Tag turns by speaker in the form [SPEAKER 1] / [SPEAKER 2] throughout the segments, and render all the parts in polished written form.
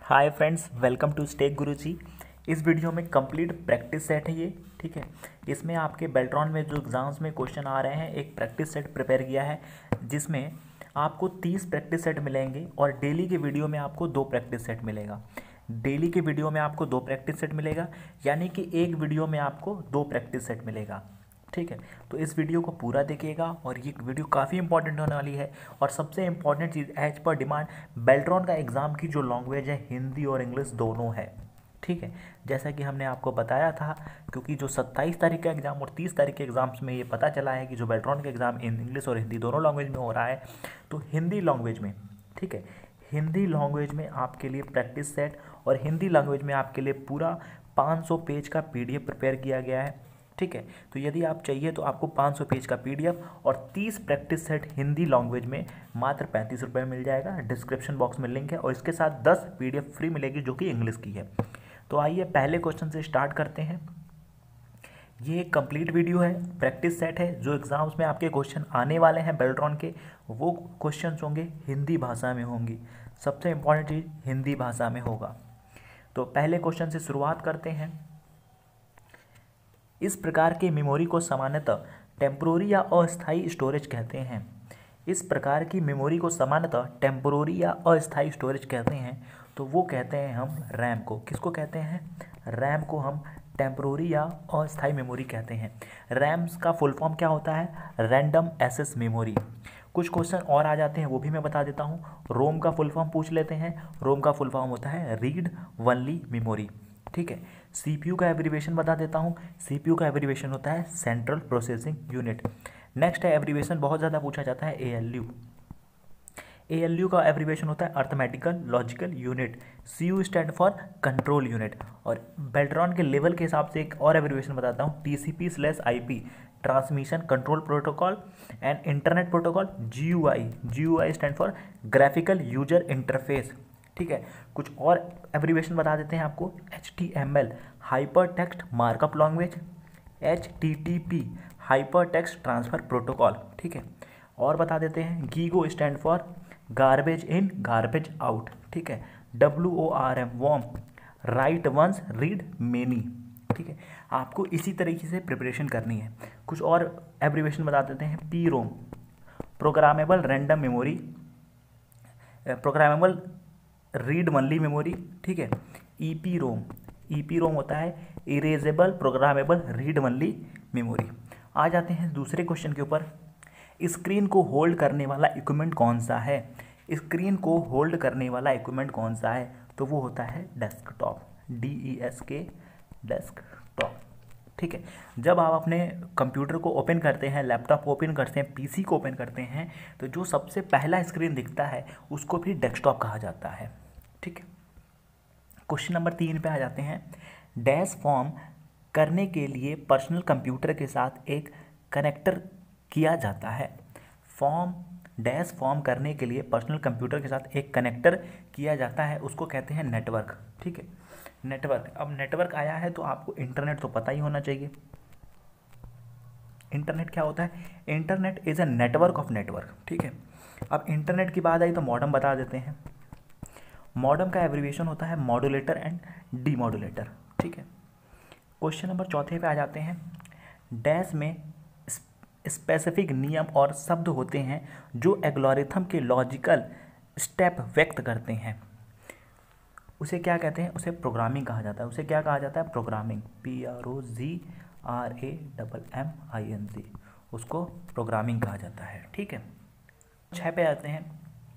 [SPEAKER 1] Hi friends, welcome to Stake Guruji. इस video में complete practice set है ये, ठीक है। इसमें आपके बेल्ट्रॉन में जो एग्ज़ाम्स में क्वेश्चन आ रहे हैं, एक प्रैक्टिस सेट प्रिपेयर किया है जिसमें आपको 30 प्रैक्टिस सेट मिलेंगे और डेली के वीडियो में आपको 2 प्रैक्टिस सेट मिलेगा। डेली के वीडियो में आपको 2 प्रैक्टिस सेट मिलेगा, यानी कि एक वीडियो में आपको 2 प्रैक्टिस सेट मिलेगा, ठीक है। तो इस वीडियो को पूरा देखिएगा और ये वीडियो काफ़ी इंपॉर्टेंट होने वाली है। और सबसे इंपॉर्टेंट चीज़, एज पर डिमांड, बेल्ट्रॉन का एग्ज़ाम की जो लैंग्वेज है हिंदी और इंग्लिश दोनों है, ठीक है। जैसा कि हमने आपको बताया था, क्योंकि जो 27 तारीख का एग्ज़ाम और 30 तारीख के एग्ज़ाम्स में ये पता चला है कि जो बेल्ट्रॉन का एग्ज़ाम इंग्लिश और हिंदी दोनों लैंग्वेज में हो रहा है, तो हिंदी लैंग्वेज में, ठीक है, हिंदी लैंग्वेज में आपके लिए प्रैक्टिस सेट और हिंदी लैंग्वेज में आपके लिए पूरा 500 पेज का PDF प्रिपेयर किया गया है, ठीक है। तो यदि आप चाहिए तो आपको 500 पेज का PDF और 30 प्रैक्टिस सेट हिंदी लैंग्वेज में मात्र 35 रुपये में मिल जाएगा। डिस्क्रिप्शन बॉक्स में लिंक है और इसके साथ 10 PDF फ्री मिलेगी जो कि इंग्लिश की है। तो आइए पहले क्वेश्चन से स्टार्ट करते हैं। ये एक कंप्लीट वीडियो है, प्रैक्टिस सेट है। जो एग्ज़ाम्स में आपके क्वेश्चन आने वाले हैं बेल्ट्रॉन के, वो क्वेश्चन होंगे हिंदी भाषा में होंगी। सबसे इंपॉर्टेंट चीज़ हिंदी भाषा में होगा। तो पहले क्वेश्चन से शुरुआत करते हैं। इस प्रकार की मेमोरी को सामान्यतः टेम्पोररी या अस्थायी स्टोरेज कहते हैं। इस प्रकार की मेमोरी को सामान्यतः टेम्पोररी या अस्थायी स्टोरेज कहते हैं। तो वो कहते हैं हम रैम को। किसको कहते हैं? रैम को हम टेम्पोररी या अस्थायी मेमोरी कहते हैं। रैम्स का फुल फॉर्म क्या होता है? Random access memory. कुछ क्वेश्चन और आ जाते हैं, वो भी मैं बता देता हूँ। रोम का फुल फॉर्म पूछ लेते हैं। रोम का फुल फॉर्म होता है रीड ओनली मेमोरी, ठीक है। CPU का एब्रीविएशन बता देता हूँ। CPU का एब्रीविएशन होता है सेंट्रल प्रोसेसिंग यूनिट। नेक्स्ट है एब्रीविएशन, बहुत ज़्यादा पूछा जाता है, ALU। ALU का एब्रीविएशन होता है arithmetical logical unit. CU stand for control unit. और बेल्ट्रॉन के लेवल के हिसाब से एक और एब्रीविएशन बताता हूँ, TCP/IP, transmission control protocol and internet protocol. GUI stand for graphical user interface, ठीक है। कुछ और एब्रीविएशन बता देते हैं आपको। HTML hypertext markup language. HTTP hypertext transfer protocol, ठीक है। और बता देते हैं GIGO stand for garbage in garbage out, ठीक है। WORM WORM write once read many, ठीक है। आपको इसी तरीके से प्रिपरेशन करनी है। कुछ और एब्रीविएशन बता देते हैं। PROM programmable random memory, programmable read only memory, ठीक है। EPROM होता है erasable programmable read only memory. आ जाते हैं दूसरे क्वेश्चन के ऊपर। स्क्रीन को होल्ड करने वाला इक्विपमेंट कौन सा है? स्क्रीन को होल्ड करने वाला इक्विपमेंट कौन सा है? तो वो होता है डेस्कटॉप, DESK, डेस्कटॉप, ठीक है। जब आप अपने कंप्यूटर को ओपन करते हैं, लैपटॉप को ओपन करते हैं, PC को ओपन करते हैं, तो जो सबसे पहला स्क्रीन दिखता है उसको भी डेस्कटॉप कहा जाता है, ठीक है। क्वेश्चन नंबर 3 पे आ जाते हैं। डैश फॉर्म करने के लिए पर्सनल कंप्यूटर के साथ एक कनेक्टर किया जाता है। डैश फॉर्म करने के लिए पर्सनल कंप्यूटर के साथ एक कनेक्टर किया जाता है, उसको कहते हैं नेटवर्क, ठीक है। नेटवर्क, अब नेटवर्क आया है तो आपको इंटरनेट तो पता ही होना चाहिए। इंटरनेट क्या होता है? Internet is a network of network, ठीक है। अब इंटरनेट की बात आई तो मॉडेम बता देते हैं। मॉडेम का एब्रीविएशन होता है मॉड्यूलेटर एंड डीमॉड्यूलेटर, ठीक है। क्वेश्चन नंबर 4 पे आ जाते हैं। डैश में स्पेसिफिक नियम और शब्द होते हैं जो एल्गोरिथम के लॉजिकल स्टेप व्यक्त करते हैं। उसे क्या कहते हैं? उसे प्रोग्रामिंग कहा जाता है। उसे क्या कहा जाता है? प्रोग्रामिंग, PROGRAMMING, उसको प्रोग्रामिंग कहा जाता है, ठीक है। 6 पे आते हैं।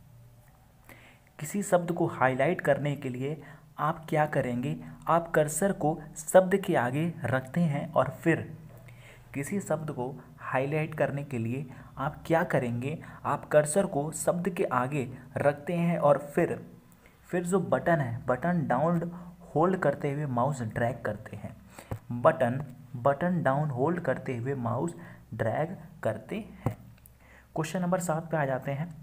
[SPEAKER 1] किसी शब्द को हाईलाइट करने के लिए आप क्या करेंगे? आप कर्सर को शब्द के आगे रखते हैं और फिर किसी शब्द को हाईलाइट करने के लिए आप क्या करेंगे? आप कर्सर को शब्द के आगे रखते हैं और फिर जो बटन है, बटन डाउन होल्ड करते हुए माउस ड्रैग करते हैं। बटन डाउन होल्ड करते हुए माउस ड्रैग करते हैं। क्वेश्चन नंबर 7 पे आ जाते हैं।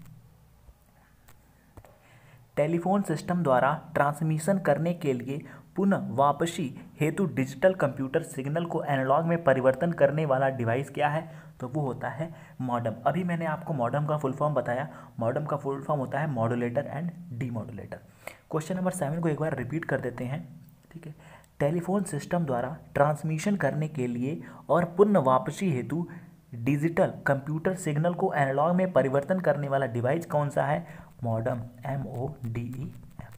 [SPEAKER 1] टेलीफोन सिस्टम द्वारा ट्रांसमिशन करने के लिए पुनः वापसी हेतु डिजिटल कंप्यूटर सिग्नल को एनालॉग में परिवर्तन करने वाला डिवाइस क्या है? तो वो होता है मॉडेम। अभी मैंने आपको मॉडेम का फुल फॉर्म बताया। मॉडेम का फुल फॉर्म होता है modulator and demodulator. Question number 7 को एक बार रिपीट कर देते हैं, ठीक है। टेलीफोन सिस्टम द्वारा ट्रांसमिशन करने के लिए और पुनः वापसी हेतु डिजिटल कंप्यूटर सिग्नल को एनालॉग में परिवर्तन करने वाला डिवाइस कौन सा है? मॉडेम, MODEM,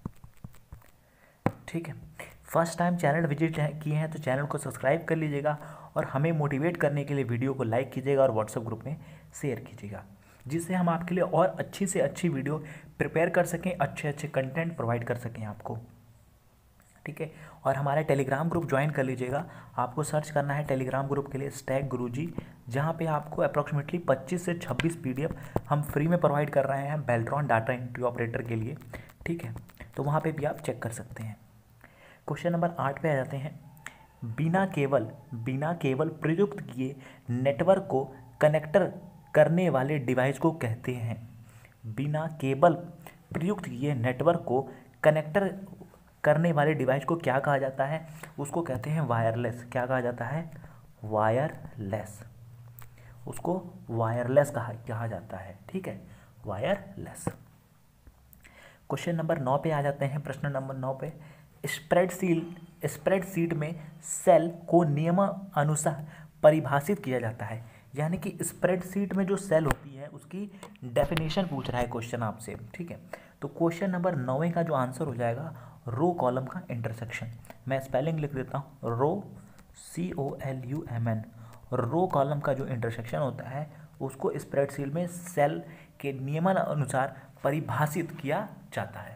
[SPEAKER 1] ठीक है। फर्स्ट टाइम चैनल विजिट किए हैं तो चैनल को सब्सक्राइब कर लीजिएगा और हमें मोटिवेट करने के लिए वीडियो को लाइक कीजिएगा और व्हाट्सएप ग्रुप में शेयर कीजिएगा, जिससे हम आपके लिए और अच्छी से अच्छी वीडियो प्रिपेयर कर सकें, अच्छे अच्छे कंटेंट प्रोवाइड कर सकें आपको, ठीक है। और हमारा टेलीग्राम ग्रुप ज्वाइन कर लीजिएगा। आपको सर्च करना है टेलीग्राम ग्रुप के लिए स्टैक गुरुजी, जहाँ पे आपको अप्रॉक्सीमेटली 25 से 26 PDF हम फ्री में प्रोवाइड कर रहे हैं बेल्ट्रॉन डाटा एंट्री ऑपरेटर के लिए, ठीक है। तो वहाँ पे भी आप चेक कर सकते हैं। क्वेश्चन नंबर 8 पे आ जाते हैं। बिना केबल प्रयुक्त किए नेटवर्क को कनेक्टर करने वाले डिवाइस को कहते हैं। बिना केबल प्रयुक्त किए नेटवर्क को कनेक्टर करने वाले डिवाइस को क्या कहा जाता है? उसको कहते हैं वायरलेस। क्या कहा जाता है? वायरलेस। उसको वायरलेस कहा जाता है, ठीक है, वायरलेस। क्वेश्चन नंबर 9 पे आ जाते हैं। प्रश्न नंबर 9 पे, स्प्रेडशीट में सेल को नियमानुसार परिभाषित किया जाता है। यानी कि स्प्रेडशीट में जो सेल होती है उसकी डेफिनेशन पूछ रहा है क्वेश्चन आपसे, ठीक है। तो क्वेश्चन नंबर 9 का जो आंसर हो जाएगा रो कॉलम का इंटरसेक्शन। मैं स्पेलिंग लिख देता हूँ, रो COLUMN। रो कॉलम का जो इंटरसेक्शन होता है उसको स्प्रेडशीट में सेल के नियमानुसार परिभाषित किया जाता है।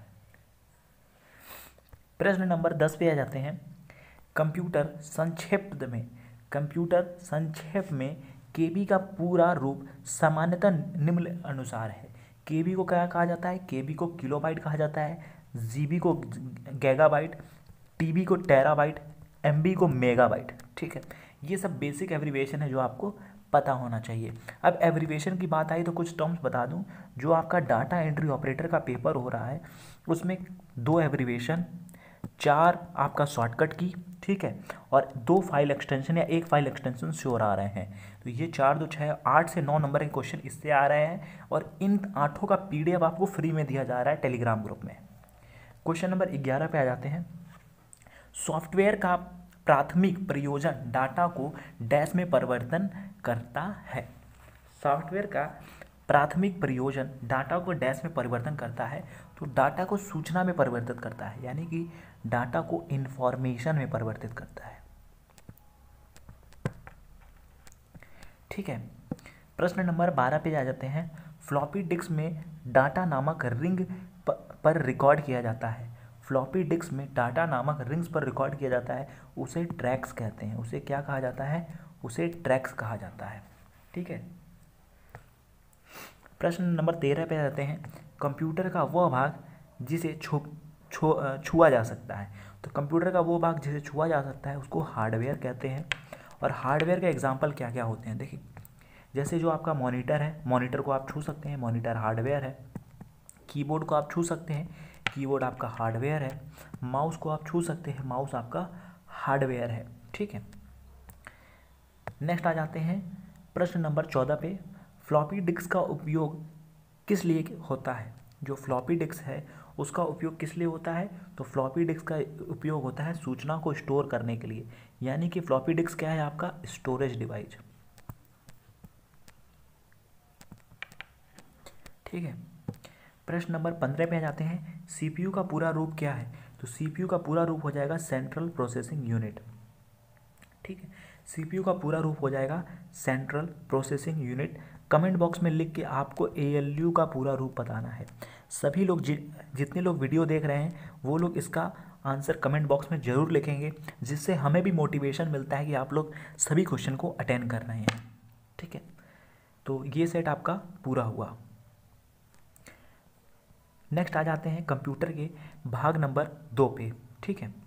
[SPEAKER 1] प्रश्न नंबर 10 पे आ जाते हैं। कंप्यूटर संक्षेप में केबी का पूरा रूप सामान्यतः निम्न अनुसार है। केबी को क्या कहा जाता है? केबी को किलोबाइट कहा जाता है, जीबी को गैगाबाइट, टीबी को टेराबाइट, एमबी को मेगाबाइट, ठीक है। ये सब बेसिक एब्रीविएशन है जो आपको पता होना चाहिए। अब एब्रीविएशन की बात आई तो कुछ टर्म्स बता दूं। जो आपका डाटा एंट्री ऑपरेटर का पेपर हो रहा है उसमें 2 एब्रीविएशन, 4 आपका शॉर्टकट की, ठीक है, और 2 फाइल एक्सटेंशन या 1 फाइल एक्सटेंशन शोर आ रहे हैं। तो ये 4 2 6 8 से 9 नंबर के क्वेश्चन इससे आ रहे हैं और इन 8 का PDF आपको फ्री में दिया जा रहा है टेलीग्राम ग्रुप में। क्वेश्चन नंबर 11 पे आ जाते हैं। सॉफ्टवेयर का प्राथमिक प्रयोजन डाटा को डैश में परिवर्तन करता है। सॉफ्टवेयर का प्राथमिक प्रयोजन डाटा को डैश में परिवर्तन करता है, तो डाटा को सूचना में परिवर्तित करता है, यानी कि डाटा को इंफॉर्मेशन में परिवर्तित करता है, ठीक है। प्रश्न नंबर 12 पे आ जाते हैं। फ्लॉपी डिस्क में डाटा नामक रिंग पर रिकॉर्ड किया जाता है। फ्लॉपी डिस्क में डाटा नामक रिंग्स पर रिकॉर्ड किया जाता है, उसे ट्रैक्स कहते हैं। उसे क्या कहा जाता है? उसे ट्रैक्स कहा जाता है, ठीक है। प्रश्न नंबर 13 पे आते हैं। कंप्यूटर का वह भाग जिसे छुआ जा सकता है। तो कंप्यूटर का वो भाग जिसे छुआ जा सकता है उसको हार्डवेयर कहते हैं। और हार्डवेयर के एग्जांपल क्या क्या होते हैं देखिए, जैसे जो आपका मॉनिटर है, मॉनिटर को आप छू सकते हैं, मॉनिटर हार्डवेयर है। कीबोर्ड को आप छू सकते हैं, कीबोर्ड आपका हार्डवेयर है। माउस को आप छू सकते हैं, माउस आपका हार्डवेयर है, ठीक है। नेक्स्ट आ जाते हैं प्रश्न नंबर 14 पे। फ्लॉपी डिस्क का उपयोग किस लिए होता है? जो फ्लॉपी डिस्क है उसका उपयोग किस लिए होता है? तो फ्लॉपी डिस्क का उपयोग होता है सूचना को स्टोर करने के लिए, यानी कि फ्लॉपी डिस्क क्या है? आपका स्टोरेज डिवाइस, ठीक है। प्रश्न नंबर 15 पे आ जाते हैं। CPU का पूरा रूप क्या है? तो CPU का पूरा रूप हो जाएगा सेंट्रल प्रोसेसिंग यूनिट, ठीक है। CPU का पूरा रूप हो जाएगा central processing unit. Comment box में लिख के आपको ALU का पूरा रूप बताना है। सभी लोग जितने लोग वीडियो देख रहे हैं वो लोग इसका आंसर कमेंट बॉक्स में ज़रूर लिखेंगे, जिससे हमें भी मोटिवेशन मिलता है कि आप लोग सभी क्वेश्चन को अटेंड कर रहे हैं, ठीक है। तो ये सेट आपका पूरा हुआ। नेक्स्ट आ जाते हैं कंप्यूटर के भाग नंबर 2 पे, ठीक है।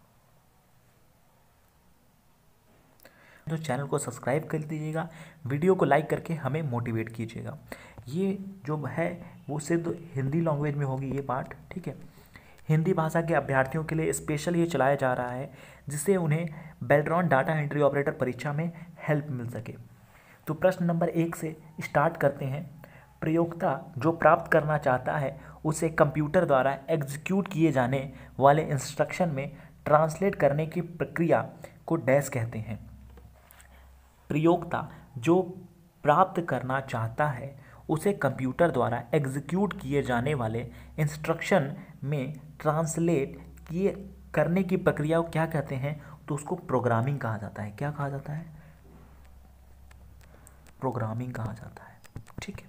[SPEAKER 1] तो चैनल को सब्सक्राइब कर दीजिएगा, वीडियो को लाइक करके हमें मोटिवेट कीजिएगा। ये जो है वो सिर्फ हिंदी लैंग्वेज में होगी ये पार्ट, ठीक है। हिंदी भाषा के अभ्यर्थियों के लिए स्पेशल ये चलाया जा रहा है जिससे उन्हें बेल्ट्रॉन डाटा एंट्री ऑपरेटर परीक्षा में हेल्प मिल सके। तो प्रश्न नंबर 1 से स्टार्ट करते हैं। प्रयोक्ता जो प्राप्त करना चाहता है उसे कंप्यूटर द्वारा एग्जीक्यूट किए जाने वाले इंस्ट्रक्शन में ट्रांसलेट करने की प्रक्रिया को डैश कहते हैं। प्रयोक्ता जो प्राप्त करना चाहता है उसे कंप्यूटर द्वारा एग्जीक्यूट किए जाने वाले इंस्ट्रक्शन में ट्रांसलेट किए करने की प्रक्रिया को क्या कहते हैं, तो उसको प्रोग्रामिंग कहा जाता है। क्या कहा जाता है? प्रोग्रामिंग कहा जाता है। ठीक है,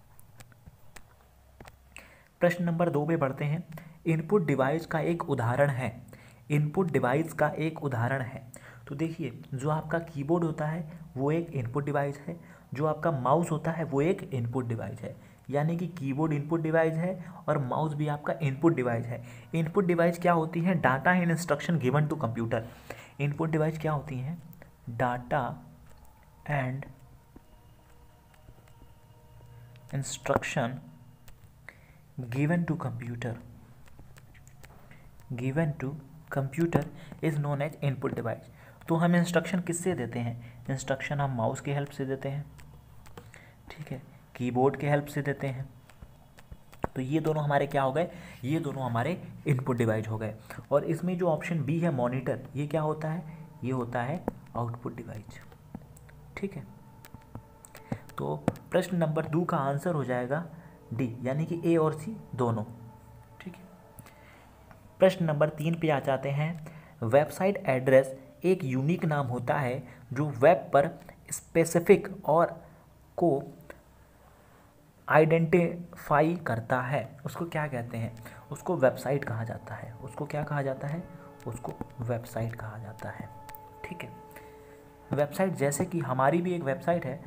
[SPEAKER 1] प्रश्न नंबर 2 पे बढ़ते हैं। इनपुट डिवाइस का एक उदाहरण है। इनपुट डिवाइस का एक उदाहरण है। तो देखिए, जो आपका कीबोर्ड होता है वो एक इनपुट डिवाइस है, जो आपका माउस होता है वो एक इनपुट डिवाइस है। यानी कि कीबोर्ड इनपुट डिवाइस है और माउस भी आपका इनपुट डिवाइस है। इनपुट डिवाइस क्या होती है? Data and instruction given to computer. Input device क्या होती हैं? Data and instruction given to computer is known as input device. तो हम इंस्ट्रक्शन किससे देते हैं? इंस्ट्रक्शन हम माउस की हेल्प से देते हैं, ठीक है, कीबोर्ड के हेल्प से देते हैं। तो ये दोनों हमारे क्या हो गए? ये दोनों हमारे इनपुट डिवाइस हो गए। और इसमें जो ऑप्शन बी है मॉनिटर, ये क्या होता है? ये होता है आउटपुट डिवाइस। ठीक है, तो प्रश्न नंबर 2 का आंसर हो जाएगा डी, यानी कि ए और सी दोनों। ठीक है, प्रश्न नंबर 3 पे आ जाते हैं। वेबसाइट एड्रेस एक यूनिक नाम होता है जो वेब पर स्पेसिफिक और को आइडेंटिफाई करता है। उसको क्या कहते हैं? उसको वेबसाइट कहा जाता है। उसको क्या कहा जाता है? उसको वेबसाइट कहा जाता है। ठीक है, वेबसाइट जैसे कि हमारी भी एक वेबसाइट है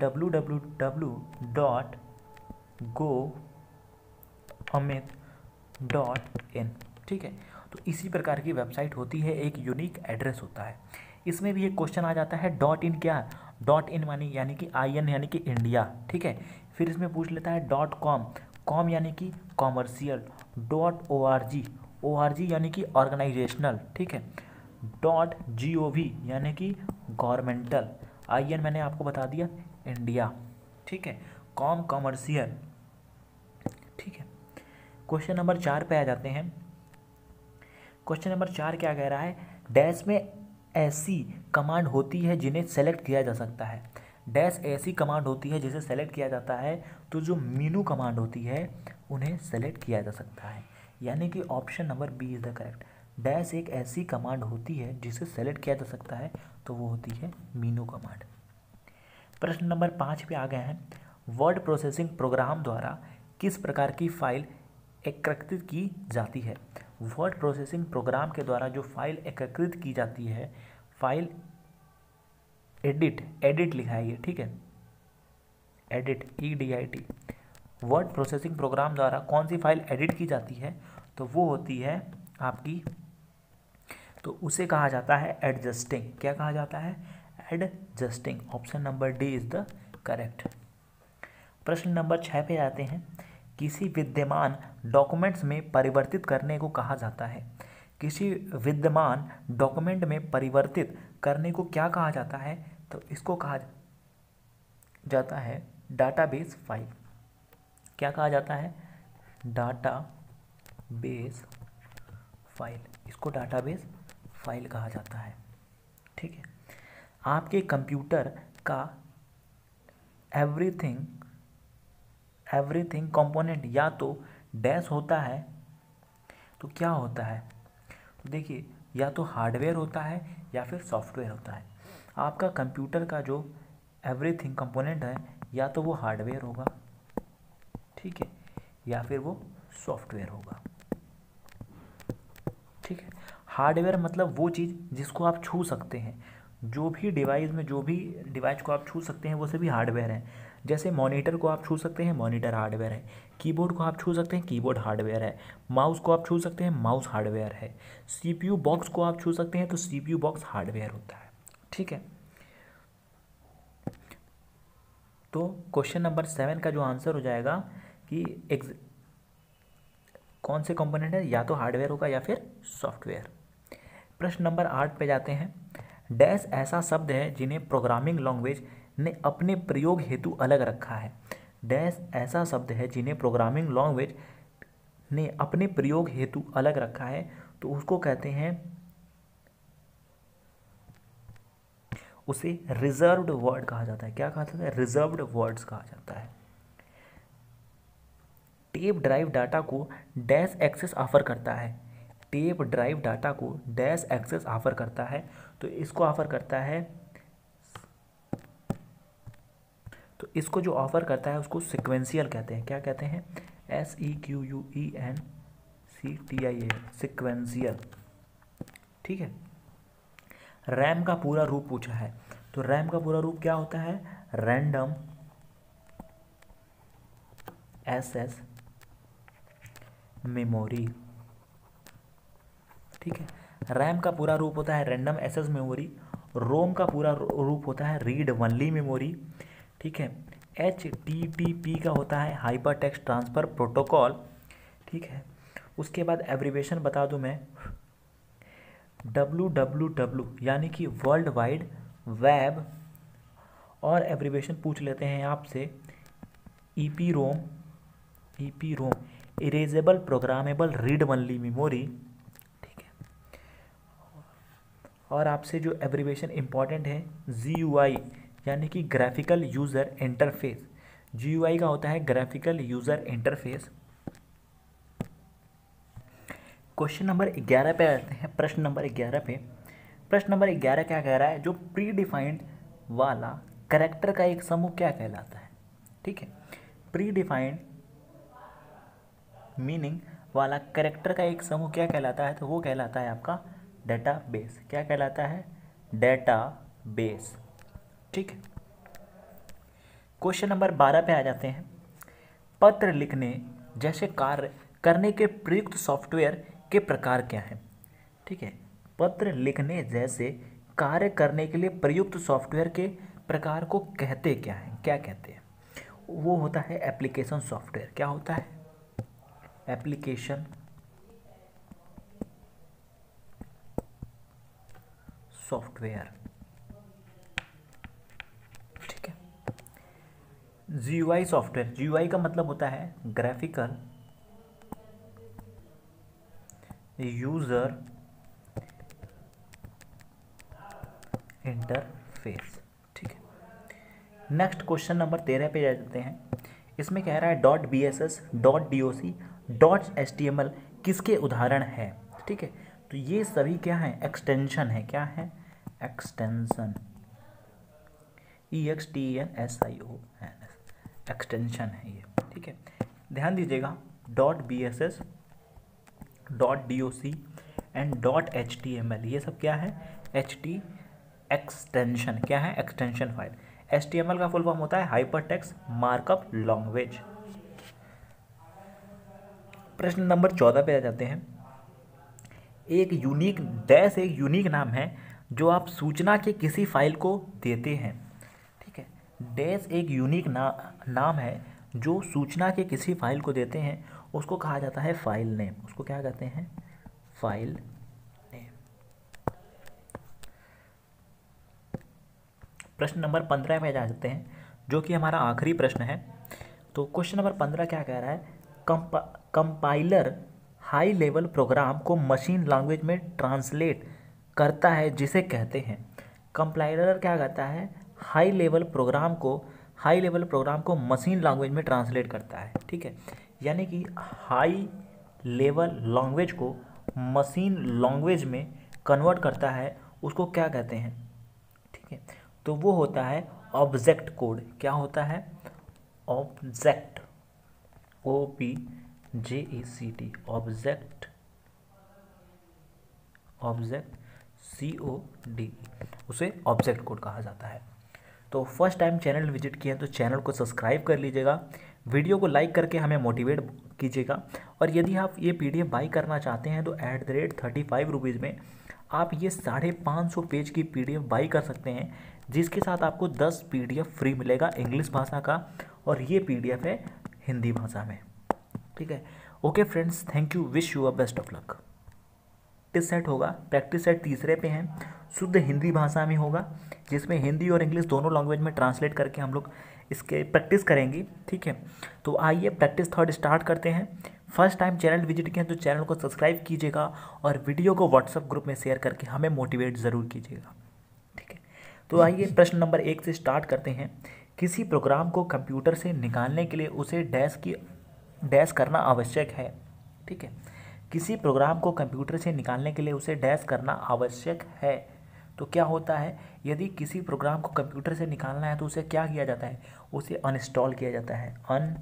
[SPEAKER 1] www.goamit.in। ठीक है, तो इसी प्रकार की वेबसाइट होती है, एक यूनिक एड्रेस होता है। इसमें भी एक क्वेश्चन आ जाता है .in क्या? .in यानी कि IN यानी कि इंडिया। ठीक है, फिर इसमें पूछ लेता है .com यानी कि कॉमर्शियल, .org यानी कि ऑर्गेनाइजेशनल। ठीक है, .gov यानी कि गवर्नमेंटल, IN मैंने आपको बता दिया इंडिया। ठीक है, कॉमर्शियल। ठीक है, क्वेश्चन नंबर 4 पे आ जाते हैं। क्वेश्चन नंबर 4 क्या कह रहा है? डैश में ऐसी कमांड होती है जिन्हें सेलेक्ट किया जा सकता है। डैश ऐसी कमांड होती है जिसे सेलेक्ट किया जाता है, तो जो मीनू कमांड होती है उन्हें सेलेक्ट किया जा सकता है। यानी कि option number B is the correct. Dash एक ऐसी कमांड होती है जिसे सेलेक्ट किया जा सकता है, तो वो होती है मीनू कमांड। प्रश्न नंबर 5 पे आ गए हैं। वर्ड प्रोसेसिंग प्रोग्राम द्वारा किस प्रकार की फाइल एकत्रित की जाती है? वर्ड प्रोसेसिंग प्रोग्राम के द्वारा जो फाइल एकत्रित की जाती है, फाइल एडिट लिखा है ये। ठीक है, edit EDIT। Word processing program द्वारा कौन सी फाइल एडिट की जाती है? तो वो होती है आपकी, तो उसे कहा जाता है एडजस्टिंग। क्या कहा जाता है? Adjusting. Option number D is the correct. प्रश्न नंबर 6 पे आते हैं। किसी विद्यमान डॉक्यूमेंट्स में परिवर्तित करने को कहा जाता है। किसी विद्यमान डॉक्यूमेंट में परिवर्तित करने को क्या कहा जाता है? तो इसको कहा जाता है डाटाबेस फाइल। क्या कहा जाता है? Database file. इसको डाटाबेस फाइल कहा जाता है। ठीक है, आपके कंप्यूटर का एवरीथिंग कंपोनेंट या तो डैश होता है, तो क्या होता है? तो देखिए, या तो हार्डवेयर होता है या फिर सॉफ्टवेयर होता है। आपका कंप्यूटर का जो एवरीथिंग कंपोनेंट है, या तो वो हार्डवेयर होगा, ठीक है, या फिर वो सॉफ्टवेयर होगा। ठीक है, हार्डवेयर मतलब वो चीज़ जिसको आप छू सकते हैं। जो भी डिवाइस को आप छू सकते हैं वो सभी हार्डवेयर हैं। जैसे मॉनिटर को आप छू सकते हैं, मॉनिटर हार्डवेयर है। कीबोर्ड को आप छू सकते हैं, कीबोर्ड हार्डवेयर है। माउस को आप छू सकते हैं, माउस हार्डवेयर है। CPU बॉक्स को आप छू सकते हैं, तो CPU बॉक्स हार्डवेयर होता है। ठीक है, तो क्वेश्चन नंबर 7 का जो आंसर हो जाएगा कि कौन से कंपोनेंट है, या तो हार्डवेयर होगा या फिर सॉफ्टवेयर। प्रश्न नंबर 8 पे जाते हैं। डैश ऐसा शब्द है जिन्हें प्रोग्रामिंग लैंग्वेज ने अपने प्रयोग हेतु अलग रखा है। डैश ऐसा शब्द है जिन्हें प्रोग्रामिंग लैंग्वेज ने अपने प्रयोग हेतु अलग रखा है तो उसको कहते हैं, उसे रिजर्व्ड वर्ड कहा जाता है। क्या कहा जाता है? रिजर्व्ड वर्ड्स कहा जाता है। टेप ड्राइव डाटा को डैश एक्सेस ऑफर करता है। टेप ड्राइव डाटा को डैश एक्सेस ऑफर करता है, तो इसको ऑफर करता है, तो इसको जो ऑफर करता है उसको सिक्वेंशियल कहते हैं। क्या कहते हैं? SEQUENCTIAL, sequential. ठीक है। रैम का पूरा रूप पूछा है, तो रैम का पूरा रूप क्या होता है? Random access memory. ठीक है। रैम का पूरा रूप होता है रैंडम एक्सेस मेमोरी। रोम का पूरा रूप होता है रीड ओनली मेमोरी। ठीक है। HTTP का होता है हाइपर टेक्स्ट ट्रांसफ़र प्रोटोकॉल। ठीक है। उसके बाद एब्रीवेशन बता दूं मैं, WWW यानी कि वर्ल्ड वाइड वेब, और एब्रीवेशन पूछ लेते हैं आपसे EPROM, erasable programmable read only memory. ठीक है। और आपसे जो एब्रीवेशन इंपॉर्टेंट है GUI यानी कि ग्राफिकल यूज़र इंटरफेस। GUI का होता है graphical user interface. Question number 11 पे आते हैं। प्रश्न नंबर 11 पे, प्रश्न नंबर 11 क्या कह रहा है? जो प्री डिफाइंड वाला कैरेक्टर का एक समूह क्या कहलाता है? ठीक है। प्री डिफाइंड मीनिंग वाला कैरेक्टर का एक समूह क्या कहलाता है? तो वो कहलाता है आपका डेटाबेस। क्या कहलाता है? डेटाबेस। ठीक है। क्वेश्चन नंबर 12 पे आ जाते हैं। पत्र लिखने जैसे कार्य करने के प्रयुक्त सॉफ्टवेयर के प्रकार क्या हैं? ठीक है। पत्र लिखने जैसे कार्य करने के लिए प्रयुक्त सॉफ्टवेयर के प्रकार को कहते क्या हैं? क्या कहते हैं? वो होता है एप्लीकेशन सॉफ्टवेयर। क्या होता है? Application software. ठीक है। GUI सॉफ्टवेयर, GUI का मतलब होता है ग्राफिकल यूजर इंटरफेस। ठीक है। नेक्स्ट क्वेश्चन नंबर 13 पे जा जाते हैं। इसमें कह रहा है .bss, .doc, .html किसके उदाहरण है? ठीक है। तो ये सभी क्या है? एक्सटेंशन है। क्या है? एक्सटेंशन, EXTENSION, एक्सटेंशन है ये। ठीक है। ध्यान दीजिएगा, .bss, .doc एंड .html ये सब क्या है? HT extension. क्या है? Extension file. HTML का फुल फॉर्म होता है हाइपर टेक्स्ट मार्कअप लैंग्वेज। प्रश्न नंबर 14 पे आ जाते हैं। एक यूनिक डैश एक यूनिक नाम है जो आप सूचना के किसी फाइल को देते हैं। ठीक है। डैश एक यूनिक नाम है जो सूचना के किसी फाइल को देते हैं, उसको कहा जाता है फाइल नेम। उसको क्या कहते हैं? File name. प्रश्न नंबर 15 में जा सकते हैं, जो कि हमारा आखिरी प्रश्न है। तो क्वेश्चन नंबर 15 क्या कह रहा है? कंपाइलर हाई लेवल प्रोग्राम को मशीन लैंग्वेज में ट्रांसलेट करता है जिसे कहते हैं। कंपाइलर क्या करता है? हाई लेवल प्रोग्राम को मशीन लैंग्वेज में ट्रांसलेट करता है। ठीक है। यानी कि हाई लेवल लैंग्वेज को मशीन लैंग्वेज में कन्वर्ट करता है, उसको क्या कहते हैं? ठीक है। तो वो होता है ऑब्जेक्ट कोड। क्या होता है? ऑब्जेक्ट, OBJECT, ऑब्जेक्ट CODE, उसे ऑब्जेक्ट कोड कहा जाता है। तो फर्स्ट टाइम चैनल विजिट किए तो चैनल को सब्सक्राइब कर लीजिएगा, वीडियो को लाइक करके हमें मोटिवेट कीजिएगा। और यदि आप ये PDF बाई करना चाहते हैं तो @35 में आप ये 550 पेज की PDF बाई कर सकते हैं, जिसके साथ आपको 10 PDF फ्री मिलेगा इंग्लिश भाषा का, और ये PDF है हिंदी भाषा में। ठीक है। Okay friends, thank you, wish you a best of luck. Practice set होगा, प्रैक्टिस सेट तीसरे पे हैं, शुद्ध हिंदी भाषा में होगा, जिसमें हिंदी और इंग्लिश दोनों लैंग्वेज में ट्रांसलेट करके हम लोग इसके प्रैक्टिस करेंगे। ठीक है। तो आइए प्रैक्टिस थर्ड स्टार्ट करते हैं। फर्स्ट टाइम चैनल विजिट किया तो चैनल को सब्सक्राइब कीजिएगा और वीडियो को व्हाट्सएप ग्रुप में शेयर करके हमें मोटिवेट ज़रूर कीजिएगा। ठीक है, तो आइए प्रश्न नंबर 1 से स्टार्ट करते हैं। किसी प्रोग्राम को कंप्यूटर से निकालने के लिए उसे डैश करना आवश्यक है। ठीक है, किसी प्रोग्राम को कंप्यूटर से निकालने के लिए उसे डैश करना आवश्यक है। तो क्या होता है, यदि किसी प्रोग्राम को कंप्यूटर से निकालना है तो उसे क्या किया जाता है, उसे अनइंस्टॉल किया जाता है।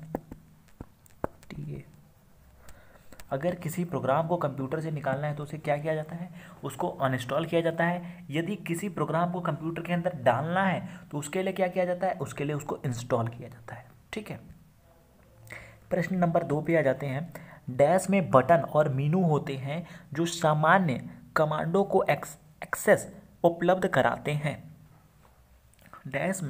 [SPEAKER 1] अगर किसी प्रोग्राम को कंप्यूटर से निकालना है तो उसे क्या किया जाता है, उसको अनइंस्टॉल किया जाता है। यदि किसी प्रोग्राम को कंप्यूटर के अंदर डालना है तो उसके लिए क्या किया जाता है, उसके लिए उसको इंस्टॉल किया जाता है। ठीक है, प्रश्न नंबर 2 पे आ जाते हैं। डैश में बटन और मेनू होते हैं जो सामान्य कमांडों को एक्सेस उपलब्ध कराते हैं। डैश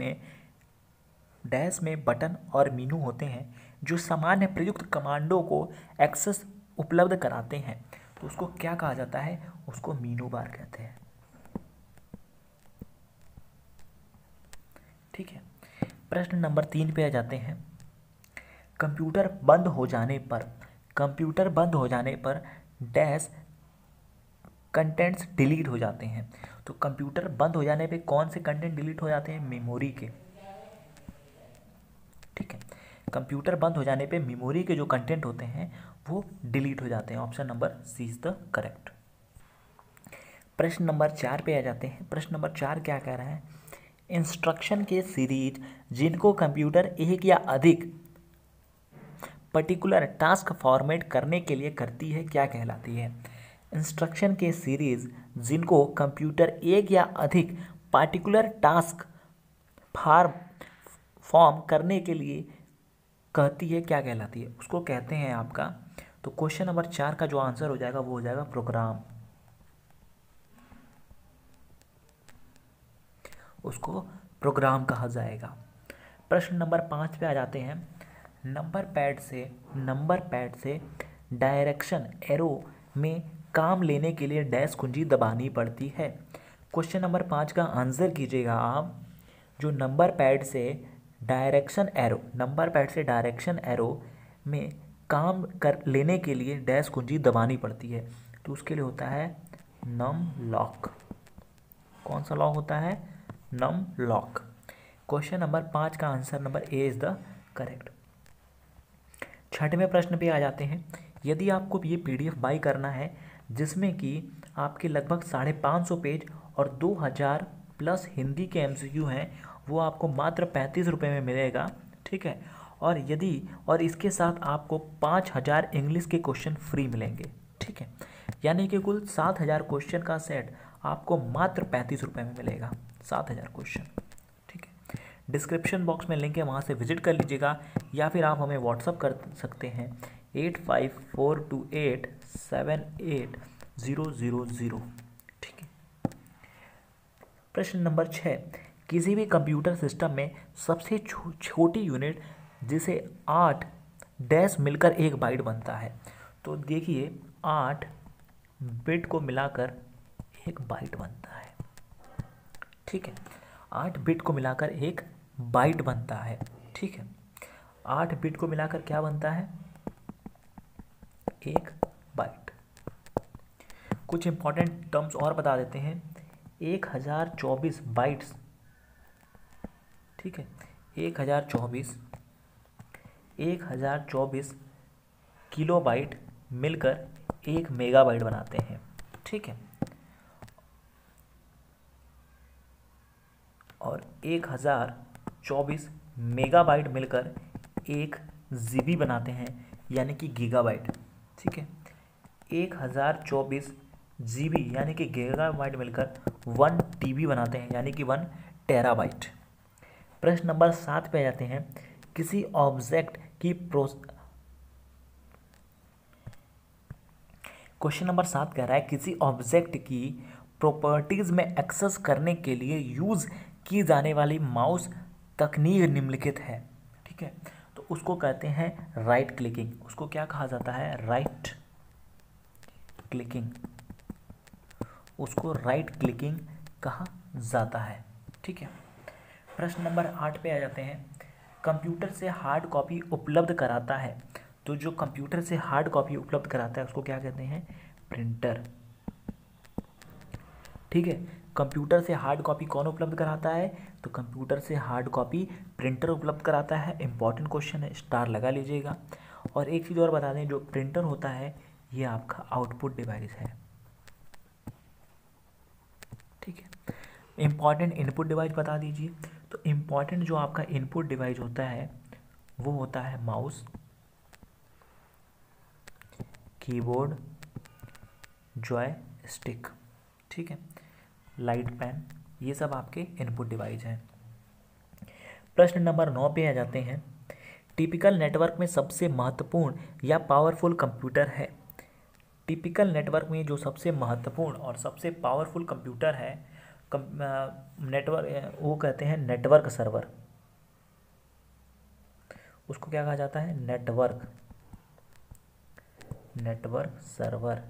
[SPEAKER 1] में बटन और मेनू होते हैं जो सामान्य प्रयुक्त कमांडों को एक्सेस उपलब्ध कराते हैं। तो उसको क्या कहा जाता है, उसको मेनू बार कहते हैं। ठीक है, प्रश्न नंबर 3 पे आ जाते हैं। कंप्यूटर बंद हो जाने पर डैश कंटेंट्स डिलीट हो जाते हैं। तो कंप्यूटर बंद हो जाने पे कौन से कंटेंट डिलीट हो जाते हैं, मेमोरी के। ठीक है, कंप्यूटर बंद हो जाने पे मेमोरी के जो कंटेंट होते हैं वो डिलीट हो जाते हैं। Option number C is the correct. प्रश्न नंबर 4 पे आ जाते हैं। प्रश्न नंबर 4 क्या कह रहा है, इंस्ट्रक्शन के सीरीज जिनको कंप्यूटर एक या अधिक पर्टिकुलर टास्क फॉर्मेट करने के लिए करती है क्या कहलाती है। इंस्ट्रक्शन के सीरीज जिनको कंप्यूटर एक या अधिक पार्टिकुलर टास्क फॉर्म करने के लिए कहती है क्या कहलाती है, उसको कहते हैं आपका। तो क्वेश्चन नंबर 4 का जो आंसर हो जाएगा वो हो जाएगा प्रोग्राम। उसको प्रोग्राम कहा जाएगा। प्रश्न नंबर 5 पे आ जाते हैं। नंबर पैड से डायरेक्शन एरो में काम लेने के लिए डैश कुंजी दबानी पड़ती है। क्वेश्चन नंबर 5 का आंसर कीजिएगा आप। जो नंबर पैड से डायरेक्शन एरो में काम कर लेने के लिए डैश कुंजी दबानी पड़ती है, तो उसके लिए होता है नम लॉक। कौन सा लॉक होता है, नम लॉक। क्वेश्चन नंबर 5 का answer number A is the correct. 6वें प्रश्न पे आ जाते हैं। यदि आपको ये PDF बाई करना है जिसमें कि आपके लगभग 550 पेज और 2000 प्लस हिंदी के MCQ हैं, वो आपको मात्र 35 रुपये में मिलेगा। ठीक है, और इसके साथ आपको 5000 इंग्लिश के क्वेश्चन फ्री मिलेंगे। ठीक है, यानी कि कुल 7000 क्वेश्चन का सेट आपको मात्र 35 रुपये में मिलेगा, 7000 क्वेश्चन। ठीक है, डिस्क्रिप्शन बॉक्स में लिंक है, वहाँ से विजिट कर लीजिएगा या फिर आप हमें व्हाट्सअप कर सकते हैं 8542878000। ठीक है, प्रश्न नंबर 6। किसी भी कंप्यूटर सिस्टम में सबसे छोटी यूनिट जिसे 8 डैश मिलकर 1 बाइट बनता है। तो देखिए 8 बिट को मिलाकर 1 बाइट बनता है। ठीक है, 8 बिट को मिलाकर 1 बाइट बनता है। ठीक है, 8 बिट को मिलाकर क्या बनता है, 1 बाइट। कुछ इंपॉर्टेंट टर्म्स और बता देते हैं। 1024 बाइट्स, ठीक है, 1024 किलोबाइट मिलकर 1 मेगाबाइट बनाते हैं। ठीक है, और 1024 मेगाबाइट मिलकर 1 GB बनाते हैं, यानी कि गीगाबाइट। ठीक है, 1024 GB यानी कि गीगाबाइट मिलकर 1 TB बनाते हैं, यानी कि 1 टेराबाइट। प्रश्न नंबर 7 पे जाते हैं। किसी ऑब्जेक्ट की क्वेश्चन नंबर 7 कह रहा है किसी ऑब्जेक्ट की प्रॉपर्टीज में एक्सेस करने के लिए यूज की जाने वाली माउस तकनीक निम्नलिखित है। ठीक है, तो उसको कहते हैं राइट क्लिकिंग। उसको क्या कहा जाता है, राइट क्लिकिंग। उसको राइट क्लिकिंग कहा जाता है। ठीक है, प्रश्न नंबर 8 पे आ जाते हैं। कंप्यूटर से हार्ड कॉपी उपलब्ध कराता है तो जो कंप्यूटर से हार्ड कॉपी उपलब्ध कराता है उसको क्या कहते हैं? प्रिंटर। ठीक है, कंप्यूटर से हार्ड कॉपी कौन उपलब्ध कराता है? तो कंप्यूटर से हार्ड कॉपी प्रिंटर उपलब्ध कराता है। इंपॉर्टेंट क्वेश्चन है, स्टार लगा लीजिएगा। और एक चीज़ और बता दें, जो प्रिंटर होता है ये आपका आउटपुट डिवाइस है। ठीक है, इम्पॉर्टेंट इनपुट डिवाइस बता दीजिए। तो इम्पॉर्टेंट जो आपका इनपुट डिवाइस होता है वो होता है माउस, कीबोर्ड, जॉयस्टिक, ठीक है, लाइट पेन, ये सब आपके इनपुट डिवाइस हैं। प्रश्न नंबर 9 पे आ जाते हैं। टिपिकल नेटवर्क में सबसे महत्वपूर्ण या पावरफुल कंप्यूटर है। टिपिकल नेटवर्क में जो सबसे महत्वपूर्ण और सबसे पावरफुल कंप्यूटर है नेटवर्क, वो कहते हैं नेटवर्क सर्वर। उसको क्या कहा जाता है? नेटवर्क सर्वर,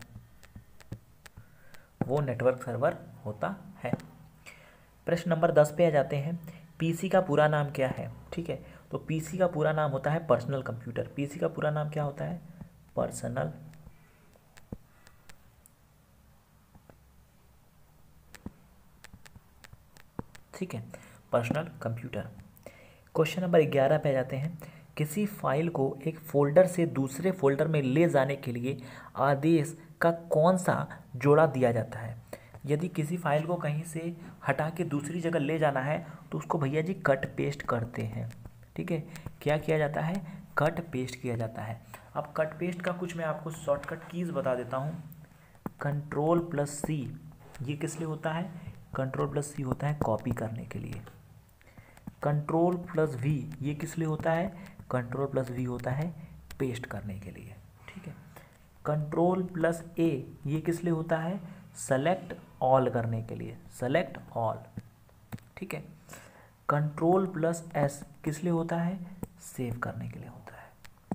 [SPEAKER 1] वो नेटवर्क सर्वर होता है। प्रश्न नंबर 10 पे आ जाते हैं। पीसी का पूरा नाम क्या है? ठीक है, तो पीसी का पूरा नाम होता है पर्सनल कंप्यूटर। पीसी का पूरा नाम क्या होता है? पर्सनल ठीक है, पर्सनल कंप्यूटर। क्वेश्चन नंबर 11 पे आ जाते हैं। किसी फाइल को एक फोल्डर से दूसरे फोल्डर में ले जाने के लिए आदेश का कौन सा जोड़ा दिया जाता है? यदि किसी फाइल को कहीं से हटा के दूसरी जगह ले जाना है तो उसको भैया जी कट पेस्ट करते हैं। ठीक है, क्या किया जाता है? कट पेस्ट किया जाता है। अब कट पेस्ट का कुछ मैं आपको शॉर्टकट कीज़ बता देता हूँ। Ctrl+C ये किस लिए होता है? Ctrl+C होता है कॉपी करने के लिए। Ctrl+V ये किस लिए होता है? Ctrl+V होता है पेस्ट करने के लिए। ठीक है, Ctrl+A ये किस लिए होता है? सेलेक्ट ऑल करने के लिए, सेलेक्ट ऑल। ठीक है, Ctrl+S किस लिए होता है? सेव करने के लिए होता है।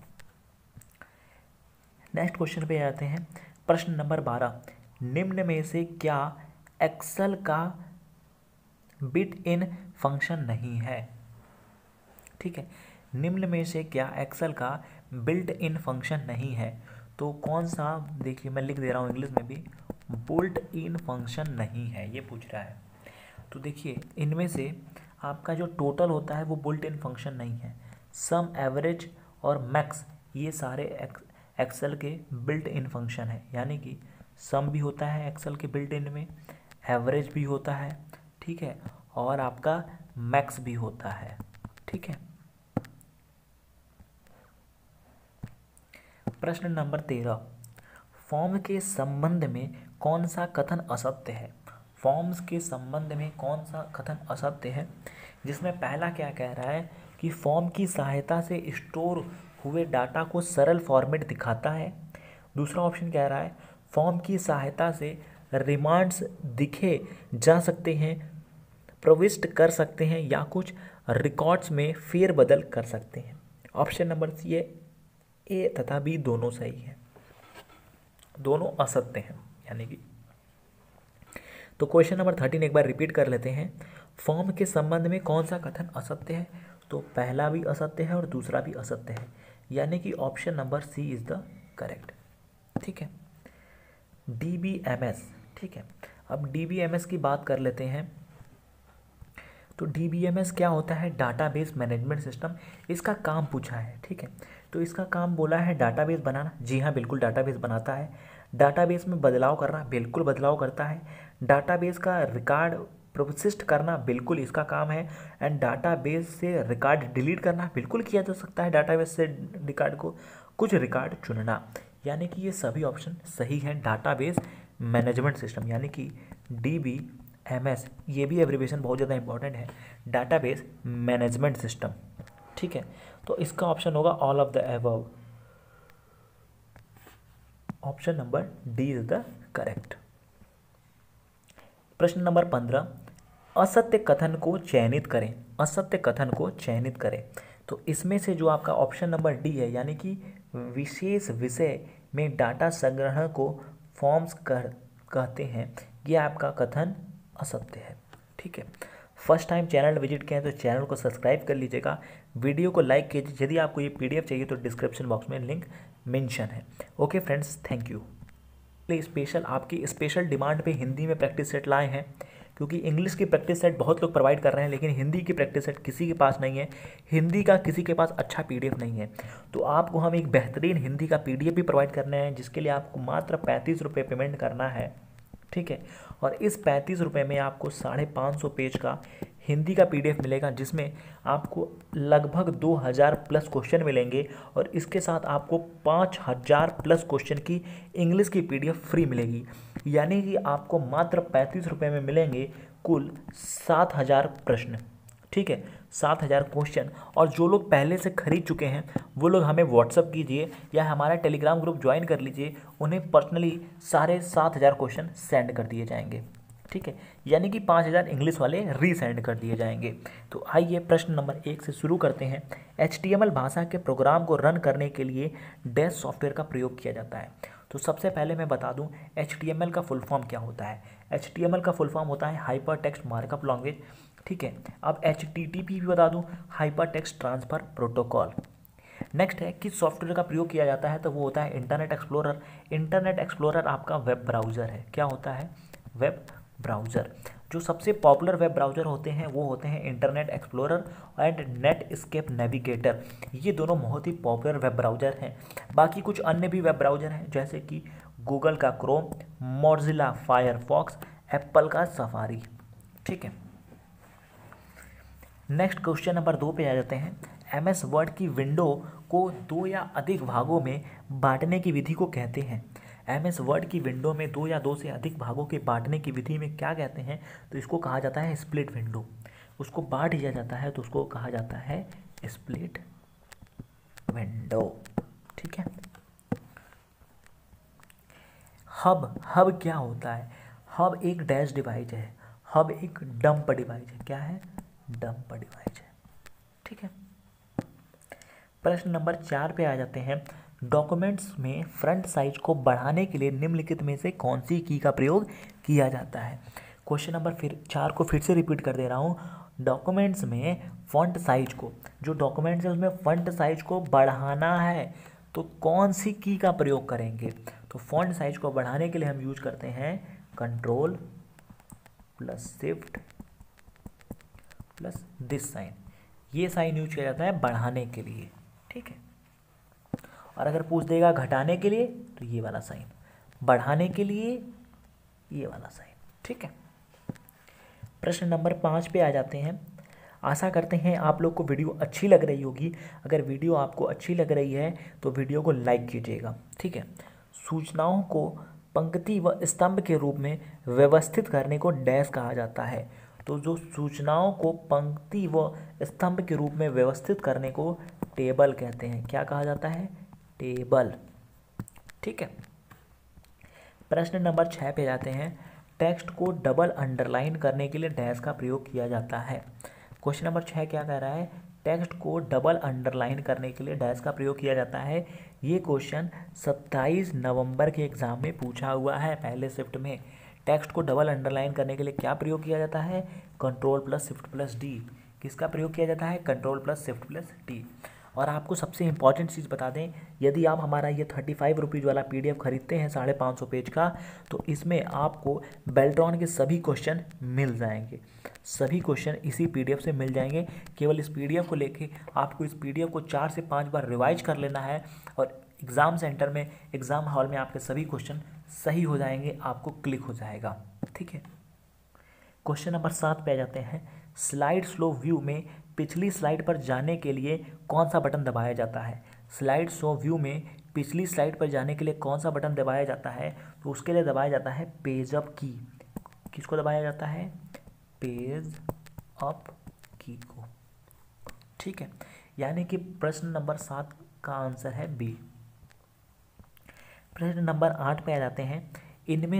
[SPEAKER 1] नेक्स्ट क्वेश्चन पे आते हैं। प्रश्न नंबर 12। निम्न में से क्या एक्सेल का बिट इन फंक्शन नहीं है? ठीक है, निम्न में से क्या एक्सेल का बिल्ट इन फंक्शन नहीं है? तो कौन सा? देखिए मैं लिख दे रहा हूँ इंग्लिश में भी, बुल्ट इन फंक्शन नहीं है, ये पूछ रहा है। तो देखिए इनमें से आपका जो टोटल होता है वो बुल्ट इन फंक्शन नहीं है। सम, एवरेज और मैक्स ये सारे एक्सेल के बिल्ट इन फंक्शन है। यानी कि सम भी होता है एक्सेल के बिल्ट इन में, एवरेज भी होता है, ठीक है, और आपका मैक्स भी होता है। ठीक है, प्रश्न नंबर 13। फॉर्म के संबंध में कौन सा कथन असत्य है? फॉर्म्स के संबंध में कौन सा कथन असत्य है? जिसमें पहला क्या कह रहा है कि फॉर्म की सहायता से स्टोर हुए डाटा को सरल फॉर्मेट दिखाता है। दूसरा ऑप्शन कह रहा है फॉर्म की सहायता से रिमांड्स दिखे जा सकते हैं, प्रविष्ट कर सकते हैं या कुछ रिकॉर्ड्स में फेरबदल कर सकते हैं। ऑप्शन नंबर सी है, ए तथा बी दोनों सही है, दोनों असत्य हैं यानी कि। तो क्वेश्चन नंबर 13 एक बार रिपीट कर लेते हैं। फॉर्म के संबंध में कौन सा कथन असत्य है? तो पहला भी असत्य है और दूसरा भी असत्य है, यानी कि option number C is the correct. ठीक है, DBMS। ठीक है, अब DBMS की बात कर लेते हैं। तो DBMS क्या होता है? Database management system. इसका काम पूछा है। ठीक है, तो इसका काम बोला है डाटाबेस बनाना। जी हाँ, बिल्कुल डाटाबेस बनाता है। डाटाबेस में बदलाव करना, बिल्कुल बदलाव करता है। डाटाबेस का रिकॉर्ड प्रोसेस्ड करना, बिल्कुल इसका काम है। एंड डाटाबेस से रिकॉर्ड डिलीट करना, बिल्कुल किया जा सकता है डाटाबेस से रिकॉर्ड को। कुछ रिकॉर्ड चुनना, यानी कि ये सभी ऑप्शन सही हैं। डाटाबेस मैनेजमेंट सिस्टम यानी कि DBMS, ये भी एब्रिविएशन बहुत ज़्यादा इंपॉर्टेंट है, डाटाबेस मैनेजमेंट सिस्टम। ठीक है, तो इसका ऑप्शन होगा all of the above. Option number D is the correct. प्रश्न नंबर 15। असत्य कथन को चयनित करें। असत्य कथन को चयनित करें। तो इसमें से जो आपका ऑप्शन नंबर डी है, यानी कि विशेष विषय में डाटा संग्रहण को फॉर्म्स कहते हैं, ये आपका कथन असत्य है। ठीक है, फर्स्ट टाइम चैनल विजिट किया है तो चैनल को सब्सक्राइब कर लीजिएगा, वीडियो को लाइक कीजिए। यदि आपको ये PDF चाहिए तो डिस्क्रिप्शन बॉक्स में लिंक मेंशन है। Okay friends, thank you. Special आपकी स्पेशल डिमांड पे हिंदी में प्रैक्टिस सेट लाए हैं, क्योंकि इंग्लिश की प्रैक्टिस सेट बहुत लोग प्रोवाइड कर रहे हैं लेकिन हिंदी की प्रैक्टिस सेट किसी के पास नहीं है, हिंदी का किसी के पास अच्छा PDF नहीं है। तो आपको हम एक बेहतरीन हिंदी का PDF भी प्रोवाइड करना है, जिसके लिए आपको मात्र 35 रुपये पेमेंट करना है, ठीक है। और इस 35 रुपये में आपको 550 पेज का हिंदी का PDF मिलेगा, जिसमें आपको लगभग 2000 प्लस क्वेश्चन मिलेंगे और इसके साथ आपको 5000 प्लस क्वेश्चन की इंग्लिश की PDF फ्री मिलेगी। यानी कि आपको मात्र 35 रुपये में मिलेंगे कुल 7000 प्रश्न, ठीक है, 7000 क्वेश्चन। और जो लोग पहले से खरीद चुके हैं वो लोग हमें व्हाट्सअप कीजिए या हमारा टेलीग्राम ग्रुप ज्वाइन कर लीजिए, उन्हें पर्सनली सारे 7000 क्वेश्चन सेंड कर दिए जाएंगे, ठीक है। यानी कि 5000 इंग्लिश वाले रीसेंड कर दिए जाएंगे। तो आइए प्रश्न नंबर 1 से शुरू करते हैं। HTML भाषा के प्रोग्राम को रन करने के लिए डैश सॉफ्टवेयर का प्रयोग किया जाता है। तो सबसे पहले मैं बता दूं HTML का फुल फॉर्म क्या होता है। HTML का फुल फॉर्म होता है हाइपर टेक्स्ट मार्कअप लैंग्वेज, ठीक है। अब HTTP भी बता दूं, hypertext transfer protocol. Next है किस सॉफ्टवेयर का प्रयोग किया जाता है, तो वो होता है इंटरनेट एक्सप्लोरर। इंटरनेट एक्सप्लोरर आपका वेब ब्राउज़र है। क्या होता है? Web browser. जो सबसे पॉपुलर वेब ब्राउज़र होते हैं वो होते हैं internet explorer and Netscape Navigator. ये दोनों बहुत ही पॉपुलर वेब ब्राउज़र हैं। बाकी कुछ अन्य भी वेब ब्राउज़र हैं, जैसे कि गूगल का क्रोम, मोज़िला फायरफॉक्स, एप्पल का सफारी, ठीक है। नेक्स्ट क्वेश्चन नंबर 2 पे आ जाते हैं। MS वर्ड की विंडो को 2 या अधिक भागों में बांटने की विधि को कहते हैं। MS वर्ड की विंडो में 2 या 2 से अधिक भागों के बांटने की विधि में क्या कहते हैं, तो इसको कहा जाता है स्प्लिट विंडो। उसको बांट दिया जाता है तो उसको कहा जाता है स्प्लिट विंडो, ठीक है। हब क्या होता है? हब एक डैश डिवाइस है, हब एक डंप डिवाइस है। क्या है? डंप डिवाइस है, ठीक है। प्रश्न नंबर 4 पे आ जाते हैं। डॉक्यूमेंट्स में फ्रंट साइज को बढ़ाने के लिए निम्नलिखित में से कौन सी की का प्रयोग किया जाता है? क्वेश्चन नंबर 4 को फिर से रिपीट कर दे रहा हूँ। डॉक्यूमेंट्स में फॉन्ट साइज को, जो डॉक्यूमेंट्स है उसमें फॉन्ट साइज को बढ़ाना है तो कौन सी की का प्रयोग करेंगे? तो फॉन्ट साइज को बढ़ाने के लिए हम यूज करते हैं control plus shift plus this sign. ये साइन यूज किया जाता है बढ़ाने के लिए, ठीक है। और अगर पूछ देगा घटाने के लिए तो ये वाला साइन, बढ़ाने के लिए ये वाला साइन, ठीक है। प्रश्न नंबर 5 पे आ जाते हैं। आशा करते हैं आप लोग को वीडियो अच्छी लग रही होगी। अगर वीडियो आपको अच्छी लग रही है तो वीडियो को लाइक कीजिएगा, ठीक है। सूचनाओं को पंक्ति व स्तंभ के रूप में व्यवस्थित करने को डैश कहा जाता है। तो जो सूचनाओं को पंक्ति व स्तंभ के रूप में व्यवस्थित करने को टेबल कहते हैं। क्या कहा जाता है? टेबल, ठीक है। प्रश्न नंबर 6 पे जाते हैं। टेक्स्ट को डबल अंडरलाइन करने के लिए डैश का प्रयोग किया जाता है। क्वेश्चन नंबर 6 क्या कह रहा है? टेक्स्ट को डबल अंडरलाइन करने के लिए डैश का प्रयोग किया जाता है। ये क्वेश्चन 27 नवंबर के एग्जाम में पूछा हुआ है पहले शिफ्ट में। टेक्स्ट को डबल अंडरलाइन करने के लिए क्या प्रयोग किया जाता है? Control plus shift plus D. किसका प्रयोग किया जाता है? Control plus shift plus D. और आपको सबसे इंपॉर्टेंट चीज़ बता दें, यदि आप हमारा ये 35 रुपीज़ वाला PDF खरीदते हैं 550 पेज का, तो इसमें आपको बेल्ट्रॉन के सभी क्वेश्चन मिल जाएंगे। सभी क्वेश्चन इसी PDF से मिल जाएंगे। केवल इस PDF को लेके आपको इस PDF को 4 से 5 बार रिवाइज कर लेना है और एग्ज़ाम सेंटर में, एग्ज़ाम हॉल में आपके सभी क्वेश्चन सही हो जाएंगे, आपको क्लिक हो जाएगा, ठीक है। क्वेश्चन नंबर 7 पे आ जाते हैं। स्लाइड स्लो व्यू में पिछली स्लाइड पर जाने के लिए कौन सा बटन दबाया जाता है? स्लाइड शो व्यू में पिछली स्लाइड पर जाने के लिए कौन सा बटन दबाया जाता है? तो उसके लिए दबाया जाता है पेज अप की। किसको दबाया जाता है? पेज अप की को, ठीक है। यानी कि प्रश्न नंबर 7 का आंसर है बी। प्रश्न नंबर 8 पे आ जाते हैं। इनमें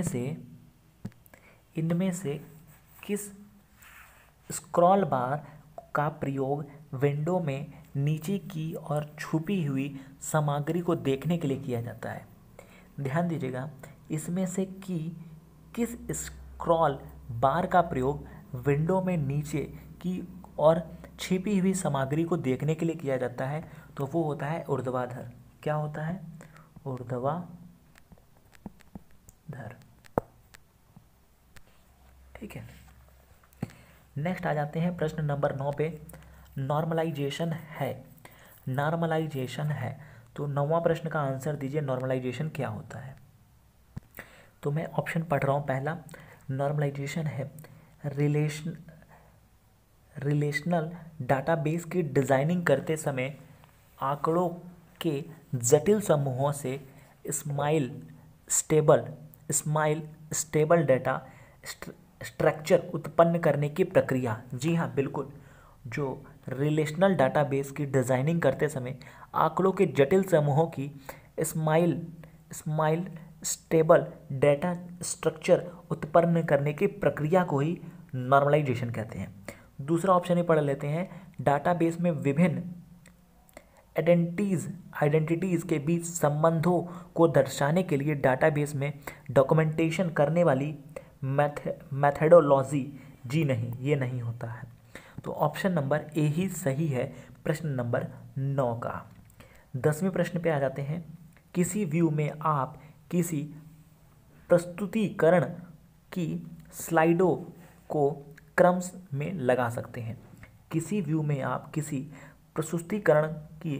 [SPEAKER 1] से किस स्क्रॉल बार का प्रयोग विंडो में नीचे की और छुपी हुई सामग्री को देखने के लिए किया जाता है? ध्यान दीजिएगा, इसमें से किस स्क्रॉल बार का प्रयोग विंडो में नीचे की और छिपी हुई सामग्री को देखने के लिए किया जाता है तो वो होता है ऊर्ध्वाधर। क्या होता है? ऊर्ध्वाधर। ठीक है। नेक्स्ट आ जाते हैं प्रश्न नंबर 9 पे। नॉर्मलाइजेशन है, नॉर्मलाइजेशन है, तो 9वां प्रश्न का आंसर दीजिए, नॉर्मलाइजेशन क्या होता है? तो मैं ऑप्शन पढ़ रहा हूँ। पहला, नॉर्मलाइजेशन है रिलेशनल डाटाबेस की डिज़ाइनिंग करते समय आंकड़ों के जटिल समूहों से स्टेबल डाटा स्ट्रक्चर उत्पन्न करने की प्रक्रिया। जी हाँ, बिल्कुल। जो रिलेशनल डाटाबेस की डिज़ाइनिंग करते समय आंकड़ों के जटिल समूहों की स्माइल स्टेबल डाटा स्ट्रक्चर उत्पन्न करने की प्रक्रिया को ही नॉर्मलाइजेशन कहते हैं। दूसरा ऑप्शन ही पढ़ लेते हैं। डाटाबेस में विभिन्न आइडेंटिटीज़ के बीच संबंधों को दर्शाने के लिए डाटाबेस में डॉक्यूमेंटेशन करने वाली मैथडोलॉजी। जी नहीं, ये नहीं होता है। तो ऑप्शन नंबर ए ही सही है प्रश्न नंबर 9 का। 10वें प्रश्न पे आ जाते हैं। किसी व्यू में आप किसी प्रस्तुतिकरण की स्लाइडों को क्रम में लगा सकते हैं। किसी व्यू में आप किसी प्रस्तुतिकरण की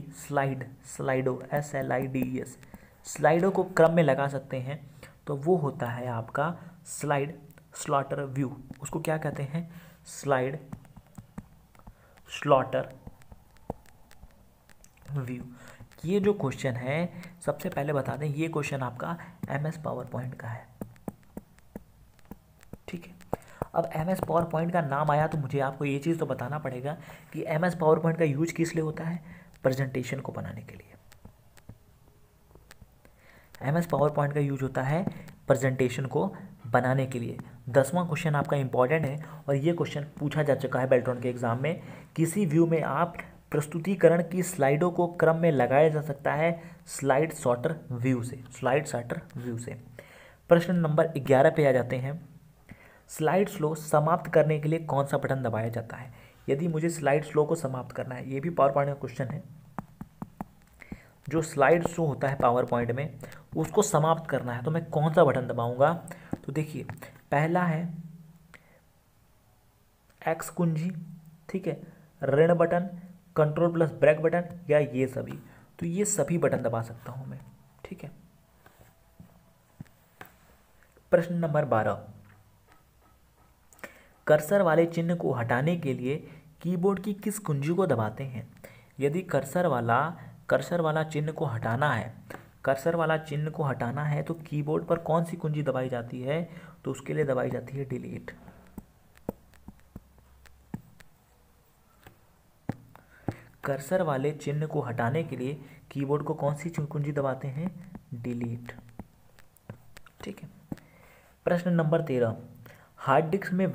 [SPEAKER 1] स्लाइडों को क्रम में लगा सकते हैं तो वो होता है आपका स्लाइड स्लॉटर व्यू। उसको क्या कहते हैं? Slide sorter view. ये जो क्वेश्चन है, सबसे पहले बता दें, ये क्वेश्चन आपका MS पावर पॉइंट का है। ठीक है। अब MS पावर पॉइंट का नाम आया तो मुझे आपको ये चीज़ तो बताना पड़ेगा कि MS पावर पॉइंट का यूज किस लिए होता है? प्रेजेंटेशन को बनाने के लिए। MS पावर पॉइंट का यूज होता है प्रेजेंटेशन को बनाने के लिए। 10वां क्वेश्चन आपका इंपॉर्टेंट है और ये क्वेश्चन पूछा जा चुका है बेल्ट्रॉन के एग्जाम में। किसी व्यू में आप प्रस्तुतिकरण की स्लाइडों को क्रम में लगाया जा सकता है स्लाइड सॉर्टर व्यू से। प्रश्न नंबर 11 पे आ जाते हैं। स्लाइड स्लो समाप्त करने के लिए कौन सा बटन दबाया जाता है? यदि मुझे स्लाइड स्लो को समाप्त करना है, ये भी पावर पॉइंट का क्वेश्चन है। जो स्लाइड शो होता है पावर पॉइंट में, उसको समाप्त करना है तो मैं कौन सा बटन दबाऊंगा? तो देखिए, पहला है एक्स कुंजी, ठीक है, ऋण button, control plus break button, या ये सभी। तो ये सभी बटन दबा सकता हूं मैं। ठीक है। प्रश्न नंबर 12। कर्सर वाले चिन्ह को हटाने के लिए कीबोर्ड की किस कुंजी को दबाते हैं? यदि कर्सर वाला चिन्ह को हटाना है तो कीबोर्ड पर कौन सी कुंजी दबाई जाती है? तो उसके लिए दबाई जाती है डिलीट। कर्सर वाले चिन्ह को हटाने के लिए कीबोर्ड को कौन सी कुंजी दबाते हैं? डिलीट। ठीक है। प्रश्न नंबर 13। हार्ड डिस्क में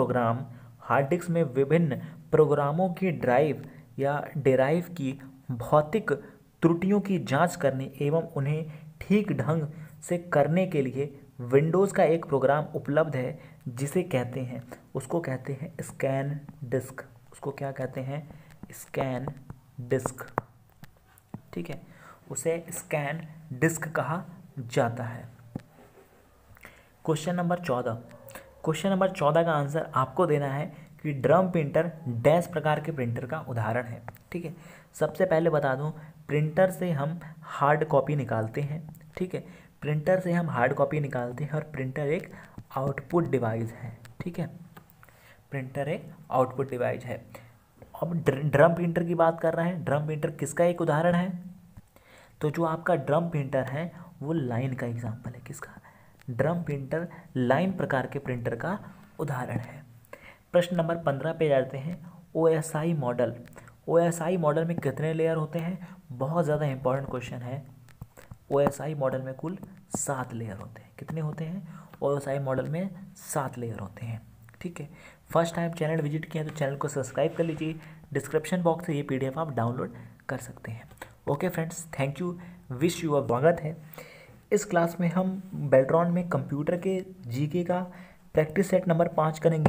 [SPEAKER 1] विभिन्न प्रोग्रामों की ड्राइव या डेराइव की भौतिक त्रुटियों की जांच करने एवं उन्हें ठीक ढंग से करने के लिए विंडोज़ का एक प्रोग्राम उपलब्ध है जिसे कहते हैं, उसको कहते हैं स्कैन डिस्क। उसको क्या कहते हैं? Scan disk. ठीक है, उसे स्कैन डिस्क कहा जाता है। क्वेश्चन नंबर 14 का आंसर आपको देना है कि ड्रम प्रिंटर डैश प्रकार के प्रिंटर का उदाहरण है। ठीक है। सबसे पहले बता दूं, प्रिंटर से हम हार्ड कॉपी निकालते हैं। ठीक है, प्रिंटर से हम हार्ड कॉपी निकालते हैं और प्रिंटर एक आउटपुट डिवाइस है। ठीक है, प्रिंटर एक आउटपुट डिवाइस है। अब ड्रम प्रिंटर की बात कर रहे हैं। ड्रम प्रिंटर किसका एक उदाहरण है? तो जो आपका ड्रम प्रिंटर है वो लाइन का एग्जाम्पल है। किसका? ड्रम प्रिंटर लाइन प्रकार के प्रिंटर का उदाहरण है। प्रश्न नंबर 15 पे जाते हैं। OSI मॉडल में कितने लेयर होते हैं? बहुत ज़्यादा इंपॉर्टेंट क्वेश्चन है। OSI मॉडल में कुल 7 लेयर होते हैं। कितने होते हैं? OSI मॉडल में 7 लेयर होते हैं। ठीक है। फर्स्ट टाइम चैनल विजिट किया तो चैनल को सब्सक्राइब कर लीजिए। डिस्क्रिप्शन बॉक्स से ये PDF आप डाउनलोड कर सकते हैं। Okay friends, thank you, wish you स्वागत है। इस क्लास में हम बेल्ट्रॉन में कंप्यूटर के GK का प्रैक्टिस सेट नंबर 5 करेंगे।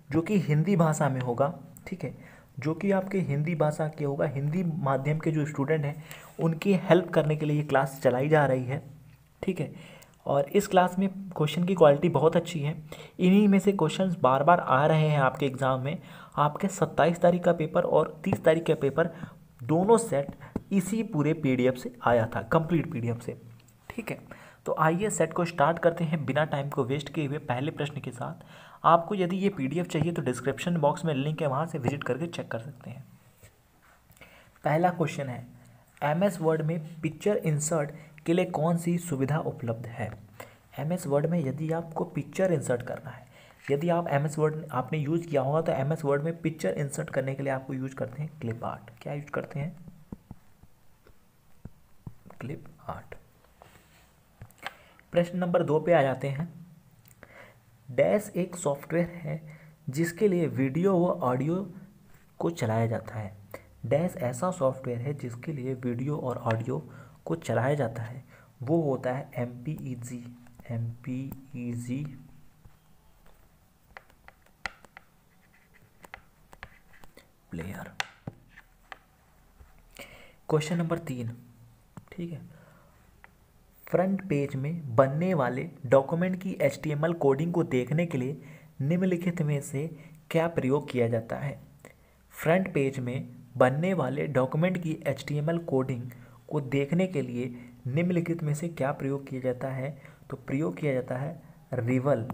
[SPEAKER 1] जो कि हिंदी भाषा में होगा, ठीक है, जो कि आपके हिंदी भाषा के होगा। हिंदी माध्यम के जो स्टूडेंट हैं उनकी हेल्प करने के लिए ये क्लास चलाई जा रही है, ठीक है। और इस क्लास में क्वेश्चन की क्वालिटी बहुत अच्छी है। इन्हीं में से क्वेश्चंस बार बार आ रहे हैं आपके एग्ज़ाम में। आपके 27 तारीख का पेपर और 30 तारीख का पेपर दोनों सेट इसी पूरे पीडीएफ से आया था, कंप्लीट पीडीएफ से, ठीक है। तो आइए सेट को स्टार्ट करते हैं बिना टाइम को वेस्ट किए हुए पहले प्रश्न के साथ। आपको यदि ये पीडीएफ चाहिए तो डिस्क्रिप्शन बॉक्स में लिंक है, वहाँ से विजिट करके चेक कर सकते हैं। पहला क्वेश्चन है, एमएस वर्ड में पिक्चर इंसर्ट के लिए कौन सी सुविधा उपलब्ध है। एमएस वर्ड में यदि आपको पिक्चर इंसर्ट करना है, यदि आप एमएस वर्ड आपने यूज़ किया होगा तो एमएस वर्ड में पिक्चर इंसर्ट करने के लिए आपको यूज करते हैं क्लिप आर्ट। क्या यूज करते हैं? Clip art. प्रश्न नंबर 2 पे आ जाते हैं। डैश एक सॉफ्टवेयर है जिसके लिए वीडियो व ऑडियो को चलाया जाता है। डैश ऐसा सॉफ्टवेयर है जिसके लिए वीडियो और ऑडियो को चलाया जाता है। वो होता है MPEG. MPEG player. Question number 3, ठीक है। फ्रंट पेज में बनने वाले डॉक्यूमेंट की HTML कोडिंग को देखने के लिए निम्नलिखित में से क्या प्रयोग किया जाता है। फ्रंट पेज में बनने वाले डॉक्यूमेंट की HTML कोडिंग को देखने के लिए निम्नलिखित में से क्या प्रयोग किया जाता है। तो प्रयोग किया जाता है रिवल,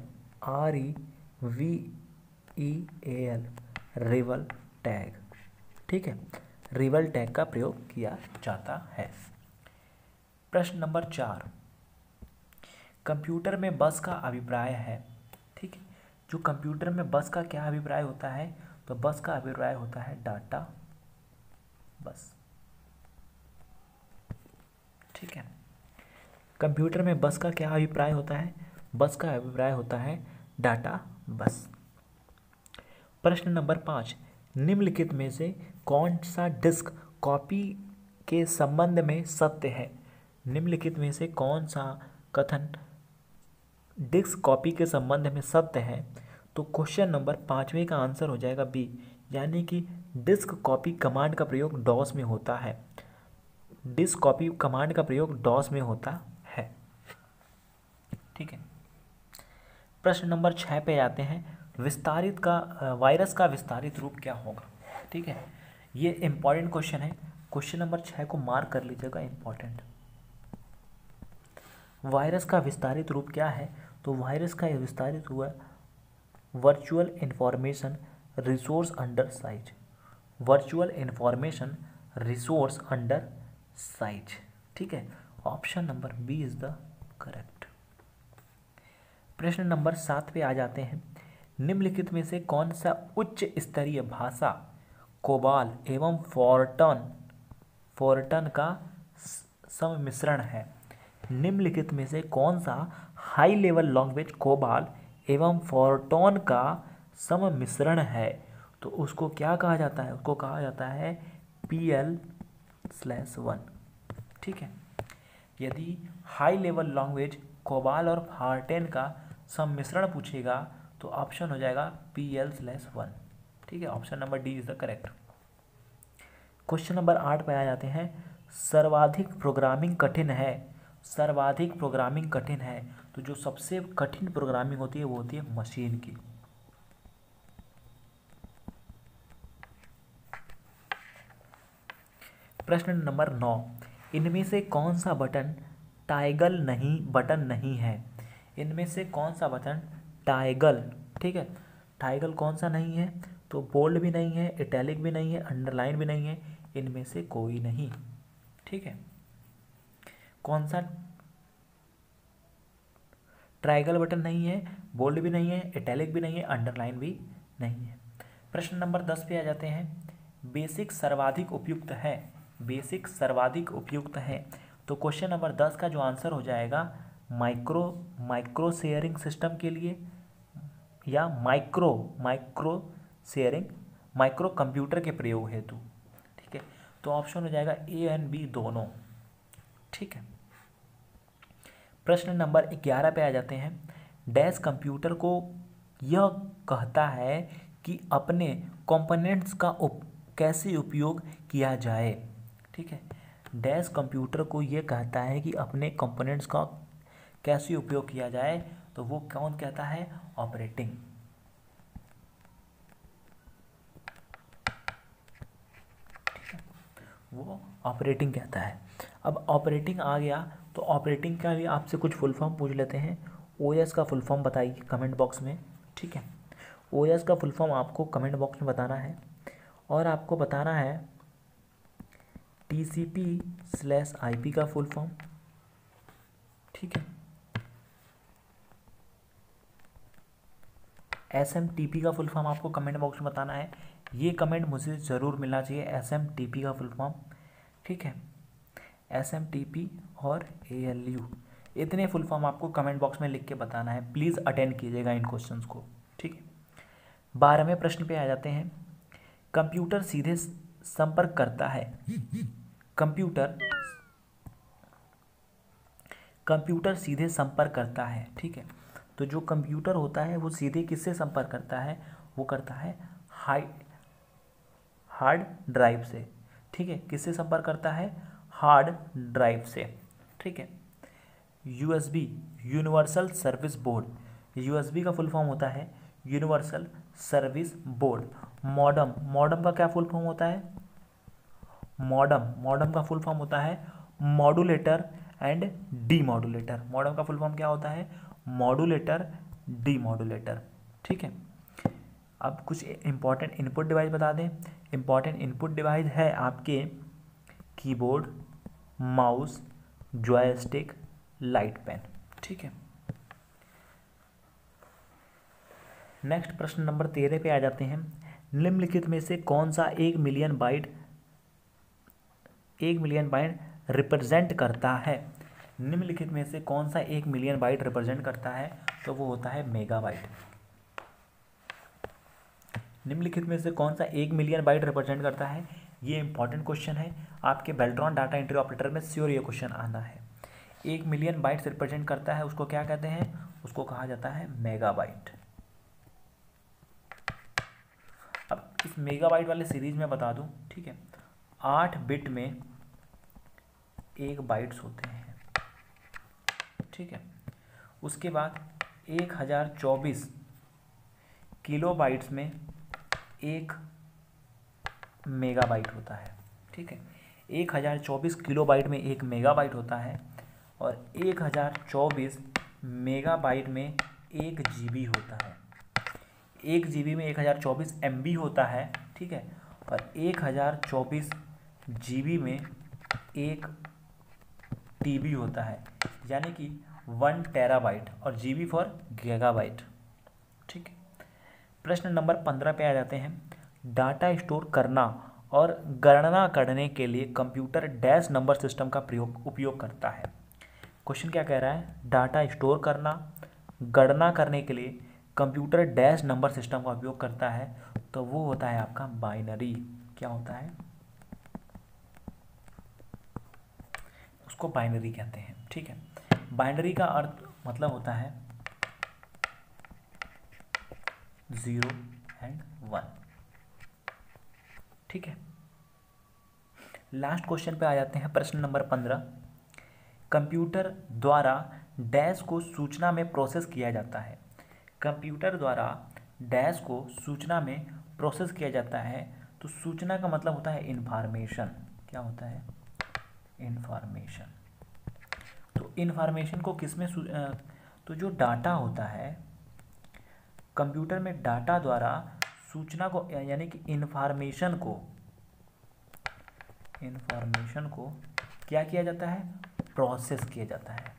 [SPEAKER 1] REVEAL, रिवल टैग, ठीक है। रिवल टैग का प्रयोग किया जाता है। प्रश्न नंबर 4, कंप्यूटर में बस का अभिप्राय है, ठीक है। जो कंप्यूटर में बस का क्या अभिप्राय होता है, तो बस का अभिप्राय होता है डाटा बस, ठीक है। कंप्यूटर में बस का क्या अभिप्राय होता है? बस का अभिप्राय होता है डाटा बस। प्रश्न नंबर 5, निम्नलिखित में से कौन सा डिस्क कॉपी के संबंध में सत्य है। निम्नलिखित में से कौन सा कथन डिस्क कॉपी के संबंध में सत्य है। तो क्वेश्चन नंबर 5वें का आंसर हो जाएगा बी, यानी कि डिस्क कॉपी कमांड का प्रयोग डॉस में होता है। डिस्क कॉपी कमांड का प्रयोग डॉस में होता है, ठीक है। प्रश्न नंबर 6 पे आते हैं। विस्तारित का वायरस का विस्तारित रूप क्या होगा, ठीक है। ये इंपॉर्टेंट क्वेश्चन है। क्वेश्चन नंबर 6 को मार्क कर लीजिएगा, इंपॉर्टेंट। वायरस का विस्तारित रूप क्या है? तो वायरस का विस्तारित हुआ virtual information resource under size. Virtual information resource under size, ठीक है। Option number B is the correct. प्रश्न नंबर 7 पे आ जाते हैं। निम्नलिखित में से कौन सा उच्च स्तरीय भाषा कोबाल एवं फोर्टन का सम्मिश्रण है। निम्नलिखित में से कौन सा हाई लेवल लैंग्वेज कोबाल एवं फोर्टोन का सम्मिश्रण है। तो उसको क्या कहा जाता है? उसको कहा जाता है PL/1, ठीक है। यदि हाई लेवल लैंग्वेज कोबाल और फोर्टोन का सम्मिश्रण पूछेगा तो ऑप्शन हो जाएगा PL/1, ठीक है। Option number D is the correct. Question number 8 पे आ जाते हैं। सर्वाधिक प्रोग्रामिंग कठिन है। सर्वाधिक प्रोग्रामिंग कठिन है, तो जो सबसे कठिन प्रोग्रामिंग होती है वो होती है मशीन की। प्रश्न नंबर 9, इनमें से कौन सा बटन बटन नहीं है। इनमें से कौन सा बटन टाइगल, ठीक है। टाइगल कौन सा नहीं है? तो बोल्ड भी नहीं है, इटैलिक भी नहीं है, अंडरलाइन भी नहीं है, इनमें से कोई नहीं, ठीक है। कौन सा ट्राइगल बटन नहीं है, बोल्ड भी नहीं है, इटैलिक भी नहीं है, अंडरलाइन भी नहीं है। प्रश्न नंबर 10 पे आ जाते हैं। बेसिक सर्वाधिक उपयुक्त है। बेसिक सर्वाधिक उपयुक्त है, तो क्वेश्चन नंबर 10 का जो आंसर हो जाएगा माइक्रो शेयरिंग सिस्टम के लिए या माइक्रो शेयरिंग माइक्रो कंप्यूटर के प्रयोग हेतु, ठीक है। तो ऑप्शन हो जाएगा ए एंड बी दोनों, ठीक है। प्रश्न नंबर 11 पे आ जाते हैं। डैश कंप्यूटर को यह कहता है कि अपने कंपोनेंट्स का कैसे उपयोग किया जाए। ठीक है, डैश कंप्यूटर को यह कहता है कि अपने कंपोनेंट्स का कैसे उपयोग किया जाए, तो वो कौन कहता है? ऑपरेटिंग। वो ऑपरेटिंग कहता है। अब ऑपरेटिंग आ गया तो ऑपरेटिंग का भी आपसे कुछ फुल फॉर्म पूछ लेते हैं। ओएस का फुल फॉर्म बताइए कमेंट बॉक्स में। ठीक है, ओएस का फुल फॉर्म आपको कमेंट बॉक्स में बताना है और आपको बताना है TCP/IP का फुल फॉर्म। ठीक है, SMTP का फुल फॉर्म आपको कमेंट बॉक्स में बताना है। ये कमेंट मुझे ज़रूर मिलना चाहिए, SMTP का फुल फॉर्म। ठीक है, SMTP और ALU, इतने फुल फॉर्म आपको कमेंट बॉक्स में लिख के बताना है। प्लीज़ अटेंड कीजिएगा इन क्वेश्चंस को। ठीक है, 12वें प्रश्न पे आ जाते हैं। कंप्यूटर सीधे संपर्क करता है। कंप्यूटर सीधे संपर्क करता है। ठीक है, तो जो कंप्यूटर होता है वो सीधे किससे संपर्क करता है? वो करता है हार्ड ड्राइव से। ठीक है, किससे संपर्क करता है? हार्ड ड्राइव से। ठीक है, USB universal service board, USB का फुल फॉर्म होता है यूनिवर्सल सर्विस बोर्ड। मॉडम का क्या फुल फॉर्म होता है? मॉडम का फुल फॉर्म होता है मॉड्यूलेटर एंड डीमॉड्यूलेटर। मॉडम का फुल फॉर्म क्या होता है? Modulator, demodulator. ठीक है, अब कुछ इंपॉर्टेंट इनपुट डिवाइस बता दें। इंपॉर्टेंट इनपुट डिवाइस है आपके keyboard, mouse, joystick, light pen. ठीक है, नेक्स्ट प्रश्न नंबर 13 पे आ जाते हैं। निम्नलिखित में से कौन सा 1 मिलियन बाइट रिप्रेजेंट करता है? निम्नलिखित में से कौन सा 1 मिलियन बाइट रिप्रेजेंट करता है? तो वो होता है मेगाबाइट। निम्नलिखित में से कौन सा 1 मिलियन बाइट रिप्रेजेंट करता है? ये इंपॉर्टेंट क्वेश्चन है, आपके बेल्ट्रॉन डाटा एंट्री ऑपरेटर में श्योर ये क्वेश्चन आना है। 1 मिलियन बाइट्स रिप्रेजेंट करता है, उसको क्या कहते हैं? उसको कहा जाता है मेगाबाइट। अब इस मेगाबाइट वाले सीरीज में बता दूं, ठीक है, 8 बिट में 1 बाइट्स होते हैं। ठीक है, उसके बाद 1024 किलो बाइट्स में 1 मेगाबाइट होता है। ठीक है, 1024 किलो बाइट में 1 मेगाबाइट होता है और 1024 मेगाबाइट में 1 GB होता है। 1 GB में 1024 MB होता है। ठीक है, और 1024 GB में 1 TB होता है, यानी कि 1 टेराबाइट और GB फॉर गीगाबाइट। ठीक है, प्रश्न नंबर 15 पे आ जाते हैं। डाटा स्टोर करना और गणना करने के लिए कंप्यूटर डैश नंबर सिस्टम का उपयोग करता है। क्वेश्चन क्या कह रहा है? डाटा स्टोर करना, गणना करने के लिए कंप्यूटर डैश नंबर सिस्टम का उपयोग करता है, तो वो होता है आपका बाइनरी। क्या होता है? उसको बाइनरी कहते हैं। ठीक है, बाइनरी का अर्थ मतलब होता है 0 एंड 1। ठीक है, लास्ट क्वेश्चन पे आ जाते हैं। प्रश्न नंबर 15, कंप्यूटर द्वारा डैश को सूचना में प्रोसेस किया जाता है। कंप्यूटर द्वारा डैश को सूचना में प्रोसेस किया जाता है, तो सूचना का मतलब होता है इंफॉर्मेशन। क्या होता है? इंफॉर्मेशन। तो इंफॉर्मेशन को किसमें तो जो डाटा होता है कंप्यूटर में, डाटा द्वारा सूचना को यानी कि इंफॉर्मेशन को क्या किया जाता है? प्रोसेस किया जाता है।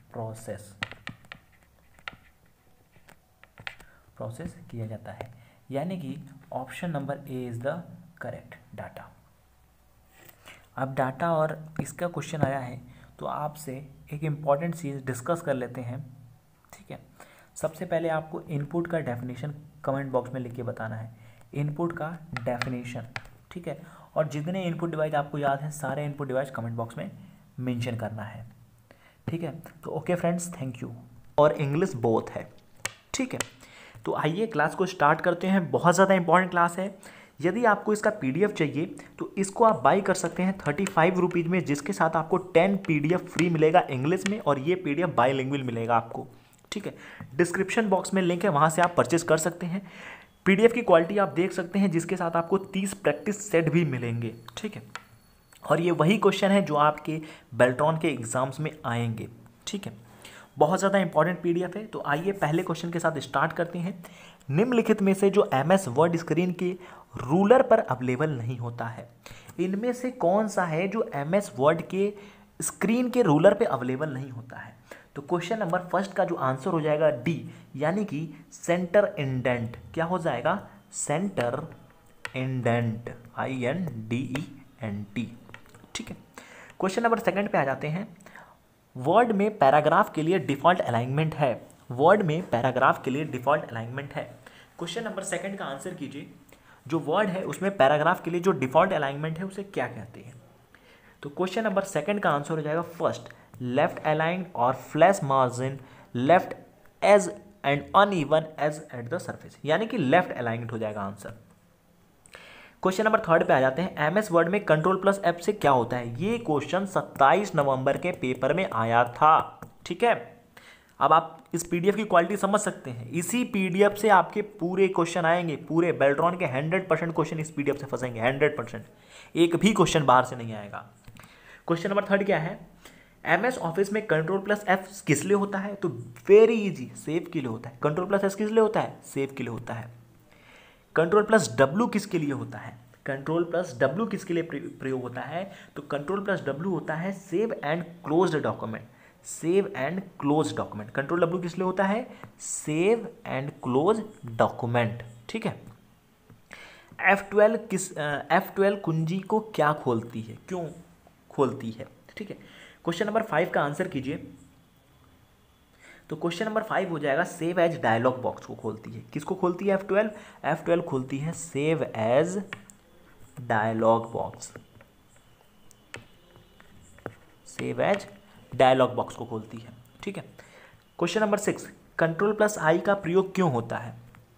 [SPEAKER 1] प्रोसेस किया जाता है, यानी कि option number A is the correct, data. अब डाटा और इसका क्वेश्चन आया है तो आपसे एक इम्पॉर्टेंट चीज़ डिस्कस कर लेते हैं। ठीक है, सबसे पहले आपको इनपुट का डेफिनेशन कमेंट बॉक्स में लिख के बताना है। इनपुट का डेफिनेशन, ठीक है, और जितने इनपुट डिवाइस आपको याद है सारे इनपुट डिवाइस कमेंट बॉक्स में मेंशन करना है। ठीक है, तो ओके फ्रेंड्स, थैंक यू। और इंग्लिश बोथ है। ठीक है, तो आइए क्लास को स्टार्ट करते हैं। बहुत ज़्यादा इंपॉर्टेंट क्लास है। यदि आपको इसका PDF चाहिए तो इसको आप बाई कर सकते हैं 35 रुपीज़ में, जिसके साथ आपको 10 PDF फ्री मिलेगा इंग्लिश में, और ये PDF बाईलिंगुअल मिलेगा आपको। ठीक है, डिस्क्रिप्शन बॉक्स में लिंक है, वहाँ से आप परचेज कर सकते हैं। PDF की क्वालिटी आप देख सकते हैं, जिसके साथ आपको 30 प्रैक्टिस सेट भी मिलेंगे। ठीक है, और ये वही क्वेश्चन है जो आपके बेल्ट्रॉन के एग्जाम्स में आएंगे। ठीक है, बहुत ज़्यादा इंपॉर्टेंट PDF है। तो आइए पहले क्वेश्चन के साथ स्टार्ट करते हैं। निम्नलिखित में से जो MS वर्ड स्क्रीन के रूलर पर अवेलेबल नहीं होता है, इनमें से कौन सा है जो MS वर्ड के स्क्रीन के रूलर पे अवेलेबल नहीं होता है? तो क्वेश्चन नंबर फर्स्ट का जो आंसर हो जाएगा डी, यानी कि सेंटर इंडेंट। क्या हो जाएगा? Centre indent, INDENT। ठीक है, क्वेश्चन नंबर सेकंड पे आ जाते हैं। वर्ड में पैराग्राफ के लिए डिफॉल्ट अलाइनमेंट है। वर्ड में पैराग्राफ के लिए डिफॉल्ट अलाइनमेंट है। क्वेश्चन नंबर सेकंड का आंसर कीजिए। जो वर्ड है उसमें पैराग्राफ के लिए जो डिफॉल्ट अलाइनमेंट है उसे क्या कहते हैं? तो क्वेश्चन नंबर सेकंड का आंसर हो जाएगा फर्स्ट, लेफ्ट अलाइंड और flush margin left edge and uneven edge at the surface, यानी कि लेफ्ट अलाइंड हो जाएगा आंसर। क्वेश्चन नंबर थर्ड पे आ जाते हैं। MS वर्ड में Ctrl+F से क्या होता है? ये क्वेश्चन 27 नवंबर के पेपर में आया था। ठीक है, अब आप इस PDF की क्वालिटी समझ सकते हैं। इसी PDF से आपके पूरे क्वेश्चन आएंगे, पूरे बेल्ट्रॉन के 100% क्वेश्चन इस PDF से फंसेंगे, 100%। एक भी क्वेश्चन बाहर से नहीं आएगा। क्वेश्चन नंबर थर्ड क्या है? MS ऑफिस में Ctrl+F किस लिए होता है? तो वेरी इजी, सेव के लिए होता है। Ctrl+S किस लिए होता है? सेव के लिए होता है। Ctrl+W किसके लिए होता है? Ctrl+W किसके लिए प्रयोग होता है? तो Ctrl+W होता है save and closed document. Save and close document. Ctrl+W किस लिए होता है? Save and close document. ठीक है, F12 कुंजी को क्या खोलती है? क्यों खोलती है? ठीक है, क्वेश्चन नंबर 5 का आंसर कीजिए। तो क्वेश्चन नंबर 5 हो जाएगा सेव एज डायलॉग बॉक्स को खोलती है। किसको खोलती है? F12 खोलती है save as dialog box. Save as dialog box को खोलती है। ठीक है, क्वेश्चन नंबर 6, Ctrl+I का प्रयोग क्यों होता है?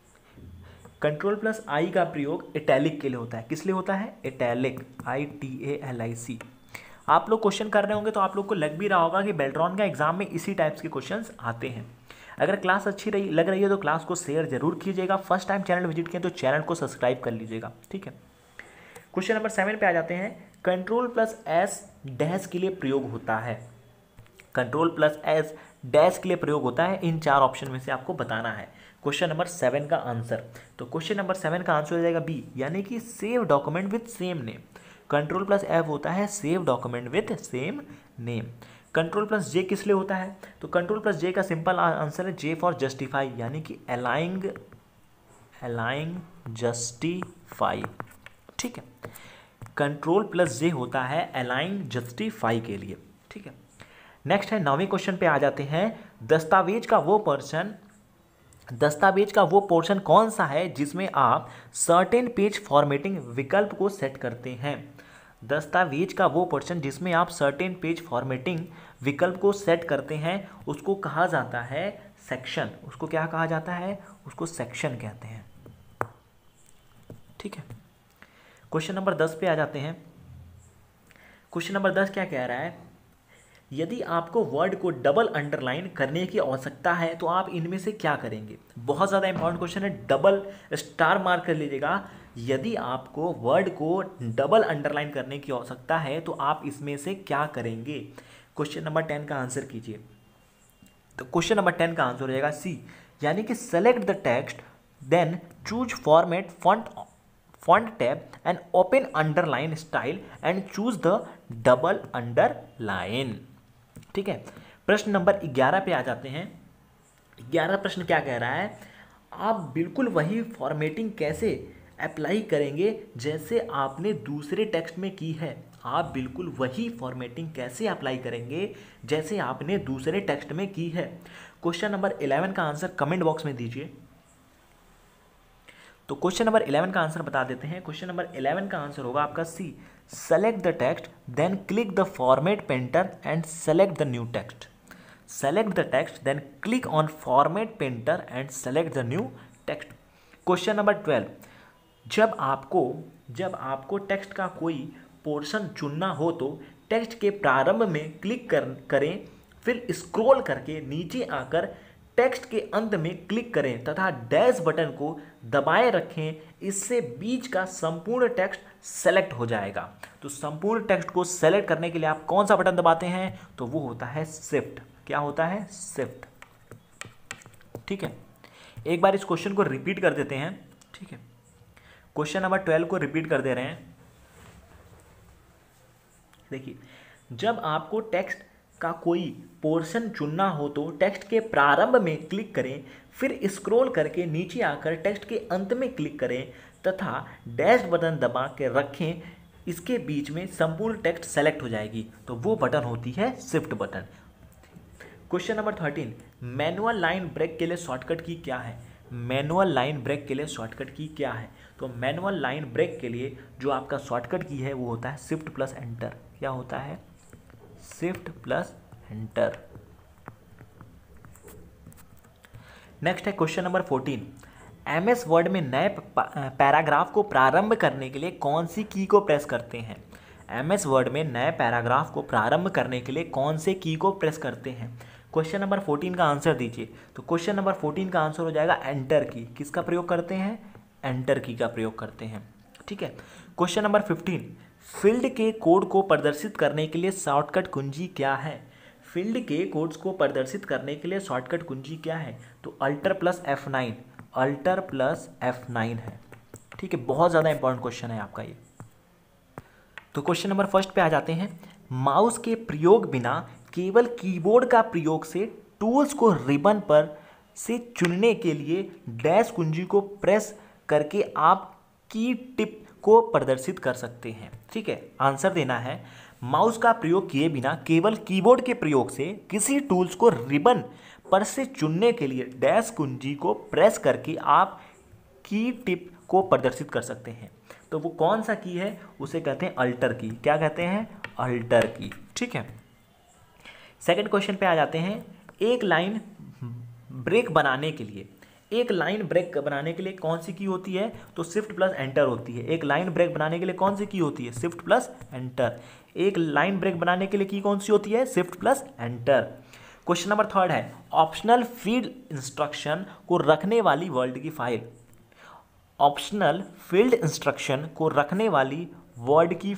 [SPEAKER 1] Ctrl+I का प्रयोग इटैलिक के लिए होता है। किस लिए होता है? Italic, ITALIC। आप लोग क्वेश्चन कर रहे होंगे तो आप लोग को लग भी रहा होगा कि बेल्ट्रॉन का एग्जाम में इसी टाइप्स के क्वेश्चंस आते हैं। अगर क्लास अच्छी लग रही है तो क्लास को शेयर जरूर कीजिएगा। फर्स्ट टाइम चैनल विजिट किए तो चैनल को सब्सक्राइब कर लीजिएगा। ठीक है, क्वेश्चन नंबर 7 पे आ जाते हैं। Ctrl+S डैश के लिए प्रयोग होता है। Ctrl+S डैश के लिए प्रयोग होता है। इन 4 ऑप्शन में से आपको बताना है क्वेश्चन नंबर 7 का आंसर। तो क्वेश्चन नंबर 7 का आंसर हो जाएगा बी, यानी कि save document with same name. Ctrl+F होता है save document with same name. Ctrl+J किस लिए होता है? तो Ctrl+J का सिंपल आंसर है J फॉर जस्टिफाई, यानी कि अलाइंग जस्टिफाई। ठीक है, Ctrl+J होता है अलाइन जस्टिफाई के लिए। ठीक है, नेक्स्ट है 9वें क्वेश्चन पे आ जाते हैं। दस्तावेज का वो पोर्शन कौन सा है जिसमें आप सर्टेन पेज फॉर्मेटिंग विकल्प को सेट करते हैं? दस्तावेज का वो पोर्शन जिसमें आप सर्टेन पेज फॉर्मेटिंग विकल्प को सेट करते हैं उसको कहा जाता है सेक्शन। उसको क्या कहा जाता है? उसको सेक्शन कहते हैं। ठीक है, क्वेश्चन नंबर 10 पे आ जाते हैं। क्वेश्चन नंबर 10 क्या कह रहा है? यदि आपको वर्ड को डबल अंडरलाइन करने की आवश्यकता है तो आप इनमें से क्या करेंगे? बहुत ज़्यादा इंपॉर्टेंट क्वेश्चन है, डबल स्टार मार्क कर लीजिएगा। यदि आपको वर्ड को डबल अंडरलाइन करने की आवश्यकता है तो आप इसमें से क्या करेंगे? क्वेश्चन नंबर 10 का आंसर कीजिए। तो क्वेश्चन नंबर 10 का आंसर हो जाएगा सी, यानी कि select the text then choose format font tab and open underline style and choose the double underline. ठीक है, प्रश्न नंबर 11 पे आ जाते हैं। 11 प्रश्न क्या कह रहा है? आप बिल्कुल वही फॉर्मेटिंग कैसे अप्लाई करेंगे जैसे आपने दूसरे टेक्स्ट में की है? आप बिल्कुल वही फॉर्मेटिंग कैसे अप्लाई करेंगे जैसे आपने दूसरे टेक्स्ट में की है? क्वेश्चन नंबर 11 का आंसर कमेंट बॉक्स में दीजिए। तो क्वेश्चन नंबर 11 का आंसर बता देते हैं। क्वेश्चन नंबर 11 का आंसर होगा आपका C, select the text then click the format painter and select the new text. Select the text then click on format painter and select the new text. Question number 12, जब आपको text का कोई portion चुनना हो तो text के प्रारंभ में क्लिक करें, फिर स्क्रॉल करके नीचे आकर टेक्स्ट के अंत में क्लिक करें तथा डैश बटन को दबाए रखें। इससे बीच का संपूर्ण टेक्स्ट सेलेक्ट हो जाएगा। तो संपूर्ण टेक्स्ट को सेलेक्ट करने के लिए आप कौन सा बटन दबाते हैं? तो वो होता है शिफ्ट। क्या होता है? शिफ्ट। ठीक है, एक बार इस क्वेश्चन को रिपीट कर देते हैं। ठीक है, क्वेश्चन नंबर 12 को रिपीट कर दे रहे हैं। देखिए, जब आपको टेक्स्ट का कोई पोर्शन चुनना हो तो टेक्स्ट के प्रारंभ में क्लिक करें, फिर स्क्रॉल करके नीचे आकर टेक्स्ट के अंत में क्लिक करें तथा डैश बटन दबा के रखें। इसके बीच में संपूर्ण टेक्स्ट सेलेक्ट हो जाएगी, तो वो बटन होती है shift button. Question number 13, manual line break के लिए शॉर्टकट की क्या है? मैनुअल लाइन ब्रेक के लिए शॉर्टकट की क्या है? तो मैनुअल लाइन ब्रेक के लिए जो आपका शॉर्टकट की है वो होता है शिफ्ट प्लस एंटर। क्या होता है? Shift plus enter. नेक्स्ट है क्वेश्चन नंबर 14, एमएस वर्ड में नए पैराग्राफ को प्रारंभ करने के लिए कौन सी की को प्रेस करते हैं? एमएस वर्ड में नए पैराग्राफ को प्रारंभ करने के लिए कौन से की को प्रेस करते हैं? क्वेश्चन नंबर 14 का आंसर दीजिए। तो क्वेश्चन नंबर 14 का आंसर हो जाएगा एंटर की। किसका प्रयोग करते हैं? एंटर की का प्रयोग करते हैं। ठीक है, क्वेश्चन नंबर 15, फील्ड के कोड को प्रदर्शित करने के लिए शॉर्टकट कुंजी क्या है? फील्ड के कोड्स को प्रदर्शित करने के लिए शॉर्टकट कुंजी क्या है? तो alt plus F9, alter plus F9 है। ठीक है, बहुत ज़्यादा इंपॉर्टेंट क्वेश्चन है आपका ये। तो क्वेश्चन नंबर फर्स्ट पे आ जाते हैं। माउस के प्रयोग बिना केवल कीबोर्ड का प्रयोग से टूल्स को रिबन पर से चुनने के लिए डैश कुंजी को प्रेस करके आप की टिप को प्रदर्शित कर सकते हैं। ठीक है, आंसर देना है माउस का प्रयोग किए बिना केवल कीबोर्ड के प्रयोग से किसी टूल्स को रिबन पर से चुनने के लिए डैश कुंजी को प्रेस करके आप की टिप को प्रदर्शित कर सकते हैं। तो वो कौन सा की है? उसे कहते हैं अल्टर की। क्या कहते हैं? अल्टर की। ठीक है, सेकंड क्वेश्चन पे आ जाते हैं। एक लाइन ब्रेक बनाने के लिए कौन सी की होती है? तो शिफ्ट प्लस एंटर होती है। एक लाइन ब्रेक बनाने के लिए कौन सी की होती है? Shift plus enter. एक लाइन ब्रेक बनाने के लिए की कौन सी होती है? Shift plus enter. Question number 3 है, ऑप्शनल फील्ड इंस्ट्रक्शन को रखने वाली वर्ड की फाइल। ऑप्शनल फील्ड इंस्ट्रक्शन को रखने वाली वर्ड की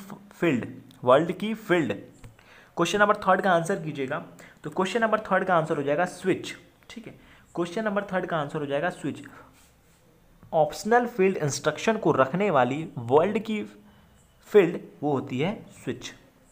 [SPEAKER 1] फील्ड। क्वेश्चन नंबर 3 का आंसर कीजिएगा। तो क्वेश्चन नंबर 3 का आंसर हो जाएगा स्विच। ठीक है, क्वेश्चन नंबर 3 का आंसर हो जाएगा स्विच। ऑप्शनल फील्ड इंस्ट्रक्शन को रखने वाली वर्ड की फील्ड वो होती है switch.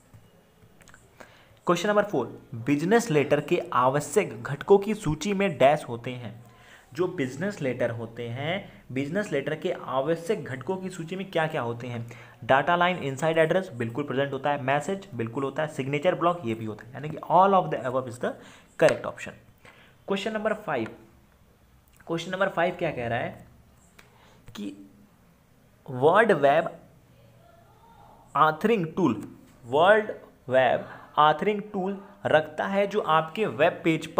[SPEAKER 1] Question number 4, business letter के आवश्यक घटकों की सूची में डैश होते हैं। जो बिजनेस लेटर होते हैं, बिजनेस लेटर के आवश्यक घटकों की सूची में क्या क्या होते हैं? डाटा लाइन, इनसाइड एड्रेस बिल्कुल प्रेजेंट होता है, मैसेज बिल्कुल होता है, सिग्नेचर ब्लॉक ये भी होता है, यानी कि all of the above is the correct option. Question number 5, question number 5 क्या कह रहा है कि वर्ड वेब ऑथरिंग टूल रखता है जो आपके वेब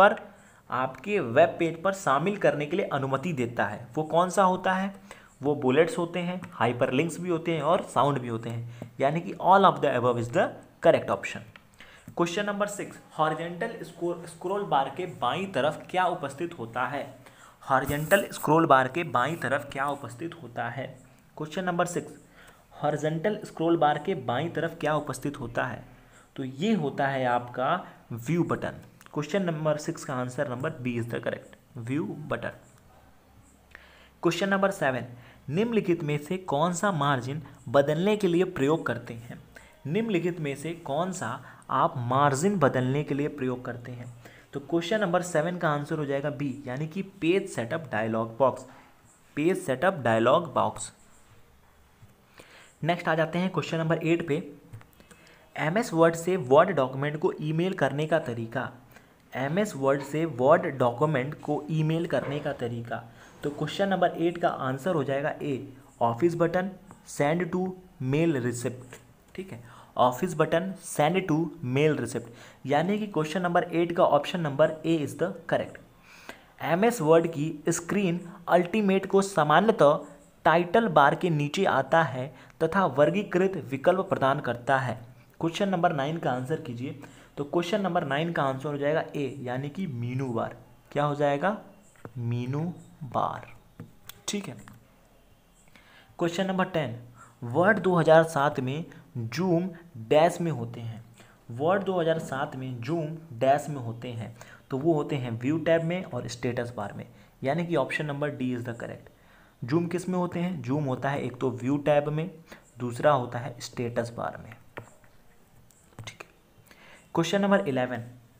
[SPEAKER 1] पेज पर शामिल करने के लिए अनुमति देता है। वो कौन सा होता है? वो बुलेट्स होते हैं, हाइपरलिंक्स भी होते हैं और साउंड भी होते हैं, यानी कि all of the above is the correct option. Question number 6, horizontal scroll bar के बाईं तरफ क्या उपस्थित होता है? हॉरिजॉन्टल स्क्रॉल बार के बाईं तरफ क्या उपस्थित होता है? Question number 6, horizontal scroll bar के बाईं तरफ क्या उपस्थित होता है? तो ये होता है आपका व्यू बटन। क्वेश्चन नंबर 6 का answer number B is the correct, view button. Question number 7, निम्नलिखित में से कौन सा मार्जिन बदलने के लिए प्रयोग करते हैं? निम्नलिखित में से कौन सा आप मार्जिन बदलने के लिए प्रयोग करते हैं? तो क्वेश्चन नंबर 7 का आंसर हो जाएगा बी, यानी कि page setup dialog box. Page setup dialog box. Next आ जाते हैं क्वेश्चन नंबर 8 पे। एमएस वर्ड से वर्ड डॉक्यूमेंट को ईमेल करने का तरीका। एमएस वर्ड से वर्ड डॉक्यूमेंट को ईमेल करने का तरीका। तो क्वेश्चन नंबर 8 का आंसर हो जाएगा A, office button, send to, mail recipient. ठीक है, office button, send to, mail recipient, यानी कि क्वेश्चन नंबर 8 का option number A is the correct. MS word की स्क्रीन अल्टीमेट को सामान्यतः टाइटल बार के नीचे आता है तथा वर्गीकृत विकल्प प्रदान करता है। क्वेश्चन नंबर 9 का आंसर कीजिए। तो क्वेश्चन नंबर 9 का आंसर हो जाएगा ए, यानी कि मीनू बार। क्या हो जाएगा? मीनू बार। ठीक है। क्वेश्चन नंबर 10, वर्ड 2007 में जूम डैश में होते हैं। वर्ड 2007 में जूम डैश में होते हैं, तो वो होते हैं व्यू टैब में और स्टेटस बार में, यानी कि option number D is the correct. Zoom किस में होते हैं? जूम होता है एक तो व्यू टैब में, दूसरा होता है स्टेटस बार में। ठीक है। क्वेश्चन नंबर 11,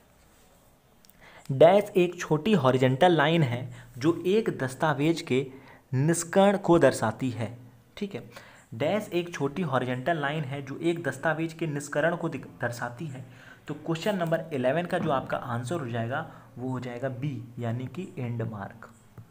[SPEAKER 1] डैश एक छोटी हॉरिजेंटल लाइन है जो एक दस्तावेज के निष्कर्ण को दर्शाती है। ठीक है। डैश एक छोटी हॉरिजेंटल लाइन है जो एक दस्तावेज के निष्कर्ण को दर्शाती है। तो क्वेश्चन नंबर 11 का जो आपका आंसर हो जाएगा वो हो जाएगा बी, यानी कि एंड मार्क।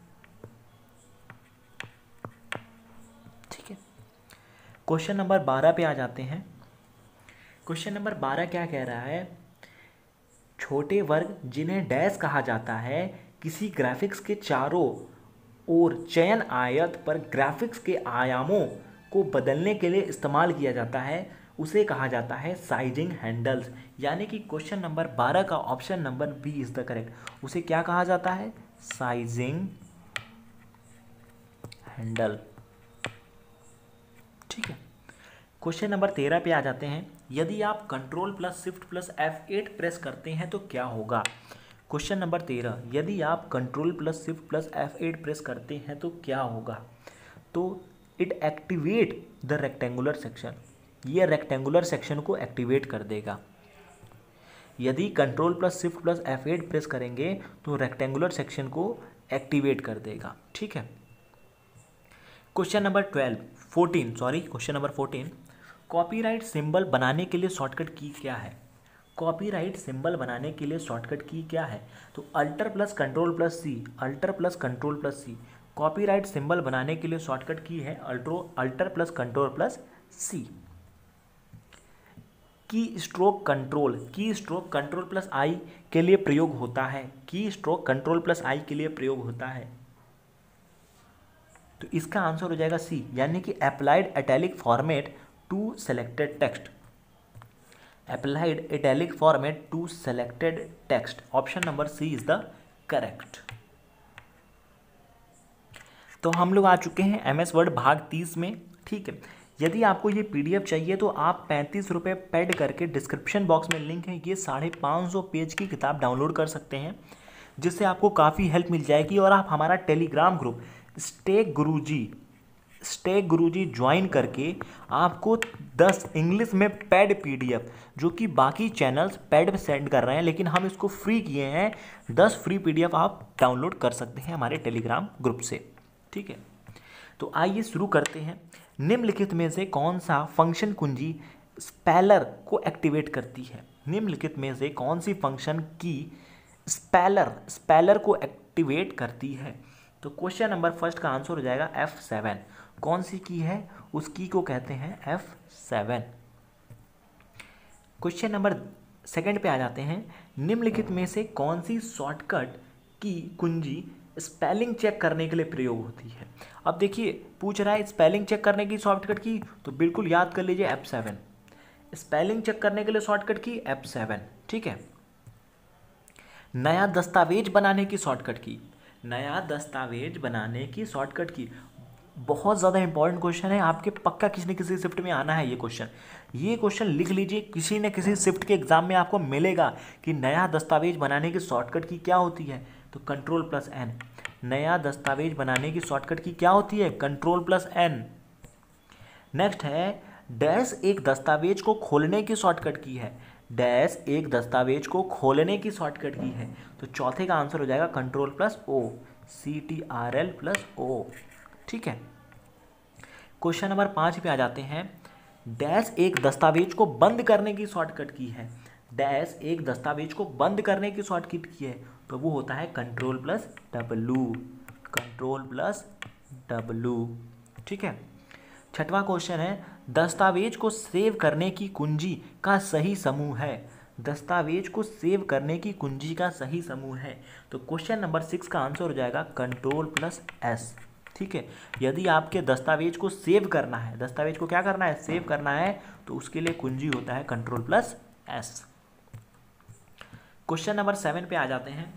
[SPEAKER 1] ठीक है। क्वेश्चन नंबर 12 पे आ जाते हैं। क्वेश्चन नंबर 12 क्या कह रहा है? छोटे वर्ग जिन्हें डैश कहा जाता है किसी ग्राफिक्स के चारों ओर चयन आयत पर ग्राफिक्स के आयामों को बदलने के लिए इस्तेमाल किया जाता है, उसे कहा जाता है साइजिंग हैंडल्स। यानी कि क्वेश्चन नंबर 12 का option number B is the correct. उसे क्या कहा जाता है? Sizing handle. ठीक है। क्वेश्चन नंबर 13 पे आ जाते हैं। यदि आप control plus shift plus F8 press करते हैं तो क्या होगा? क्वेश्चन नंबर 13, यदि आप control plus shift plus F8 press करते हैं तो क्या होगा? तो it activate the rectangular section. ये रेक्टेंगुलर सेक्शन को एक्टिवेट कर देगा। यदि control plus shift plus F8 press करेंगे तो रेक्टेंगुलर सेक्शन को एक्टिवेट कर देगा। ठीक है। क्वेश्चन नंबर 14, कॉपीराइट सिंबल बनाने के लिए शॉर्टकट की क्या है? कॉपीराइट सिंबल बनाने के लिए शॉर्टकट की क्या है? तो alt plus control plus C, alt plus control plus C. Copyright symbol बनाने के लिए शॉर्टकट की है alt plus control plus C. Keystroke control plus आई के लिए प्रयोग होता है। की स्ट्रोक कंट्रोल प्लस आई के लिए प्रयोग होता है। तो इसका आंसर हो जाएगा सी, यानी कि applied italic format to selected text. Applied italic format to selected text. Option number C is the correct. तो हम लोग आ चुके हैं MS वर्ड भाग 30 में। ठीक है। यदि आपको ये PDF चाहिए तो आप 35 रुपये पेड करके डिस्क्रिप्शन बॉक्स में लिंक है, ये 550 पेज की किताब डाउनलोड कर सकते हैं, जिससे आपको काफ़ी हेल्प मिल जाएगी। और आप हमारा टेलीग्राम ग्रुप स्टेक गुरुजी ज्वाइन करके आपको 10 इंग्लिश में पेड PDF, जो कि बाकी चैनल्स पेड में सेंड कर रहे हैं लेकिन हम इसको फ्री किए हैं, 10 फ्री PDF आप डाउनलोड कर सकते हैं हमारे टेलीग्राम ग्रुप से। ठीक है। तो आइए शुरू करते हैं। निम्नलिखित में से कौन सा फंक्शन कुंजी स्पेलर को एक्टिवेट करती है? निम्नलिखित में से कौन सी फंक्शन की स्पेलर को एक्टिवेट करती है? तो क्वेश्चन नंबर फर्स्ट का आंसर हो जाएगा F7। कौन सी की है? उस की को कहते हैं F7। क्वेश्चन नंबर सेकंड पे आ जाते हैं। निम्नलिखित में से कौन सी शॉर्टकट की कुंजी स्पेलिंग चेक करने के लिए प्रयोग होती है? अब देखिए, पूछ रहा है स्पेलिंग चेक करने की शॉर्टकट की, तो बिल्कुल याद कर लीजिए F7। स्पेलिंग चेक करने के लिए शॉर्टकट की F7। ठीक है। नया दस्तावेज बनाने की शॉर्टकट की, नया दस्तावेज बनाने की शॉर्टकट की। बहुत ज़्यादा इंपॉर्टेंट क्वेश्चन है, आपके पक्का किसी न किसी शिफ्ट में आना है ये क्वेश्चन लिख लीजिए। किसी न किसी शिफ्ट के एग्जाम में आपको मिलेगा कि नया दस्तावेज बनाने की शॉर्टकट की क्या होती है? तो कंट्रोल प्लस एन। नया दस्तावेज बनाने की शॉर्टकट की क्या होती है? Control plus N. नेक्स्ट है डैश एक दस्तावेज को खोलने की शॉर्टकट की है। डैश एक दस्तावेज को खोलने की शॉर्टकट की है। तो चौथे का आंसर हो जाएगा control plus O, CTRL plus O. ठीक है। क्वेश्चन नंबर 5 पे आ जाते हैं। डैश एक दस्तावेज को बंद करने की शॉर्टकट की है। डैश एक दस्तावेज को बंद करने की शॉर्टकट की है, तो वो होता है control plus W, control plus W। ठीक है। छठवां क्वेश्चन है दस्तावेज को सेव करने की कुंजी का सही समूह है। दस्तावेज को सेव करने की कुंजी का सही समूह है? तो क्वेश्चन नंबर 6 का आंसर हो जाएगा कंट्रोल प्लस एस। ठीक है, यदि आपके दस्तावेज को सेव करना है, दस्तावेज को क्या करना है, सेव करना है, तो उसके लिए कुंजी होता है control plus S. Question number 7 पे आ जाते हैं।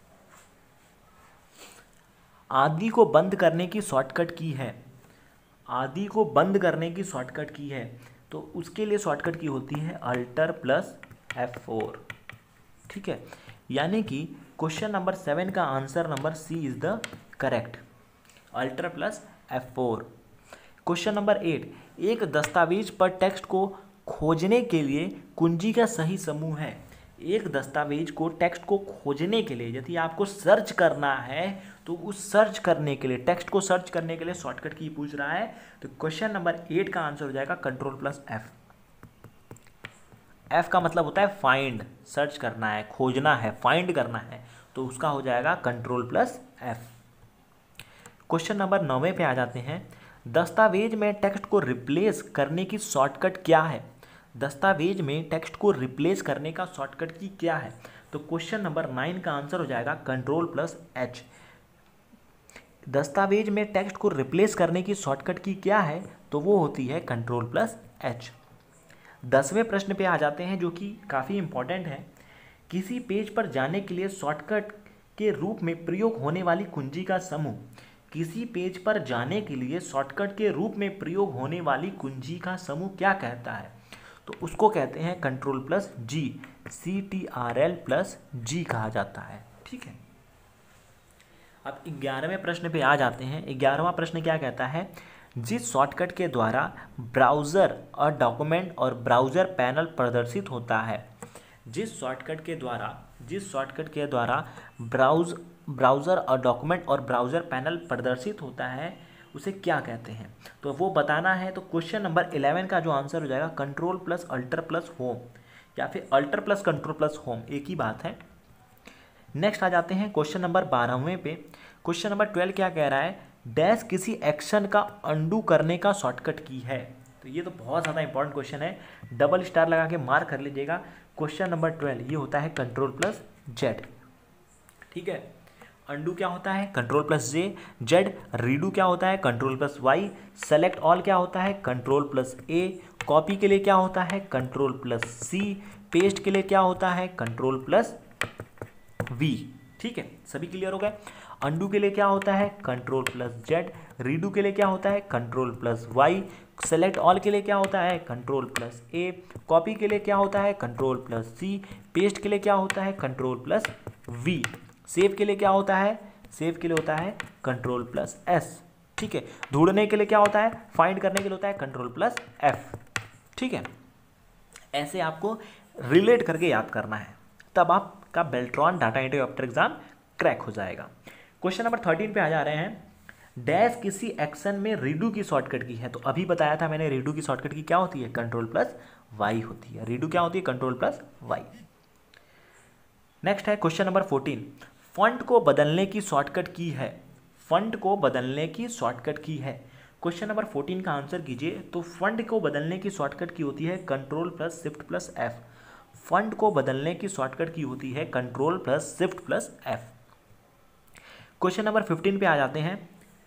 [SPEAKER 1] आदि को बंद करने की शॉर्टकट की है, आदि को बंद करने की शॉर्टकट की है, तो उसके लिए शॉर्टकट की होती है अल्टर प्लस F4। ठीक है, यानी कि क्वेश्चन नंबर 7 का answer number C is the correct, alt plus F4। Question number 8, एक दस्तावेज पर टेक्स्ट को खोजने के लिए कुंजी का सही समूह है। एक दस्तावेज को टेक्स्ट को खोजने के लिए, यदि आपको सर्च करना है, तो उस सर्च करने के लिए, टेक्स्ट को सर्च करने के लिए शॉर्टकट की पूछ रहा है, तो क्वेश्चन नंबर 8 का आंसर हो जाएगा कंट्रोल प्लस एफ। एफ का मतलब होता है फाइंड, सर्च करना है, खोजना है, फाइंड करना है, तो उसका हो जाएगा control plus F. Question number 9 पे आ जाते हैं। दस्तावेज में टेक्स्ट को रिप्लेस करने की शॉर्टकट क्या है? दस्तावेज में टेक्स्ट को रिप्लेस करने का शॉर्टकट की क्या है? तो क्वेश्चन नंबर 9 का आंसर हो जाएगा कंट्रोल प्लस एच। दस्तावेज में टेक्स्ट को रिप्लेस करने की शॉर्टकट की क्या है? तो वो होती है कंट्रोल प्लस एच। 10वें प्रश्न पे आ जाते हैं, जो कि काफ़ी इंपॉर्टेंट है। किसी पेज पर जाने के लिए शॉर्टकट के रूप में प्रयोग होने वाली कुंजी का समूह, किसी पेज पर जाने के लिए शॉर्टकट के रूप में प्रयोग होने वाली कुंजी का समूह क्या कहता है? तो उसको कहते हैं control plus G, CTRL plus G कहा जाता है। ठीक है, अब 11वें प्रश्न पे आ जाते हैं। 11वां प्रश्न क्या कहता है? जिस शॉर्टकट के द्वारा ब्राउज़र और डॉक्यूमेंट और ब्राउज़र पैनल प्रदर्शित होता है, जिस शॉर्टकट के द्वारा ब्राउज़र और डॉक्यूमेंट और ब्राउज़र पैनल प्रदर्शित होता है, उसे क्या कहते हैं? तो वो बताना है। तो क्वेश्चन नंबर 11 का जो आंसर हो जाएगा control plus alt plus home, या फिर alt plus control plus home, एक ही बात है। नेक्स्ट आ जाते हैं क्वेश्चन नंबर 12वें पे। क्वेश्चन नंबर 12 क्या कह रहा है? डैश किसी एक्शन का अंडू करने का शॉर्टकट की है। तो ये तो बहुत ज़्यादा इंपॉर्टेंट क्वेश्चन है, डबल स्टार लगा के मार्क कर लीजिएगा। क्वेश्चन नंबर 12 ये होता है कंट्रोल प्लस जेड। ठीक है, अंडू क्या होता है? Control plus J. Z redo क्या होता है? Control plus Y. Select all क्या होता है? कंट्रोल प्लस ए। कॉपी के लिए क्या होता है? कंट्रोल प्लस सी। पेस्ट के लिए क्या होता है? Control plus V. ठीक है, सभी क्लियर हो गए। अंडू के लिए क्या होता है? Control plus Z. रीडू के लिए क्या होता है? Control plus Y. Select all के लिए क्या होता है? कंट्रोल प्लस ए। कॉपी के लिए क्या होता है? कंट्रोल प्लस सी। पेस्ट के लिए क्या होता है? Control plus we. सेव के लिए क्या होता है? सेव के लिए होता है कंट्रोल प्लस एस। ठीक है, ढूंढने के लिए क्या होता है? फाइंड करने के लिए होता है कंट्रोल प्लस एफ। ठीक है, ऐसे आपको रिलेट करके याद करना है, तब आपका Beltron data entry operator exam crack हो जाएगा। क्वेश्चन नंबर 13 पे आ जा रहे हैं। डैश किसी एक्शन में रीडू की शॉर्टकट की है। तो अभी बताया था मैंने, रीडू की शॉर्टकट की क्या होती है? कंट्रोल प्लस वाई होती है। रीडू क्या होती है? Control plus Y. नेक्स्ट है क्वेश्चन नंबर 14। फंड को बदलने की शॉर्टकट की है। फंड को बदलने की शॉर्टकट की है। क्वेश्चन नंबर 14 का आंसर कीजिए। तो फंड को बदलने की शॉर्टकट की होती है control plus shift plus F. Font को बदलने की शॉर्टकट की होती है control plus shift plus F. Question number 15 पे आ जाते हैं।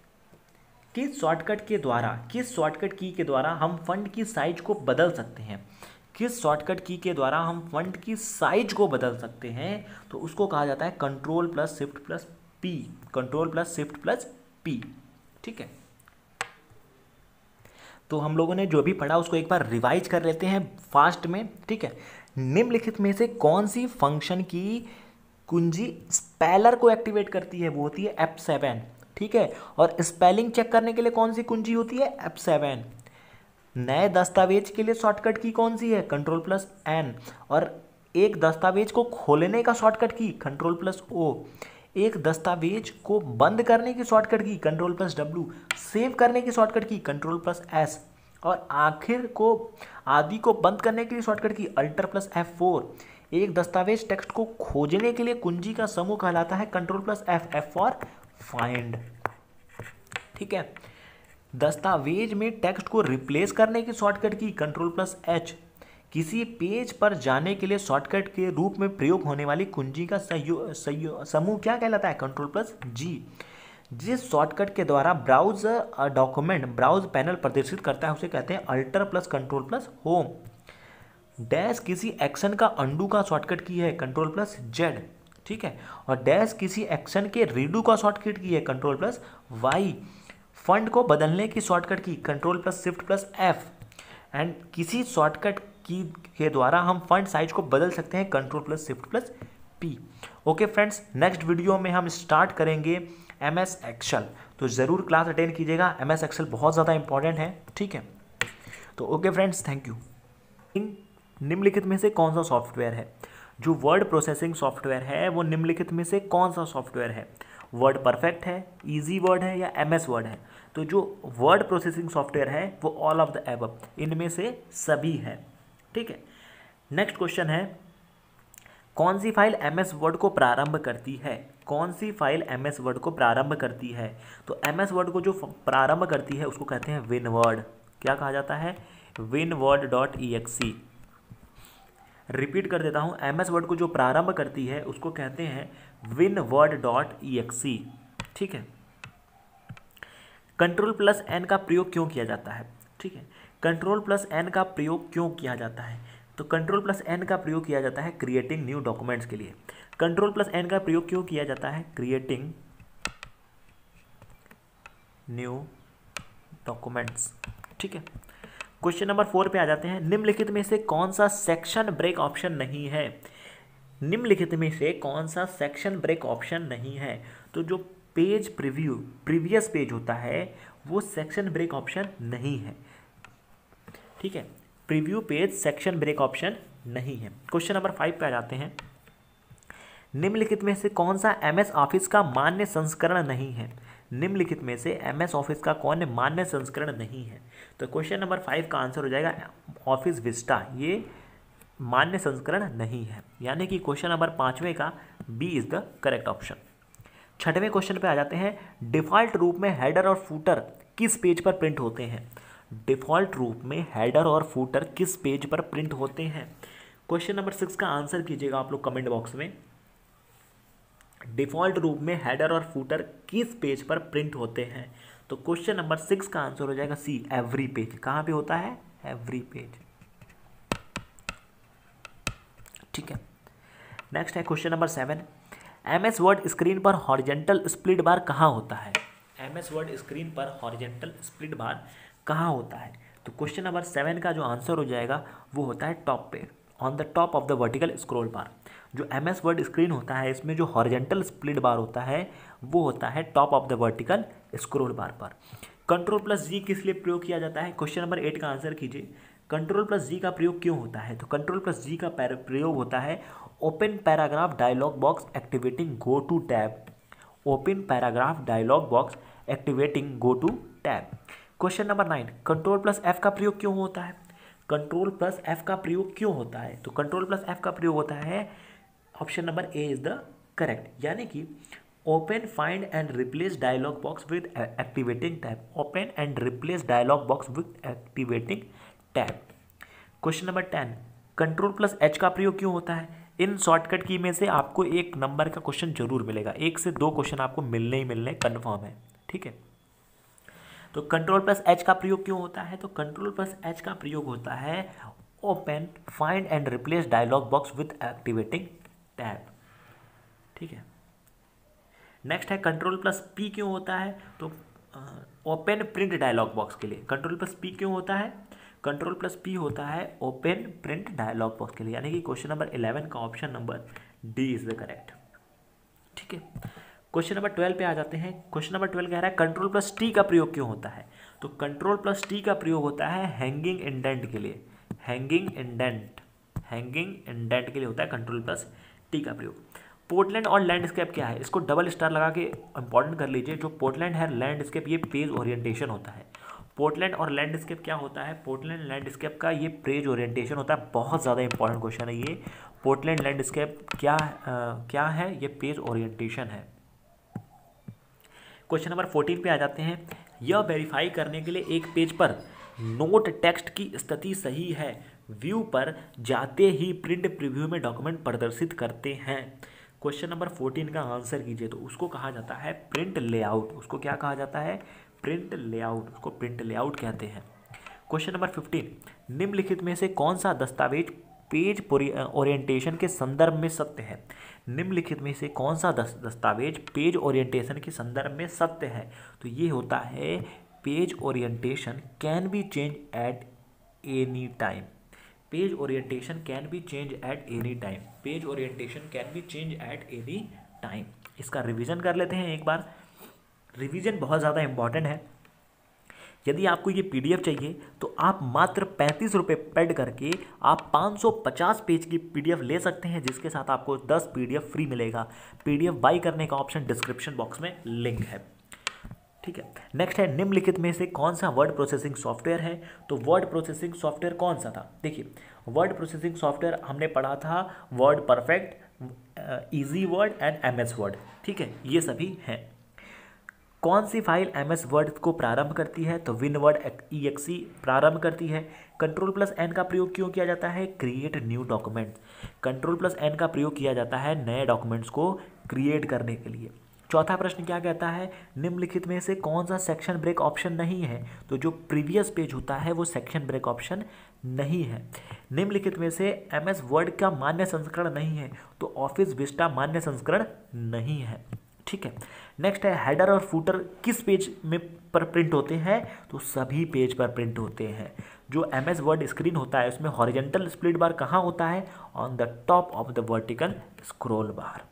[SPEAKER 1] किस शॉर्टकट की के द्वारा हम फंड की साइज को बदल सकते हैं? किस शॉर्टकट की के द्वारा हम फंड की साइज को बदल सकते हैं? तो उसको कहा जाता है control plus shift plus P. Control plus shift plus P. ठीक है, तो हम लोगों ने जो भी पढ़ा उसको एक बार रिवाइज कर लेते हैं फास्ट में। ठीक है, निम्नलिखित में से कौन सी फंक्शन की कुंजी स्पेलर को एक्टिवेट करती है? वो होती है F7। ठीक है, और स्पेलिंग चेक करने के लिए कौन सी कुंजी होती है? F7। नए दस्तावेज के लिए शॉर्टकट की कौन सी है? Control plus N. और एक दस्तावेज को खोलने का शॉर्टकट की कंट्रोल प्लस ओ। एक दस्तावेज को बंद करने की shortcut key control plus W. Save करने की shortcut key control plus S. और आखिर को आदि को बंद करने के लिए शॉर्टकट की अल्टर प्लस F4। एक दस्तावेज टेक्स्ट को खोजने के लिए कुंजी का समूह कहलाता है control plus F. F for find. ठीक है, दस्तावेज में टेक्स्ट को रिप्लेस करने की shortcut key control plus H. किसी पेज पर जाने के लिए शॉर्टकट के रूप में प्रयोग होने वाली कुंजी का समूह क्या कहलाता है? Control plus G. जिस शॉर्टकट के द्वारा ब्राउज डॉक्यूमेंट ब्राउज पैनल प्रदर्शित करता है उसे कहते हैं alt plus control plus home. Dash किसी एक्शन का अंडू का शॉर्टकट की है, कंट्रोल प्लस जेड। ठीक है, और डैश किसी एक्शन के रीडू का शॉर्टकट की है, कंट्रोल प्लस वाई। फंड को बदलने की shortcut key, control plus shift plus F. And किसी शॉर्टकट की के द्वारा हम फंड साइज को बदल सकते हैं, control plus shift plus P. Okay friends, next video में हम स्टार्ट करेंगे एमएस एक्सेल, तो ज़रूर क्लास अटेंड कीजिएगा। एमएस एक्सेल बहुत ज़्यादा इंपॉर्टेंट है। ठीक है, तो ओके फ्रेंड्स, थैंक यू। निम्नलिखित में से कौन सा सॉफ्टवेयर है? जो वर्ड प्रोसेसिंग सॉफ्टवेयर है वो निम्नलिखित में से कौन सा सॉफ्टवेयर है? वर्ड परफेक्ट है, इजी वर्ड है, या एमएस वर्ड है? तो जो वर्ड प्रोसेसिंग सॉफ्टवेयर है वो ऑल ऑफ द एबव, इनमें से सभी है। ठीक है, नेक्स्ट क्वेश्चन है, कौन सी फाइल एमएस वर्ड को प्रारंभ करती है? कौन सी फाइल एमएस वर्ड को प्रारंभ करती है? तो एमएस वर्ड को जो प्रारंभ करती है उसको कहते हैं विनवर्ड। क्या कहा जाता है? winword.exe। रिपीट कर देता हूँ, एमएस वर्ड को जो प्रारंभ करती है उसको कहते हैं winword.exe। ठीक है, कंट्रोल प्लस एन का प्रयोग क्यों किया जाता है? ठीक है, कंट्रोल प्लस एन का प्रयोग क्यों किया जाता है? तो कंट्रोल प्लस एन का प्रयोग किया जाता है क्रिएटिंग न्यू डॉक्यूमेंट्स के लिए। कंट्रोल प्लस एन का प्रयोग क्यों किया जाता है? Creating new documents. ठीक है, क्वेश्चन नंबर 4 पे आ जाते हैं। निम्नलिखित में से कौन सा सेक्शन ब्रेक ऑप्शन नहीं है? निम्नलिखित में से कौन सा सेक्शन ब्रेक ऑप्शन नहीं है? तो जो पेज प्रीव्यू प्रीवियस पेज होता है वो सेक्शन ब्रेक ऑप्शन नहीं है। ठीक है, preview page section break option नहीं है। क्वेश्चन नंबर 5 पे आ जाते हैं। निम्नलिखित में से कौन सा एमएस ऑफिस का मान्य संस्करण नहीं है? निम्नलिखित में से एमएस ऑफिस का कौन मान्य संस्करण नहीं है? तो क्वेश्चन नंबर 5 का आंसर हो जाएगा ऑफिस विस्टा, ये मान्य संस्करण नहीं है। यानी कि क्वेश्चन नंबर 5वें का B is the correct option. 6वें क्वेश्चन पे आ जाते हैं। डिफ़ॉल्ट रूप में हेडर और फूटर किस पेज पर प्रिंट होते हैं? डिफ़ॉल्ट रूप में हेडर और फूटर किस पेज पर प्रिंट होते हैं? क्वेश्चन नंबर 6 का आंसर कीजिएगा आप लोग कमेंट बॉक्स में। डिफ़ॉल्ट रूप में हेडर और फूटर किस पेज पर प्रिंट होते हैं? तो क्वेश्चन नंबर 6 का आंसर हो जाएगा सी, एवरी पेज। कहाँ पे होता है? Every page. ठीक है, नेक्स्ट है question number 7। MS Word screen पर हॉरिजेंटल स्प्लिट बार कहाँ होता है? एमएस वर्ड स्क्रीन पर हॉरिजेंटल स्प्लिट बार कहाँ होता है? तो क्वेश्चन नंबर 7 का जो आंसर हो जाएगा वो होता है टॉप पे, on the top of the vertical scroll bar. जो एमएस वर्ड स्क्रीन होता है इसमें जो हॉरिजेंटल स्प्लिट बार होता है वो होता है top of the vertical scroll bar पर। कंट्रोल प्लस जी किस लिए प्रयोग किया जाता है? क्वेश्चन नंबर 8 का आंसर कीजिए। कंट्रोल प्लस जी का प्रयोग क्यों होता है? तो कंट्रोल प्लस जी का प्रयोग होता है open paragraph dialog box activating go to tab. Open paragraph dialog box activating go to tab. Question number 9, control plus F का प्रयोग क्यों होता है? कंट्रोल प्लस एफ का प्रयोग क्यों होता है? तो कंट्रोल प्लस एफ का प्रयोग होता है, option number A is the correct, यानी कि open find and replace dialog box with activating tab. Open and replace dialog box with activating tab. Question number 10, control plus H का प्रयोग क्यों होता है? इन शॉर्टकट की में से आपको 1 नंबर का क्वेश्चन जरूर मिलेगा, 1 से 2 क्वेश्चन आपको मिलने ही मिलने कन्फर्म है। ठीक है, तो कंट्रोल प्लस एच का प्रयोग क्यों होता है? तो कंट्रोल प्लस एच का प्रयोग होता है open find and replace dialog box with activating tab. ठीक है, नेक्स्ट है कंट्रोल प्लस पी क्यों होता है? तो ओपन प्रिंट डायलॉग बॉक्स के लिए कंट्रोल प्लस पी क्यों होता है? कंट्रोल प्लस पी होता है ओपन प्रिंट डायलॉग बॉक्स के लिए, यानी कि क्वेश्चन नंबर 11 का option number D is the correct. ठीक है, क्वेश्चन नंबर 12 पे आ जाते हैं। क्वेश्चन नंबर 12 कह रहा है कंट्रोल प्लस टी का प्रयोग क्यों होता है? तो कंट्रोल प्लस टी का प्रयोग होता है हैंगिंग इंडेंट के लिए। हैंगिंग इंडेंट के लिए होता है कंट्रोल प्लस टी का प्रयोग। पोर्टलैंड और लैंडस्केप क्या है? इसको डबल स्टार लगा के इंपॉर्टेंट कर लीजिए। जो पोर्टलैंड है, लैंडस्केप, ये पेज ओरिएंटेशन होता है। पोर्टलैंड और लैंडस्केप क्या होता है? पोर्टलैंड लैंडस्केप का ये पेज ओरिएंटेशन होता है। बहुत ज़्यादा इंपॉर्टेंट क्वेश्चन है ये। पोर्टलैंड लैंडस्केप क्या है? ये पेज ओरिएंटेशन है। क्वेश्चन नंबर 14 पे आ जाते हैं। यह वेरीफाई करने के लिए एक पेज पर नोट टेक्स्ट की स्थिति सही है, व्यू पर जाते ही प्रिंट प्रीव्यू में डॉक्यूमेंट प्रदर्शित करते हैं। क्वेश्चन नंबर 14 का आंसर कीजिए। तो उसको कहा जाता है प्रिंट लेआउट। उसको क्या कहा जाता है? Print layout. उसको प्रिंट लेआउट कहते हैं। क्वेश्चन नंबर 15, निम्नलिखित में से कौन सा दस्तावेज पेज ओरिएंटेशन के संदर्भ में सत्य है? निम्नलिखित में से कौन सा दस्तावेज पेज ओरिएंटेशन के संदर्भ में सत्य है? तो ये होता है page orientation can be change at any time. Page orientation can be change at any time. Page orientation can be change at any time. इसका रिवीजन कर लेते हैं एक बार। रिवीजन बहुत ज़्यादा इंपॉर्टेंट है। यदि आपको ये पीडीएफ चाहिए तो आप मात्र 35 रुपये पेड करके आप 550 पेज की पीडीएफ ले सकते हैं, जिसके साथ आपको 10 पीडीएफ फ्री मिलेगा। पीडीएफ बाई करने का ऑप्शन डिस्क्रिप्शन बॉक्स में लिंक है। ठीक है, नेक्स्ट है निम्नलिखित में से कौन सा वर्ड प्रोसेसिंग सॉफ्टवेयर है? तो वर्ड प्रोसेसिंग सॉफ्टवेयर कौन सा था? देखिए, वर्ड प्रोसेसिंग सॉफ्टवेयर हमने पढ़ा था Word Perfect, Easy Word and MS Word. ठीक है, ये सभी हैं। कौन सी फाइल एमएस वर्ड को प्रारंभ करती है? तो विनवर्ड EXE प्रारंभ करती है। Ctrl+N का प्रयोग क्यों किया जाता है? Create new document. Ctrl+N का प्रयोग किया जाता है नए डॉक्यूमेंट्स को क्रिएट करने के लिए। चौथा प्रश्न क्या कहता है? निम्नलिखित में से कौन सा सेक्शन ब्रेक ऑप्शन नहीं है? तो जो प्रीवियस पेज होता है वो सेक्शन ब्रेक ऑप्शन नहीं है। निम्नलिखित में से एमएस वर्ड का मान्य संस्करण नहीं है? तो ऑफिस विस्टा मान्य संस्करण नहीं है। ठीक है, नेक्स्ट है हेडर और फूटर किस पेज में पर प्रिंट होते हैं? तो सभी पेज पर प्रिंट होते हैं। जो एमएस वर्ड स्क्रीन होता है उसमें हॉरिजॉन्टल स्प्लिट बार कहाँ होता है? On the top of the vertical scroll bar.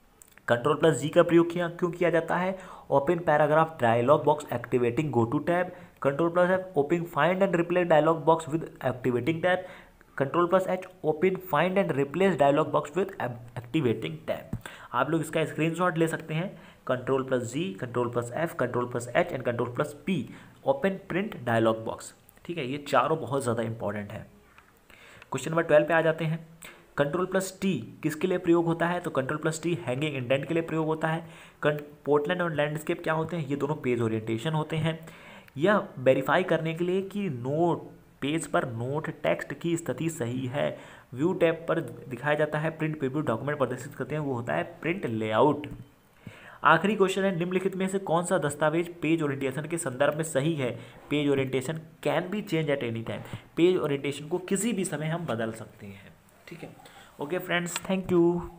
[SPEAKER 1] Ctrl+G का प्रयोग क्यों किया जाता है? Open paragraph dialog box activating go to tab. Ctrl+F open find and replace dialog box with activating tab. Ctrl+H open find and replace dialog box with activating tab. आप लोग इसका screenshot ले सकते हैं। Ctrl+G, Ctrl+F, Ctrl+H and Ctrl+P open print dialog box. ठीक है, ये चारों बहुत ज़्यादा इंपॉर्टेंट है। क्वेश्चन नंबर 12 पे आ जाते हैं। Ctrl+T किसके लिए प्रयोग होता है? तो Ctrl+T हैंगिंग इंडेंट के लिए प्रयोग होता है। पोर्टलैंड और लैंडस्केप क्या होते हैं? ये दोनों पेज ओरिएंटेशन होते हैं। यह वेरीफाई करने के लिए कि नोट पेज पर नोट टेक्स्ट की स्थिति सही है। व्यू टैब पर दिखाया जाता है प्रिंट प्रीव्यू डॉक्यूमेंट प्रदर्शित करते हैं, वो होता है प्रिंट लेआउट। आखिरी क्वेश्चन है निम्नलिखित में से कौन सा दस्तावेज पेज ओरिएंटेशन के संदर्भ में सही है? Page orientation can be change at any time. Page orientation को किसी भी समय हम बदल सकते हैं। ठीक है, okay friends, thank you.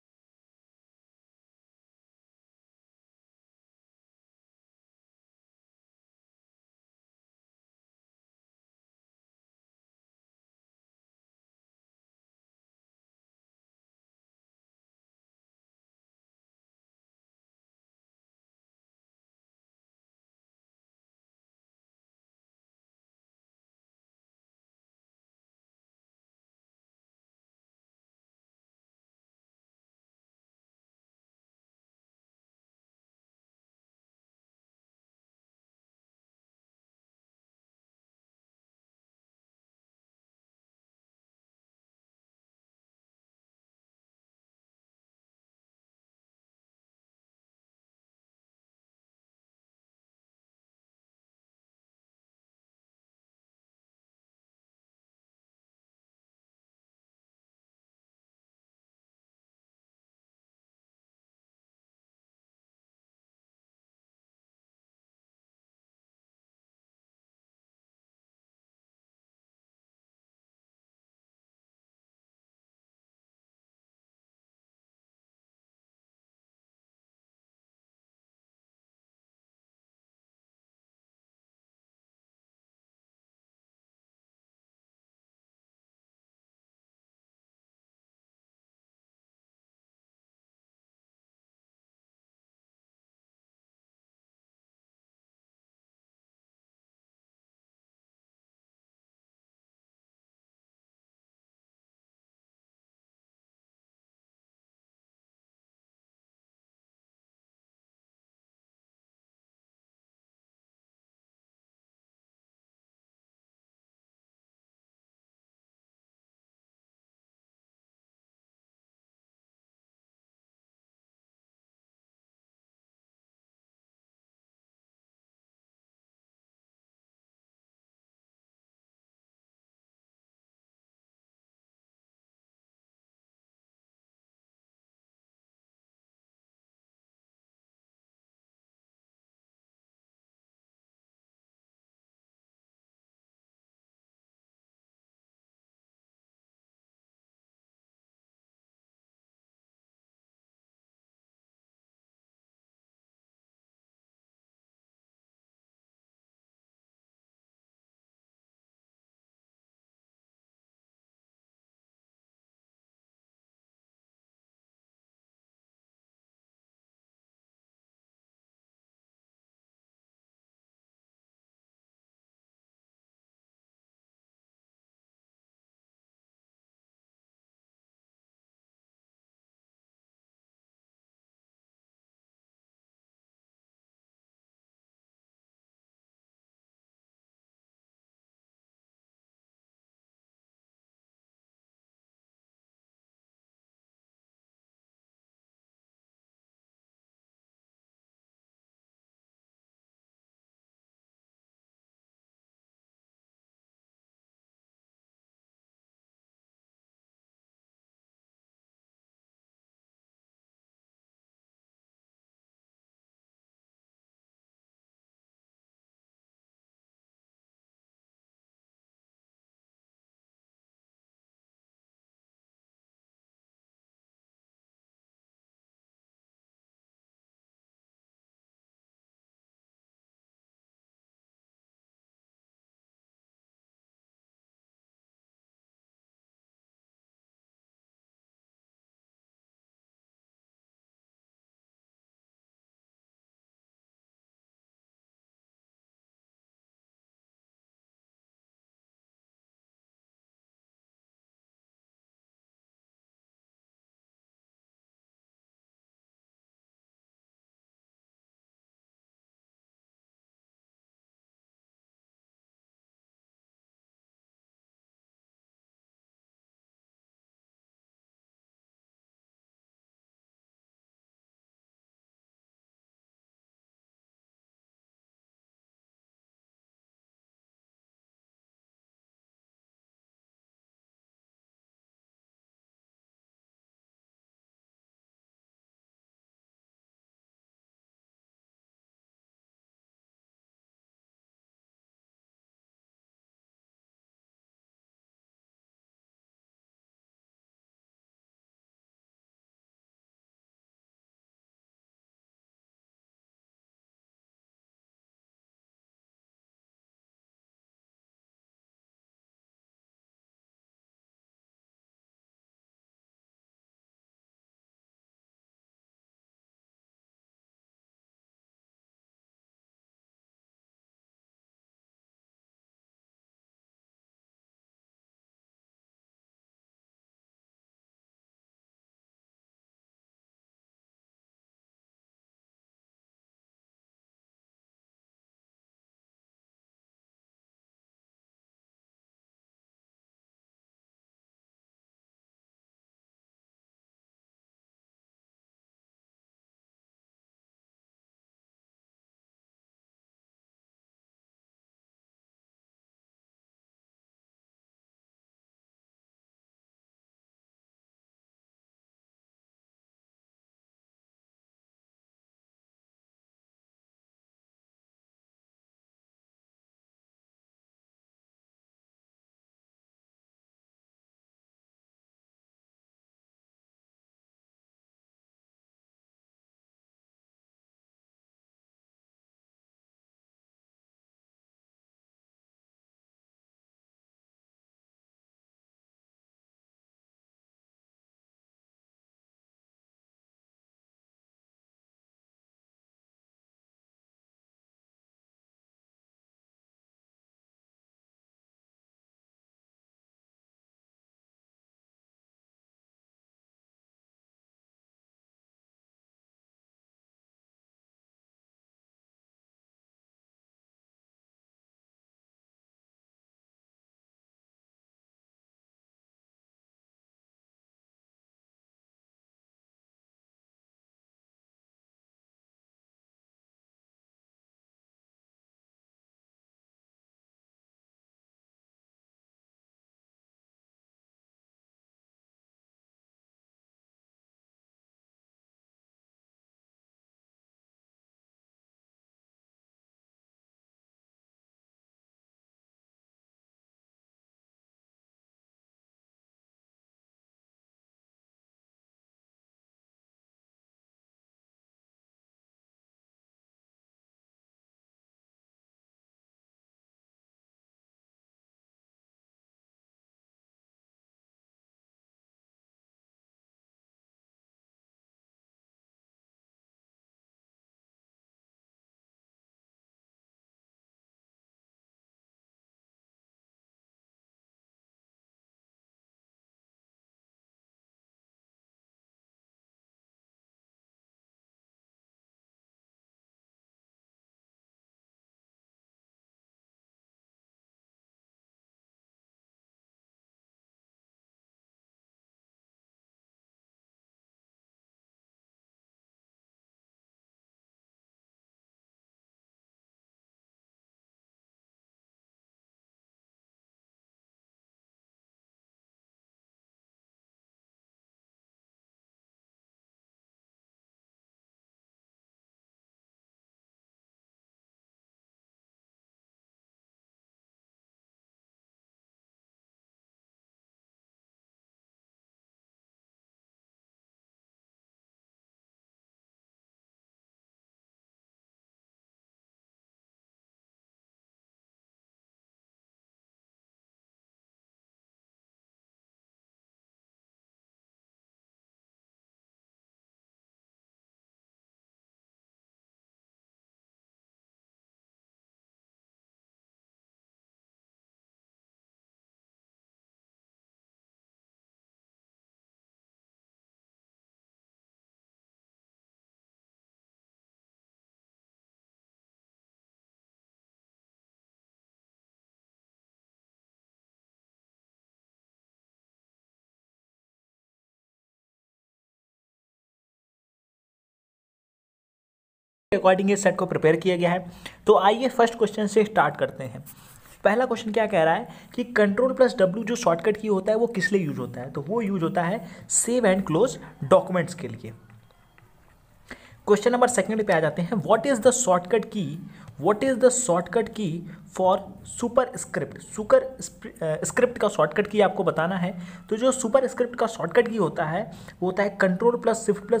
[SPEAKER 1] According इस सेट को प्रिपेयर किया गया है। तो आइए फर्स्ट क्वेश्चन से स्टार्ट करते हैं। पहला क्वेश्चन क्या कह रहा है कि कंट्रोल प्लस डब्ल्यू जो शॉर्टकट की होता है वो किस लिए यूज होता है, तो वो यूज होता है सेव एंड क्लोज डॉक्यूमेंट्स के लिए। क्वेश्चन नंबर सेकंड पे आ जाते हैं। What is the shortcut key for superscript का शॉर्टकट की आपको बताना है। तो जो सुपर स्क्रिप्ट का शॉर्टकट की होता है वो होता है control plus shift plus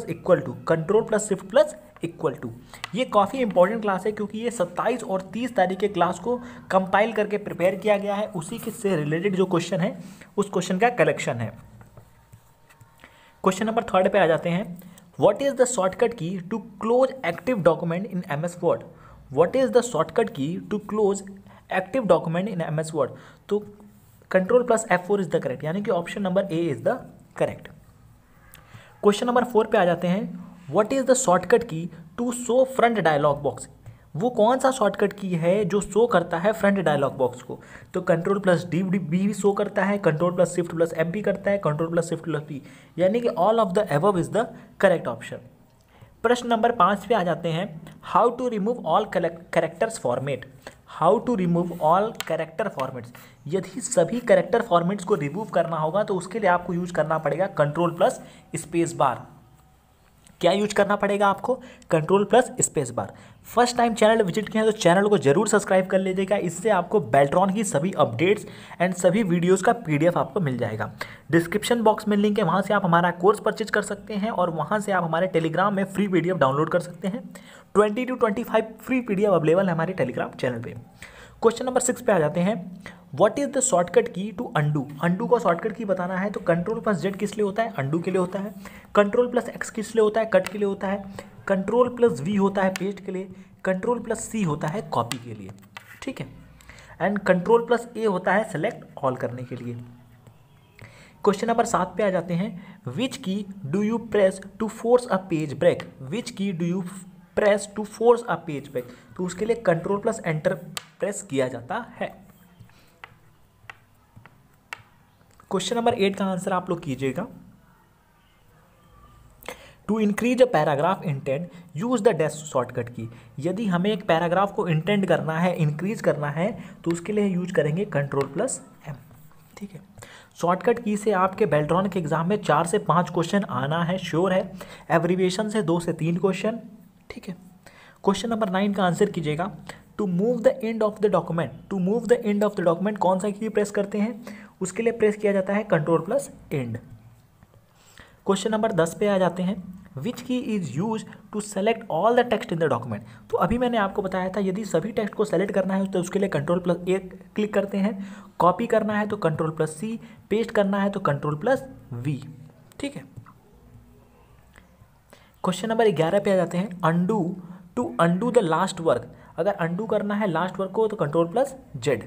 [SPEAKER 1] equal to. ये काफ़ी इंपॉर्टेंट क्लास है क्योंकि ये 27 और 30 तारीख के क्लास को कंपाइल करके प्रिपेयर किया गया है। उसी के से रिलेटेड जो क्वेश्चन है उस क्वेश्चन का कलेक्शन है। क्वेश्चन नंबर थर्ड पे आ जाते हैं। What is the shortcut key to close active document in MS Word. What is the shortcut key to close active document in MS Word. तो control plus F4 is the correct, यानी कि option number A is the correct. Question number 4 पे आ जाते हैं। What is the shortcut key to show front dialog box. वो कौन सा शॉर्टकट की है जो शो करता है फ्रंट डायलॉग बॉक्स को। तो कंट्रोल प्लस डी भी शो करता है, control plus shift plus M भी करता है, control plus shift plus P, यानी कि all of the above is the correct option. प्रश्न नंबर 5 पे आ जाते हैं। How to remove all characters format. How to remove all character formats. यदि सभी कैरेक्टर फॉर्मेट्स को रिमूव करना होगा तो उसके लिए आपको यूज करना पड़ेगा कंट्रोल प्लस स्पेस बार। क्या यूज करना पड़ेगा आपको, control plus space bar. First time channel visit किया है तो चैनल को जरूर सब्सक्राइब कर लीजिएगा, इससे आपको बेल्ट्रॉन की सभी अपडेट्स एंड सभी वीडियोस का PDF आपको मिल जाएगा। डिस्क्रिप्शन बॉक्स में लिंक है, वहाँ से आप हमारा कोर्स परचेज कर सकते हैं और वहाँ से आप हमारे टेलीग्राम में फ्री PDF डाउनलोड कर सकते हैं। 20 to 25 फ्री PDF अवेलेबल है हमारे टेलीग्राम चैनल पर। क्वेश्चन नंबर 6 पे आ जाते हैं। What is the shortcut key to undo. Undo का शॉर्टकट की बताना है तो कंट्रोल प्लस Z किस लिए होता है, अंडू के लिए होता है। कंट्रोल प्लस X किस लिए होता है, कट के लिए होता है। कंट्रोल प्लस V होता है पेस्ट के लिए। कंट्रोल प्लस C होता है कॉपी के लिए, ठीक है। एंड कंट्रोल प्लस A होता है सेलेक्ट ऑल करने के लिए। क्वेश्चन नंबर 7 पे आ जाते हैं। Which key do you press to force a page break. Which key do you press to force a page break. तो उसके लिए कंट्रोल प्लस एंटर प्रेस किया जाता है। क्वेश्चन नंबर 8 का आंसर आप लोग कीजिएगा। To increase a paragraph indent use the dash shortcut key. यदि हमें एक पैराग्राफ को इंटेंट करना है, इंक्रीज करना है, तो उसके लिए यूज करेंगे कंट्रोल प्लस M, ठीक है। शॉर्टकट की से आपके बेल्ट्रॉन के एग्जाम में 4 से 5 क्वेश्चन आना है, श्योर है। एब्रीविएशन से 2 से 3 क्वेश्चन, ठीक है। क्वेश्चन नंबर 9 का आंसर कीजिएगा। To move the end of the document. To move the end of the document कौन सा की प्रेस करते हैं, उसके लिए प्रेस किया जाता है control plus end. Question number 10 पे आ जाते हैं। Which key is use to select all the text in the document. तो अभी मैंने आपको बताया था यदि सभी टेक्स्ट को सेलेक्ट करना है तो उसके लिए कंट्रोल प्लस A क्लिक करते हैं। कॉपी करना है तो कंट्रोल प्लस C, पेस्ट करना है तो कंट्रोल प्लस V, ठीक है। क्वेश्चन नंबर 11 पे आ जाते हैं। Undo to undo the last work. अगर अंडू करना है लास्ट वर्क को तो control plus Z।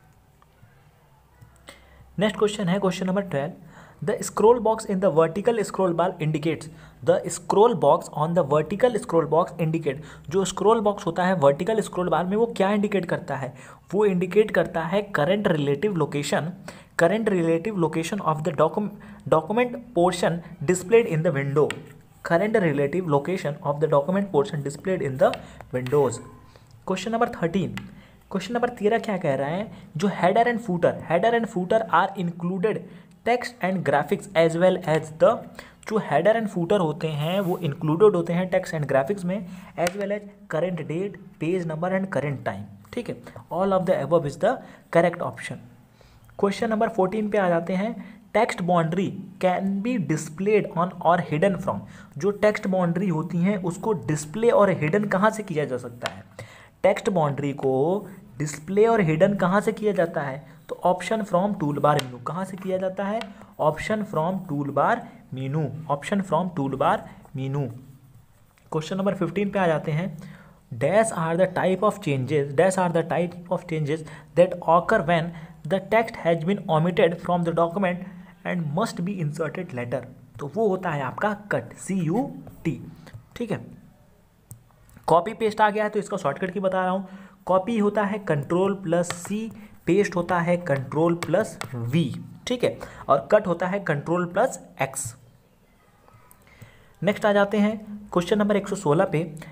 [SPEAKER 1] Next question है question number 12। The scroll box in the vertical scroll bar indicates. The scroll box on the vertical scroll box indicate. जो scroll box होता है vertical scroll बार में वो क्या indicate करता है, वो इंडिकेट करता है current relative location of the document portion displayed in the window. Current relative location of the document portion displayed in the windows. Question number 13। Question number 13 क्या कह रहा है। जो header and footer are included text and graphics as well as the. जो header and footer होते हैं वो included होते हैं टेक्स्ट एंड ग्राफिक्स में, as well as current date, page number and current time, ठीक है। All of the above is the correct option. Question number 14 पे आ जाते हैं। Text boundary can be displayed on और हिडन फ्रॉम। जो text boundary होती हैं उसको डिस्प्ले और हिडन कहाँ से किया जा सकता है। टेक्स्ट बाउंड्री को डिस्प्ले और हिडन कहाँ से किया जाता है, तो option from tool bar menu. कहाँ से किया जाता है, option from tool bar menu, option from tool bar menu. Question number 15 पे आ जाते हैं। Dash are the type of changes that occur when the text has been omitted from the document and must be inserted later. तो वो होता है आपका cut, CUT, ठीक है। कॉपी पेस्ट आ गया है तो इसका शॉर्टकट की बता रहा हूँ। कॉपी होता है कंट्रोल प्लस C, पेस्ट होता है कंट्रोल प्लस V, ठीक है, और कट होता है कंट्रोल प्लस X। नेक्स्ट आ जाते हैं क्वेश्चन नंबर 116 पे।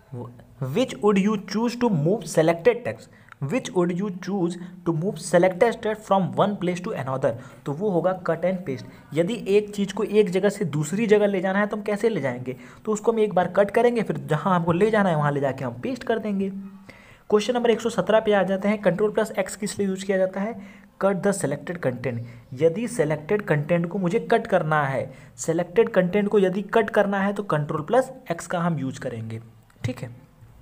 [SPEAKER 1] Which would you choose to move selected text, which would you choose to move selected text from one place to another, तो वो होगा कट एंड पेस्ट। यदि एक चीज़ को एक जगह से दूसरी जगह ले जाना है तो हम कैसे ले जाएंगे, तो उसको हम एक बार कट करेंगे, फिर जहाँ हमको ले जाना है वहाँ ले जाके हम पेस्ट कर देंगे। क्वेश्चन नंबर 117 पे आ जाते हैं। कंट्रोल प्लस एक्स किस लिए यूज किया जाता है, कट द सेलेक्टेड कंटेंट। यदि सेलेक्टेड कंटेंट को मुझे कट करना है, सेलेक्टेड कंटेंट को यदि कट करना है तो कंट्रोल प्लस एक्स का हम यूज करेंगे। ठीक है,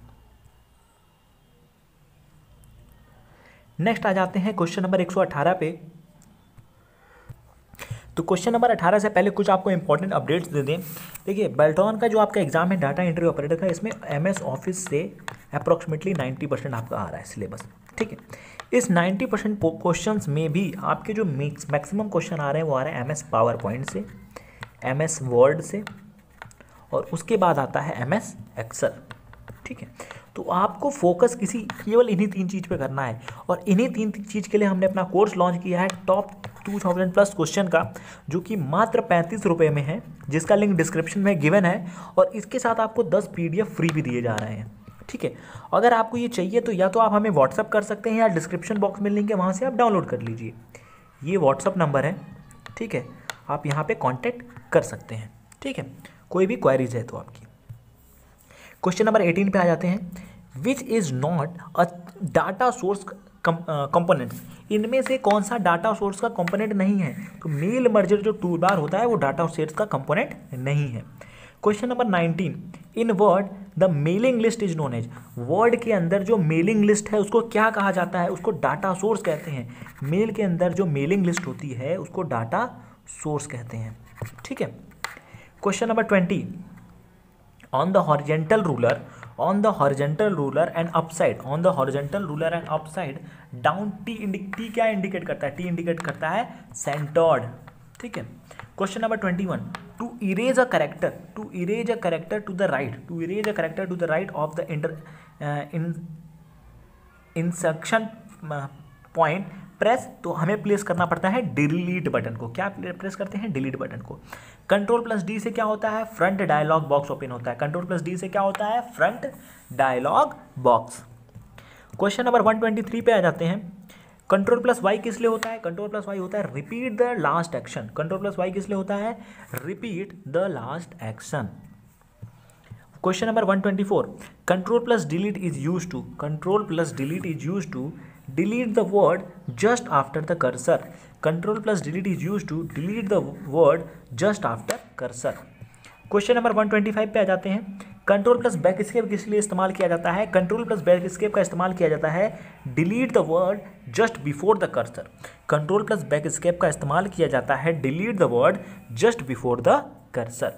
[SPEAKER 1] नेक्स्ट आ जाते हैं क्वेश्चन नंबर 118 पे। तो क्वेश्चन नंबर 18 से पहले कुछ आपको इंपॉर्टेंट अपडेट्स दे दें। देखिए, बेल्टॉन का जो आपका एग्जाम है डाटा एंट्री ऑपरेटर का, इसमें MS ऑफिस से अप्रॉक्सीमेटली 90% आपका आ रहा है सिलेबस। ठीक है, इस 90% क्वेश्चंस में भी आपके जो मैक्सिमम क्वेश्चन आ रहे हैं वो आ रहे हैं MS पावर पॉइंट से, MS वर्ड से, और उसके बाद आता है MS एक्सेल। ठीक है, तो आपको फोकस केवल इन्हीं 3 चीज़ पे करना है, और इन्हीं 3 चीज़ के लिए हमने अपना कोर्स लॉन्च किया है टॉप 2000 प्लस क्वेश्चन का, जो कि मात्र 35 रुपये में है, जिसका लिंक डिस्क्रिप्शन में गिवन है, और इसके साथ आपको 10 PDF फ्री भी दिए जा रहे हैं। ठीक है, अगर आपको ये चाहिए तो या तो आप हमें व्हाट्सअप कर सकते हैं या डिस्क्रिप्शन बॉक्स में लिंक है, वहाँ से आप डाउनलोड कर लीजिए। ये व्हाट्सअप नंबर है। ठीक है, आप यहाँ पर कॉन्टैक्ट कर सकते हैं। ठीक है, कोई भी क्वेरीज है तो आपकी। क्वेश्चन नंबर 18 पे आ जाते हैं। Which is not a data source components, इनमें से कौन सा डाटा सोर्स का कंपोनेंट नहीं है, तो मेल मर्जर जो टूल बार होता है वो डाटा सोर्स का कंपोनेंट नहीं है। Question number 19, in Word the mailing list is known as, Word के अंदर जो मेलिंग लिस्ट है उसको क्या कहा जाता है, उसको डाटा सोर्स कहते हैं। मेल के अंदर जो मेलिंग लिस्ट होती है उसको डाटा सोर्स कहते हैं। ठीक है, question number 20, on the horizontal ruler and upside, on the horizontal ruler and upside down, T क्या इंडिकेट करता है, T इंडिकेट करता है centered। ठीक है, question number 21, to erase a character to the right of the insertion point press, तो हमें place करना पड़ता है डिलीट बटन को। क्या प्रेस करते हैं, डिलीट बटन को। कंट्रोल प्लस डी से क्या होता है, फ्रंट डायलॉग बॉक्स ओपन होता है। कंट्रोल प्लस डी से क्या होता है, front dialog box. Question number 123 पे आ जाते हैं। कंट्रोल प्लस वाई किस लिए होता है, कंट्रोल प्लस वाई होता है repeat the last action. Control plus Y किस लिए होता है, repeat the last action. Question number 124, control plus delete is use to, control plus delete is use to delete the word just after the cursor। control plus delete is used to delete the word just after cursor। Question number 125 पे आ जाते हैं। Control plus back escape किस लिए इस्तेमाल किया जाता है, कंट्रोल प्लस बैक स्केप का इस्तेमाल किया जाता है delete the word just before the cursor. Control plus backspace का इस्तेमाल किया जाता है delete the word just before the cursor.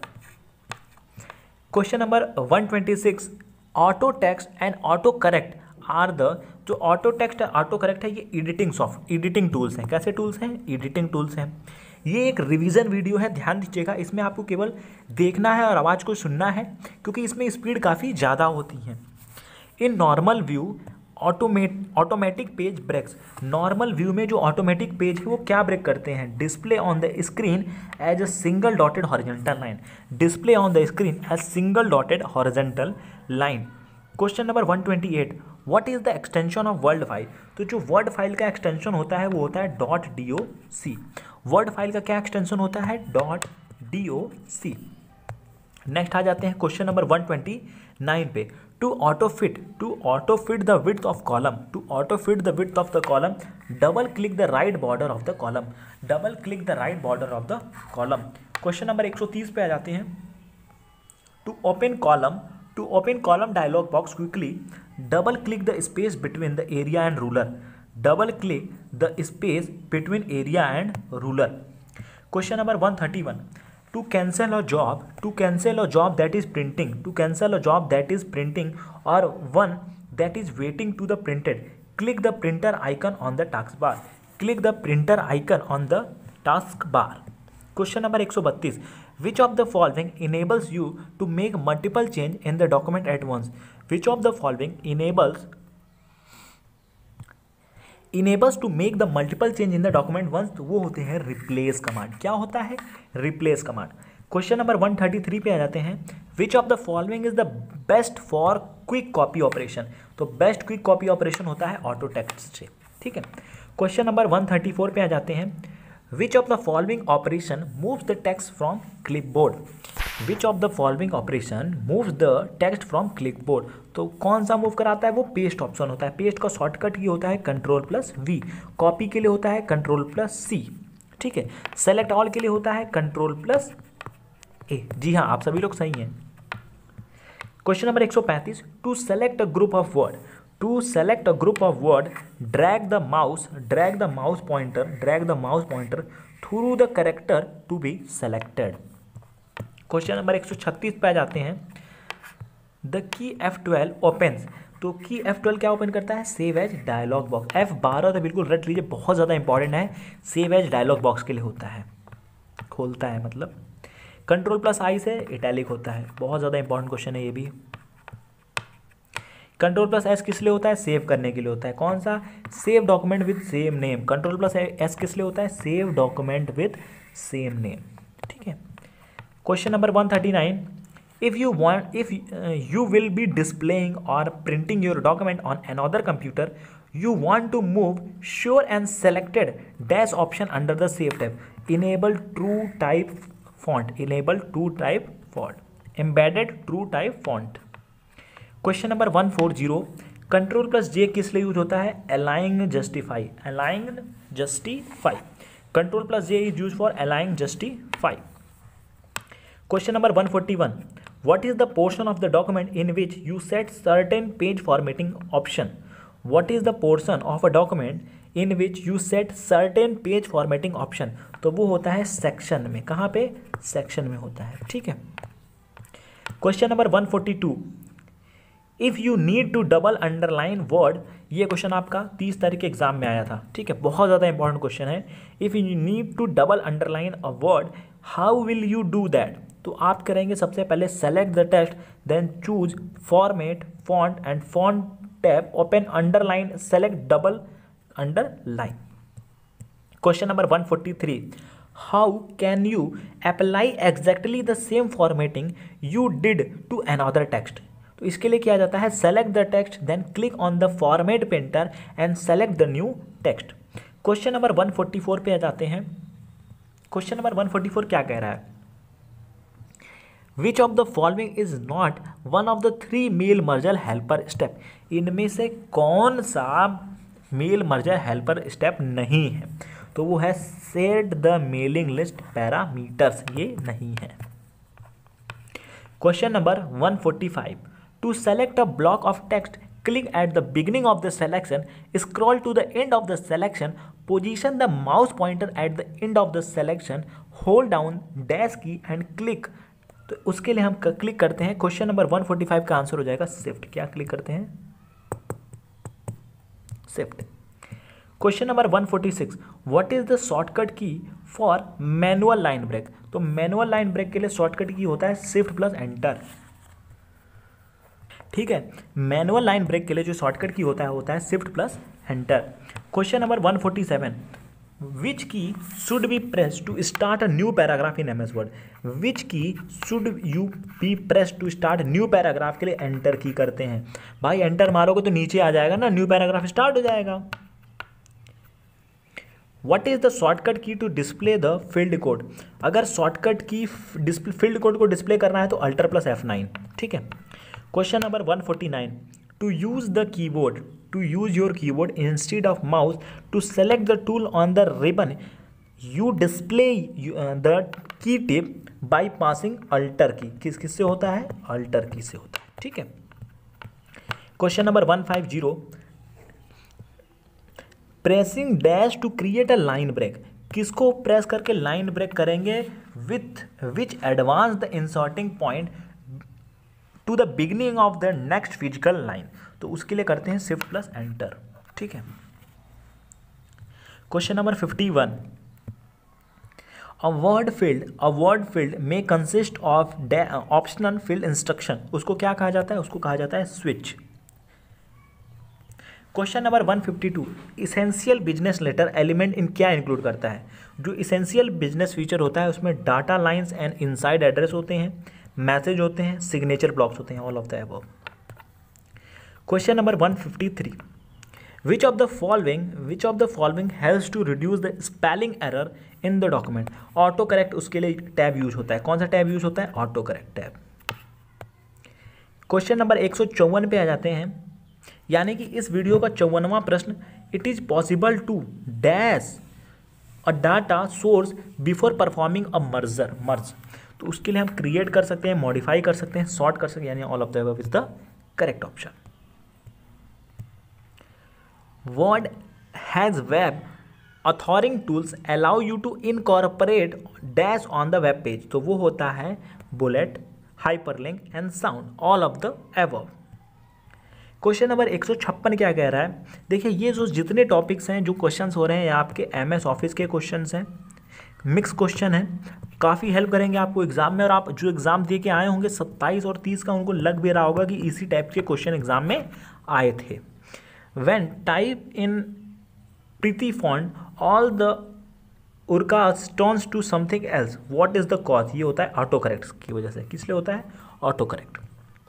[SPEAKER 1] Question number 126, auto text and auto correct are the, जो ऑटो टेक्स्ट है ऑटो करेक्ट है ये editing tools हैं। कैसे टूल्स हैं, एडिटिंग टूल्स हैं। ये एक रिवीजन वीडियो है, ध्यान दीजिएगा, इसमें आपको केवल देखना है और आवाज़ को सुनना है, क्योंकि इसमें स्पीड काफ़ी ज़्यादा होती है। In normal view automatic page breaks, normal view में जो ऑटोमेटिक पेज है वो क्या ब्रेक करते हैं, display on the screen as a single dotted horizontal line, display on the screen as single dotted horizontal line. Question number 128, what is the extension of word file, तो जो word file का extension होता है वो होता है .doc। Word file का क्या एक्सटेंशन होता है, .doc। नेक्स्ट आ जाते हैं क्वेश्चन नंबर 129 पे। To auto fit the width of column, to auto fit the width of the column double click the right border of the column, double click the right border of the column. Question number 130 पे आ जाते हैं। To open column dialog box quickly double click the space between the area and ruler, double click the space between area and ruler। Question number 131, to cancel a job that is printing or one that is waiting to the printed, click the printer icon on the taskbar, click the printer icon on the taskbar। Question number 132, which of the following enables you to make multiple change in the document at once, which of the following enables to make the multiple change in the document once, तो वो होते हैं replace command। क्या होता है, replace command। Question number 133 पे आ जाते हैं। which of the following is the best for quick copy operation, तो बेस्ट क्विक कॉपी ऑपरेशन होता है ऑटो टेक्स्ट से। ठीक है, क्वेश्चन नंबर 134 पे आ जाते हैं। Which of the following operation moves the text from clipboard? Which of the following operation moves the text from clipboard? तो कौन सा मूव कराता है? वो पेस्ट ऑप्शन होता है। पेस्ट का शॉर्टकट ये होता है Ctrl+V, कॉपी के लिए होता है Ctrl+C। ठीक है, सेलेक्ट ऑल के लिए होता है Ctrl+A। जी हाँ, आप सभी लोग सही हैं। Question number 135, to select a group of word, to select a group of word drag the mouse pointer through the character to be selected. Question number 136 पे आ जाते हैं। द की F12 ओपन्स, तो की F12 क्या open करता है? Save as dialog box. F12 तो बिल्कुल रट लीजिए, बहुत ज़्यादा इंपॉर्टेंट है, सेव एज डायलॉग बॉक्स के लिए होता है, खोलता है मतलब। Ctrl+I से इटैलिक होता है, बहुत ज़्यादा इंपॉर्टेंट क्वेश्चन है ये भी। Ctrl+S किस लिए होता है? सेव करने के लिए होता है। कौन सा? Save document with same name. Ctrl+S किस लिए होता है? Save document with same name. ठीक है, question number 139, if you will be displaying or printing your document on another computer, you want to move sure and selected dash option under the save tab. Enable true type font, embedded true type font. Question number 140, Ctrl+J किस लिए use होता है? Align justify, Ctrl+J is used for align justify. Question number 141, what is the portion of the document in which you set certain page formatting option? What is the portion of a document in which you set certain page formatting option? तो वो होता है section में। कहाँ पे? Section में होता है। ठीक है, question number 142, if you need to double underline word, ये क्वेश्चन आपका 30 तारीख के एग्जाम में आया था। ठीक है, बहुत ज़्यादा इंपॉर्टेंट क्वेश्चन है। If you need to double underline a word, how will you do that? तो आप करेंगे सबसे पहले select the text, then choose format font and font tab, open underline, select double underline. Question number 143, how can you apply exactly the same formatting you did to another text? तो इसके लिए किया जाता है select the text, then click on the format painter and select the new text. Question number 144 पे आ जाते हैं। क्वेश्चन नंबर 144 क्या कह रहा है? Which of the following is not one of the 3 mail merger helper step? इनमें से कौन सा मेल मर्जर हेल्पर स्टेप नहीं है? तो वो है set the mailing list parameters, ये नहीं है। Question number 145, to select a block of text, click at the beginning of the selection, scroll to the end of the selection, position the mouse pointer at the end of the selection, hold down dash key and click। तो उसके लिए हम click करते हैं। Question number 145 का answer हो जाएगा shift. क्या क्लिक करते हैं? Shift. Question number 146, what is the shortcut key for manual line break? तो मैनुअल लाइन ब्रेक के लिए शॉर्टकट की होता है शिफ्ट+एंटर। ठीक है, मैनुअल लाइन ब्रेक के लिए जो शॉर्टकट की होता है शिफ्ट+एंटर। Question number 147, which key should be press to start a new paragraph in MS word? Which key should you be press to start new paragraph के लिए एंटर की करते हैं। भाई एंटर मारोगे तो नीचे आ जाएगा ना, न्यू पैराग्राफ स्टार्ट हो जाएगा। What is the shortcut key to display the field code? अगर शॉर्टकट की फील्ड कोड को डिस्प्ले करना है तो Alt+F9। ठीक है, question number 149, to use the keyboard, to use your keyboard instead of mouse to select the tool on the ribbon, you display the key tip by passing alter key. किससे होता है? Alter की से होता है। ठीक है, question number 150, pressing dash to create a line break, किसको प्रेस करके लाइन ब्रेक करेंगे? With which advance the inserting point to the beginning of the next physical line, तो उसके लिए करते हैं शिफ्ट+एंटर। ठीक है, question number 51, a word field may consist of optional field instruction, उसको क्या कहा जाता है? उसको कहा जाता है switch. Question number 152, essential business letter element इन क्या इंक्लूड करता है? जो इसेंशियल बिजनेस फीचर होता है उसमें data lines and inside address होते हैं, मैसेज होते हैं, सिग्नेचर ब्लॉक्स होते हैं, all of the above. Question number 153, which of the following helps to reduce the spelling error in the document. Auto correct उसके लिए टैब यूज होता है। कौन सा टैब यूज होता है? Auto correct tab. Question number 154 पे आ जाते हैं, यानी कि इस वीडियो का 54वां प्रश्न, it is possible to dash a data source before performing a merge. तो उसके लिए हम क्रिएट कर सकते हैं, मॉडिफाई कर सकते हैं, सॉर्ट कर सकते हैं, यानी all of the above is the correct option. Word has web authoring tools allow you to incorporate dash on the web page. तो वो होता है bullet, hyperlink and sound, all of the above. Question number 156 क्या कह रहा है? देखिए ये जो जितने टॉपिक्स हैं, जो क्वेश्चंस हो रहे हैं, ये आपके MS ऑफिस के क्वेश्चंस हैं, मिक्स क्वेश्चन है, काफ़ी हेल्प करेंगे आपको एग्जाम में। और आप जो एग्जाम दे के आए होंगे 27 और 30 का, उनको लग भी रहा होगा कि इसी टाइप के क्वेश्चन एग्जाम में आए थे। When type in pretty font, all the urkas turns to something else. What is the cause? ये होता है ऑटो करेक्ट की वजह से। किस लिए होता है? Auto correct.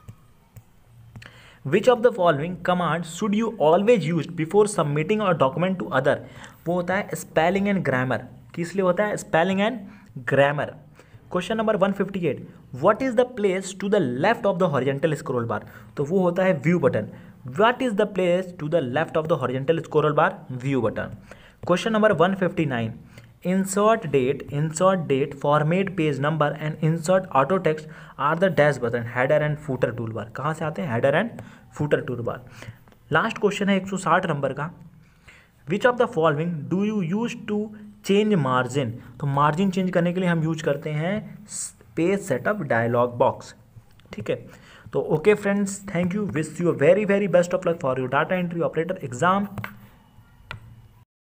[SPEAKER 1] Which of the following commands should you always use before submitting a document to other? वो होता है स्पेलिंग एंड ग्रामर। किस लिए होता है? Spelling and grammar. Question number 158, what is the place to the left of the horizontal scroll bar? तो वो होता है view button. What is the place to the left of the horizontal scroll bar? View button. Question number 159, insert date, format page number and insert auto text are the dash button, header and footer tool bar. कहाँ से आते हैं? Header and footer tool bar. Last question है 160 number का, which of the following do you use to change margin? तो margin change करने के लिए हम यूज करते हैं पेज सेटअप डायलॉग बॉक्स। ठीक है, तो okay friends, thank you, wish you very very best of luck for your data entry operator exam.